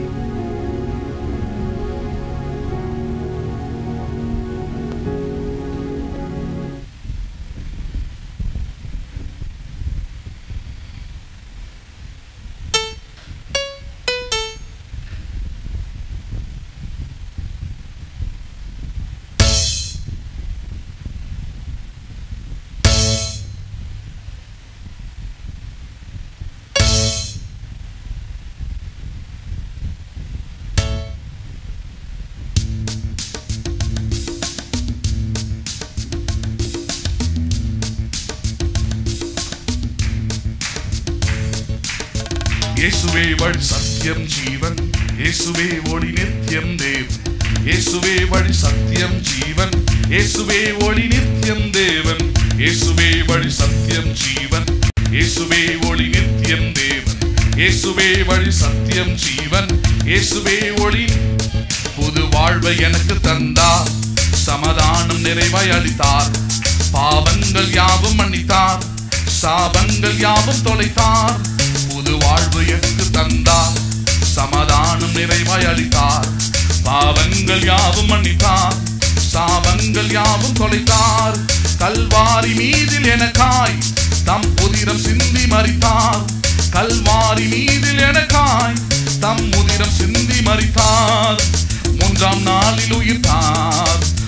இயேசுவே வழி சத்தியம் ஜீவன், இயேசுவே ஒளி நித்தியம் தேவன், இயேசுவே வழி சத்தியம் ஜீவன், இயேசுவே ஒளி நித்தியம் தேவன், இயேசுவே வழி சத்தியம் ஜீவன், இயேசுவே ஒளி நித்தியம் தேவன், இயேசுவே வழி சத்தியம் ஜீவன், இயேசுவே ஒளி. புது வாழ்வை எனக்கு தந்தார், சமாதானம் நிறைவாய் அளித்தார், பாவங்கள் யாவும் மன்னித்தார், சாபங்கள் யாவும் தொலைத்தார். புது வாழ்வு எனக்கு தந்தார், சமாதானம் நிறைவாய் அளித்தார், பாவங்கள் யாவும் மன்னித்தார், சாபங்கள் யாவும் தொலைத்தார். கல்வாரி மீதில் எனக்காய் தம் உதிரம் சிந்தி மரித்தார், கல்வாரி மீதில் எனக்காய் தம் உதிரம் சிந்தி மரித்தார். மூன்றாம் நாளில் உயிர்த்தார்,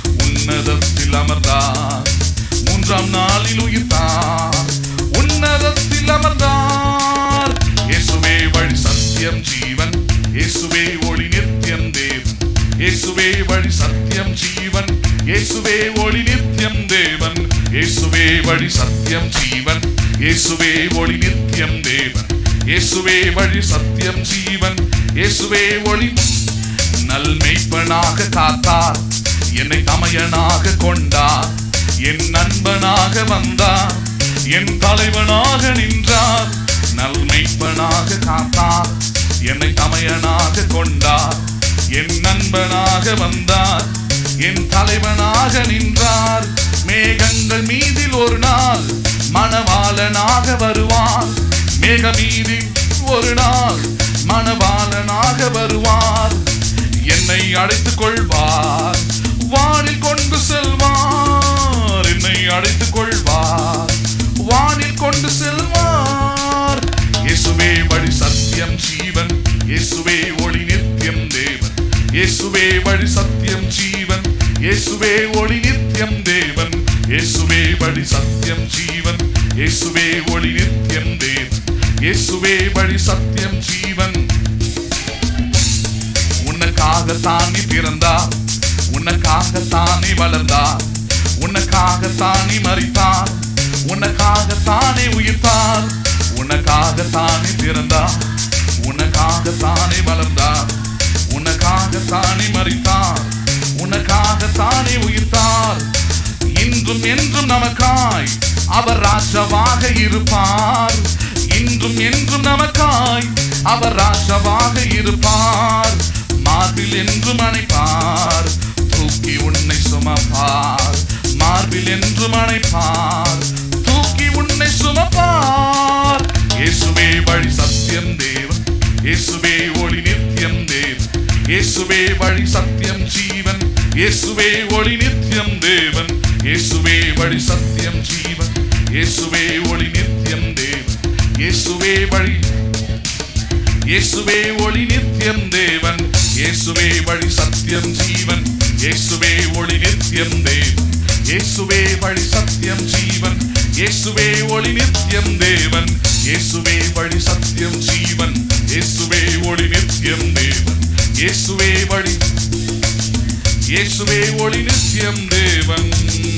உன்னதத்தில் அமர்ந்தார், மூன்றாம் நாளில் உயிர்த்தார், உன்னதத்தில் அமர்ந்தார். இயேசுவே வழி சத்தியம் ஜீவன், இயேசுவே ஒளி நித்தியம் தேவன், இயேசுவே வழி சத்தியம் ஜீவன், இயேசுவே ஒளி நித்தியம் தேவன், இயேசுவே வழி சத்தியம் ஜீவன், இயேசுவே ஒளி நித்தியம் தேவன், இயேசுவே வழி சத்தியம் ஜீவன், இயேசுவே ஒளி. நல் மெய்ப்பனாக காத்தார், என்னை தமையனாக கொண்டார், என் நண்பனாக வந்தார், என் தலைவனாக நின்றார். நல் மெய்ப்பனாக காத்தார், என்னை தமையனாக கொண்டார், என் நண்பனாக வந்தார், என் தலைவனாக நின்றார். மேகங்கள் மீதில் ஒரு நாள் மணவாளனாக வருவார், மேக மீதில் ஒரு நாள் மணவாளனாக வருவார். என்னை அழைத்துக் கொள்வார், வானில் கொண்டு செல்வார், என்னை அழைத்துக் கொள்வார், வானில் கொண்டு செல்வார். இயேசுவே வழி சத்தியம் ஜீவன், இயேசுவே ஒளி நித்தியம் தேவன், இயேசுவே வழி சத்தியம் ஜீவன், இயேசுவே ஒளி நித்தியம் தேவன், இயேசுவே வழி சத்தியம் ஜீவன், இயேசுவே ஒளி நித்தியம் தேவன், இயேசுவே வழி சத்தியம் ஜீவன். உனக்காக தானே பிறந்தார், உனக்காக தானே வளர்ந்தார், உனக்காக தானே மரித்தார், உனக்காக தானே உயிர்த்தார். உனக்காக தானே பிறந்தார், உனக்காக தானே வளர்ந்தார், உனக்காக தானே மரித்தார், உனக்காக தானே உயிர்த்தார். இன்றும் என்றும் நமக்காய் அவர் ராஜாவாக இருப்பார், இன்றும் என்றும் நமக்காய் அவர் ராஜாவாக இருப்பார். மார்பில் என்றும் அணைப்பார், தூக்கி உன்னை சுமப்பார், மார்பில் என்றும் அணைப்பார், தூக்கி உன்னை சுமப்பார். இயேசுவே வழி சத்தியம் தேவன், இயேசுவே ஒளி நித்தியம் தேவன், இயேசுவே வழி சத்தியம் ஜீவன், இயேசுவே ஒளி நித்தியம் தேவன், இயேசுவே வழி சத்தியம் ஜீவன், இயேசுவே ஒளி நித்தியம் தேவன், இயேசுவே வழி, இயேசுவே ஒளி நித்தியம் தேவன், இயேசுவே வழி சத்தியம் ஜீவன், இயேசுவே ஒளி நித்தியம் தேவன், இயேசுவே வழி சத்தியம் ஜீவன், இயேசுவே ஒளி நித்தியம் தேவன், இயேசுவே வழி சத்தியம் ஜீவன், இயேசுவே ஒளி நித்தியம் தேவன், இயேசுவே வழி, இயேசுவே ஒளி நித்தியம் தேவன்.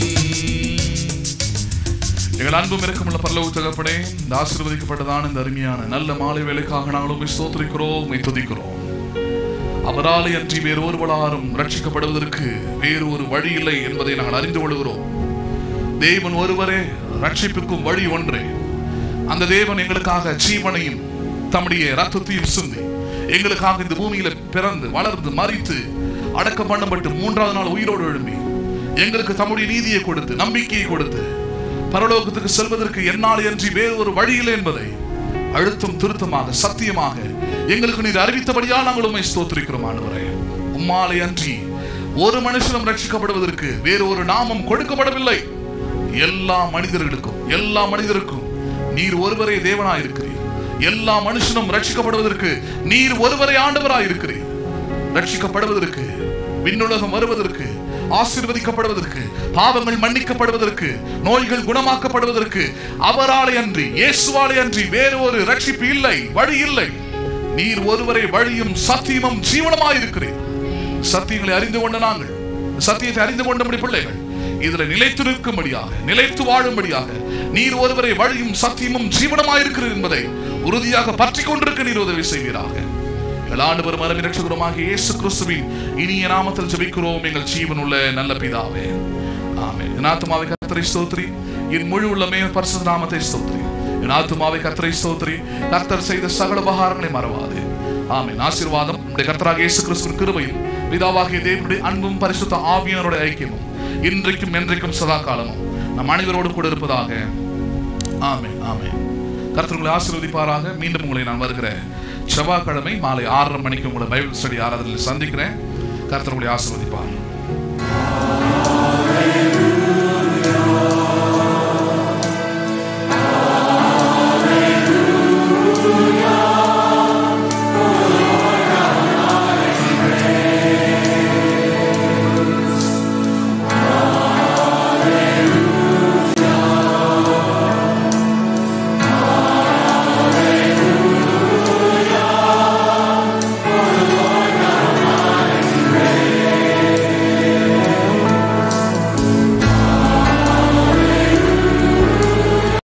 எங்கள் அன்பும் இரக்கமுள்ள பரலோக தகப்பனே, இந்த ஆசீர்வதிக்கப்பட்டதான இந்த அருமையான நல்ல மாலை வேளைக்காக நாங்களும் ஸ்தோத்திரிக்கிறோம், துதிக்கிறோம். அவராலே அன்றி வேறு ஒருவராலும் ரட்சிக்கப்படுவதற்கு வேறு ஒரு வழி இல்லை என்பதை நாங்கள் அறிந்து கொள்கிறோம். தேவன் ஒருவரே, ரட்சிப்புக்கும் வழி ஒன்றே. அந்த தேவன் எங்களுக்காக ஜீவனையும் தம்முடைய ரத்தத்தையும் சிந்தி எங்களுக்காக இந்த பூமியில பிறந்து வளர்ந்து மரித்து அடக்கம் பண்ணப்பட்டு மூன்றாவது நாள் உயிரோடு எழும்பி எங்களுக்கு தம்முடைய நீதியை கொடுத்து நம்பிக்கையை கொடுத்து பரலோகத்துக்கு செல்வதற்கு என்னால் அன்றி வேறு ஒரு வழி இல்லை என்பதை அழுத்தம் திருத்தமாக சத்தியமாக எங்களுக்கு நீர் அறிவித்தபடியால் நாங்கள் உம்மை ஸ்தோத்திரிக்கிறோம் ஆண்டவரே. உம்மாலே அன்றி ஒரு மனுஷனும் ரட்சிக்கப்படுவதற்கு வேறு ஒரு நாமம் கொடுக்கப்படவில்லை. எல்லா மனிதர்களுக்கும் எல்லா மனிதருக்கும் நீர் ஒருவரே தேவனாயிருக்கிறீர். எல்லா மனுஷனும் ரட்சிக்கப்படுவதற்கு நீர் ஒருவரே ஆண்டவராயிருக்கிறீர். ரட்சிக்கப்படுவதற்கு, விண்ணுலகம் வருவதற்கு, ஆசீர்வதிக்கப்படுவதற்கு, பாவங்கள் மன்னிக்கப்படுவதற்கு, நோய்கள் குணமாக்கப்படுவதற்கு அவராலே அன்றி இயேசுவாலே அன்றி வேறு ஒரு ரட்சிப்பு இல்லை, வழி இல்லை. நீர் ஒருவரே வழியும் சத்தியமும் ஜீவனமாயிருக்கிறீர். சத்தியங்களை அறிந்து கொண்ட நாங்கள், சத்தியத்தை அறிந்து கொண்டபடி பிள்ளைகள் இதுல நிலைத்து நிற்கும்படியாக, நிலைத்து வாழும்படியாக நீர் ஒருவரை வழியும் சத்தியமும் ஜீவனமாயிருக்கிறீர் என்பதை உறுதியாக பற்றி கொண்டிருக்க நீர் உதவி செய்வீராக. ஆண்டவரும் அருமை இரட்சகருமாகிய இயேசு கிறிஸ்துவின் இனிய நாமத்தில் ஜெபிக்கிறோம் எங்கள் ஜீவனுள்ள நல்ல பிதாவே, ஆமென். என் ஆத்துமாவை கர்த்தரை ஸ்தோத்திரி, என் முழு உள்ளமே பரிசுத்த நாமத்தை ஸ்தோத்திரி. என் ஆத்துமாவை கர்த்தரை ஸ்தோத்திரி, கர்த்தர் செய்த சகல உபகாரங்களை மறவாதே. ஆமென். ஆசீர்வாதம் நம்முடைய கர்த்தராகிய இயேசு கிறிஸ்துவின் கிருபையும் பிதாவாகிய தேவனுடைய அன்பும் பரிசுத்த ஆவியானவருடைய ஐக்கியமும் இன்றைக்கும் என்றைக்கும் சதா காலமும் நம் அனைவரோடு கூட இருப்பதாக. ஆமென், ஆமென். கர்த்தர் உங்களை ஆசீர்வதிப்பாராக. மீண்டும் உங்களை நான் வருகிறேன் செவ்வாய்க்கிழமை மாலை ஆறரை மணிக்கு உங்களை பைபிள் ஸ்டடி ஆராதனையில் சந்திக்கிறேன். கர்த்தர் உங்களை ஆசீர்வதிப்பார்.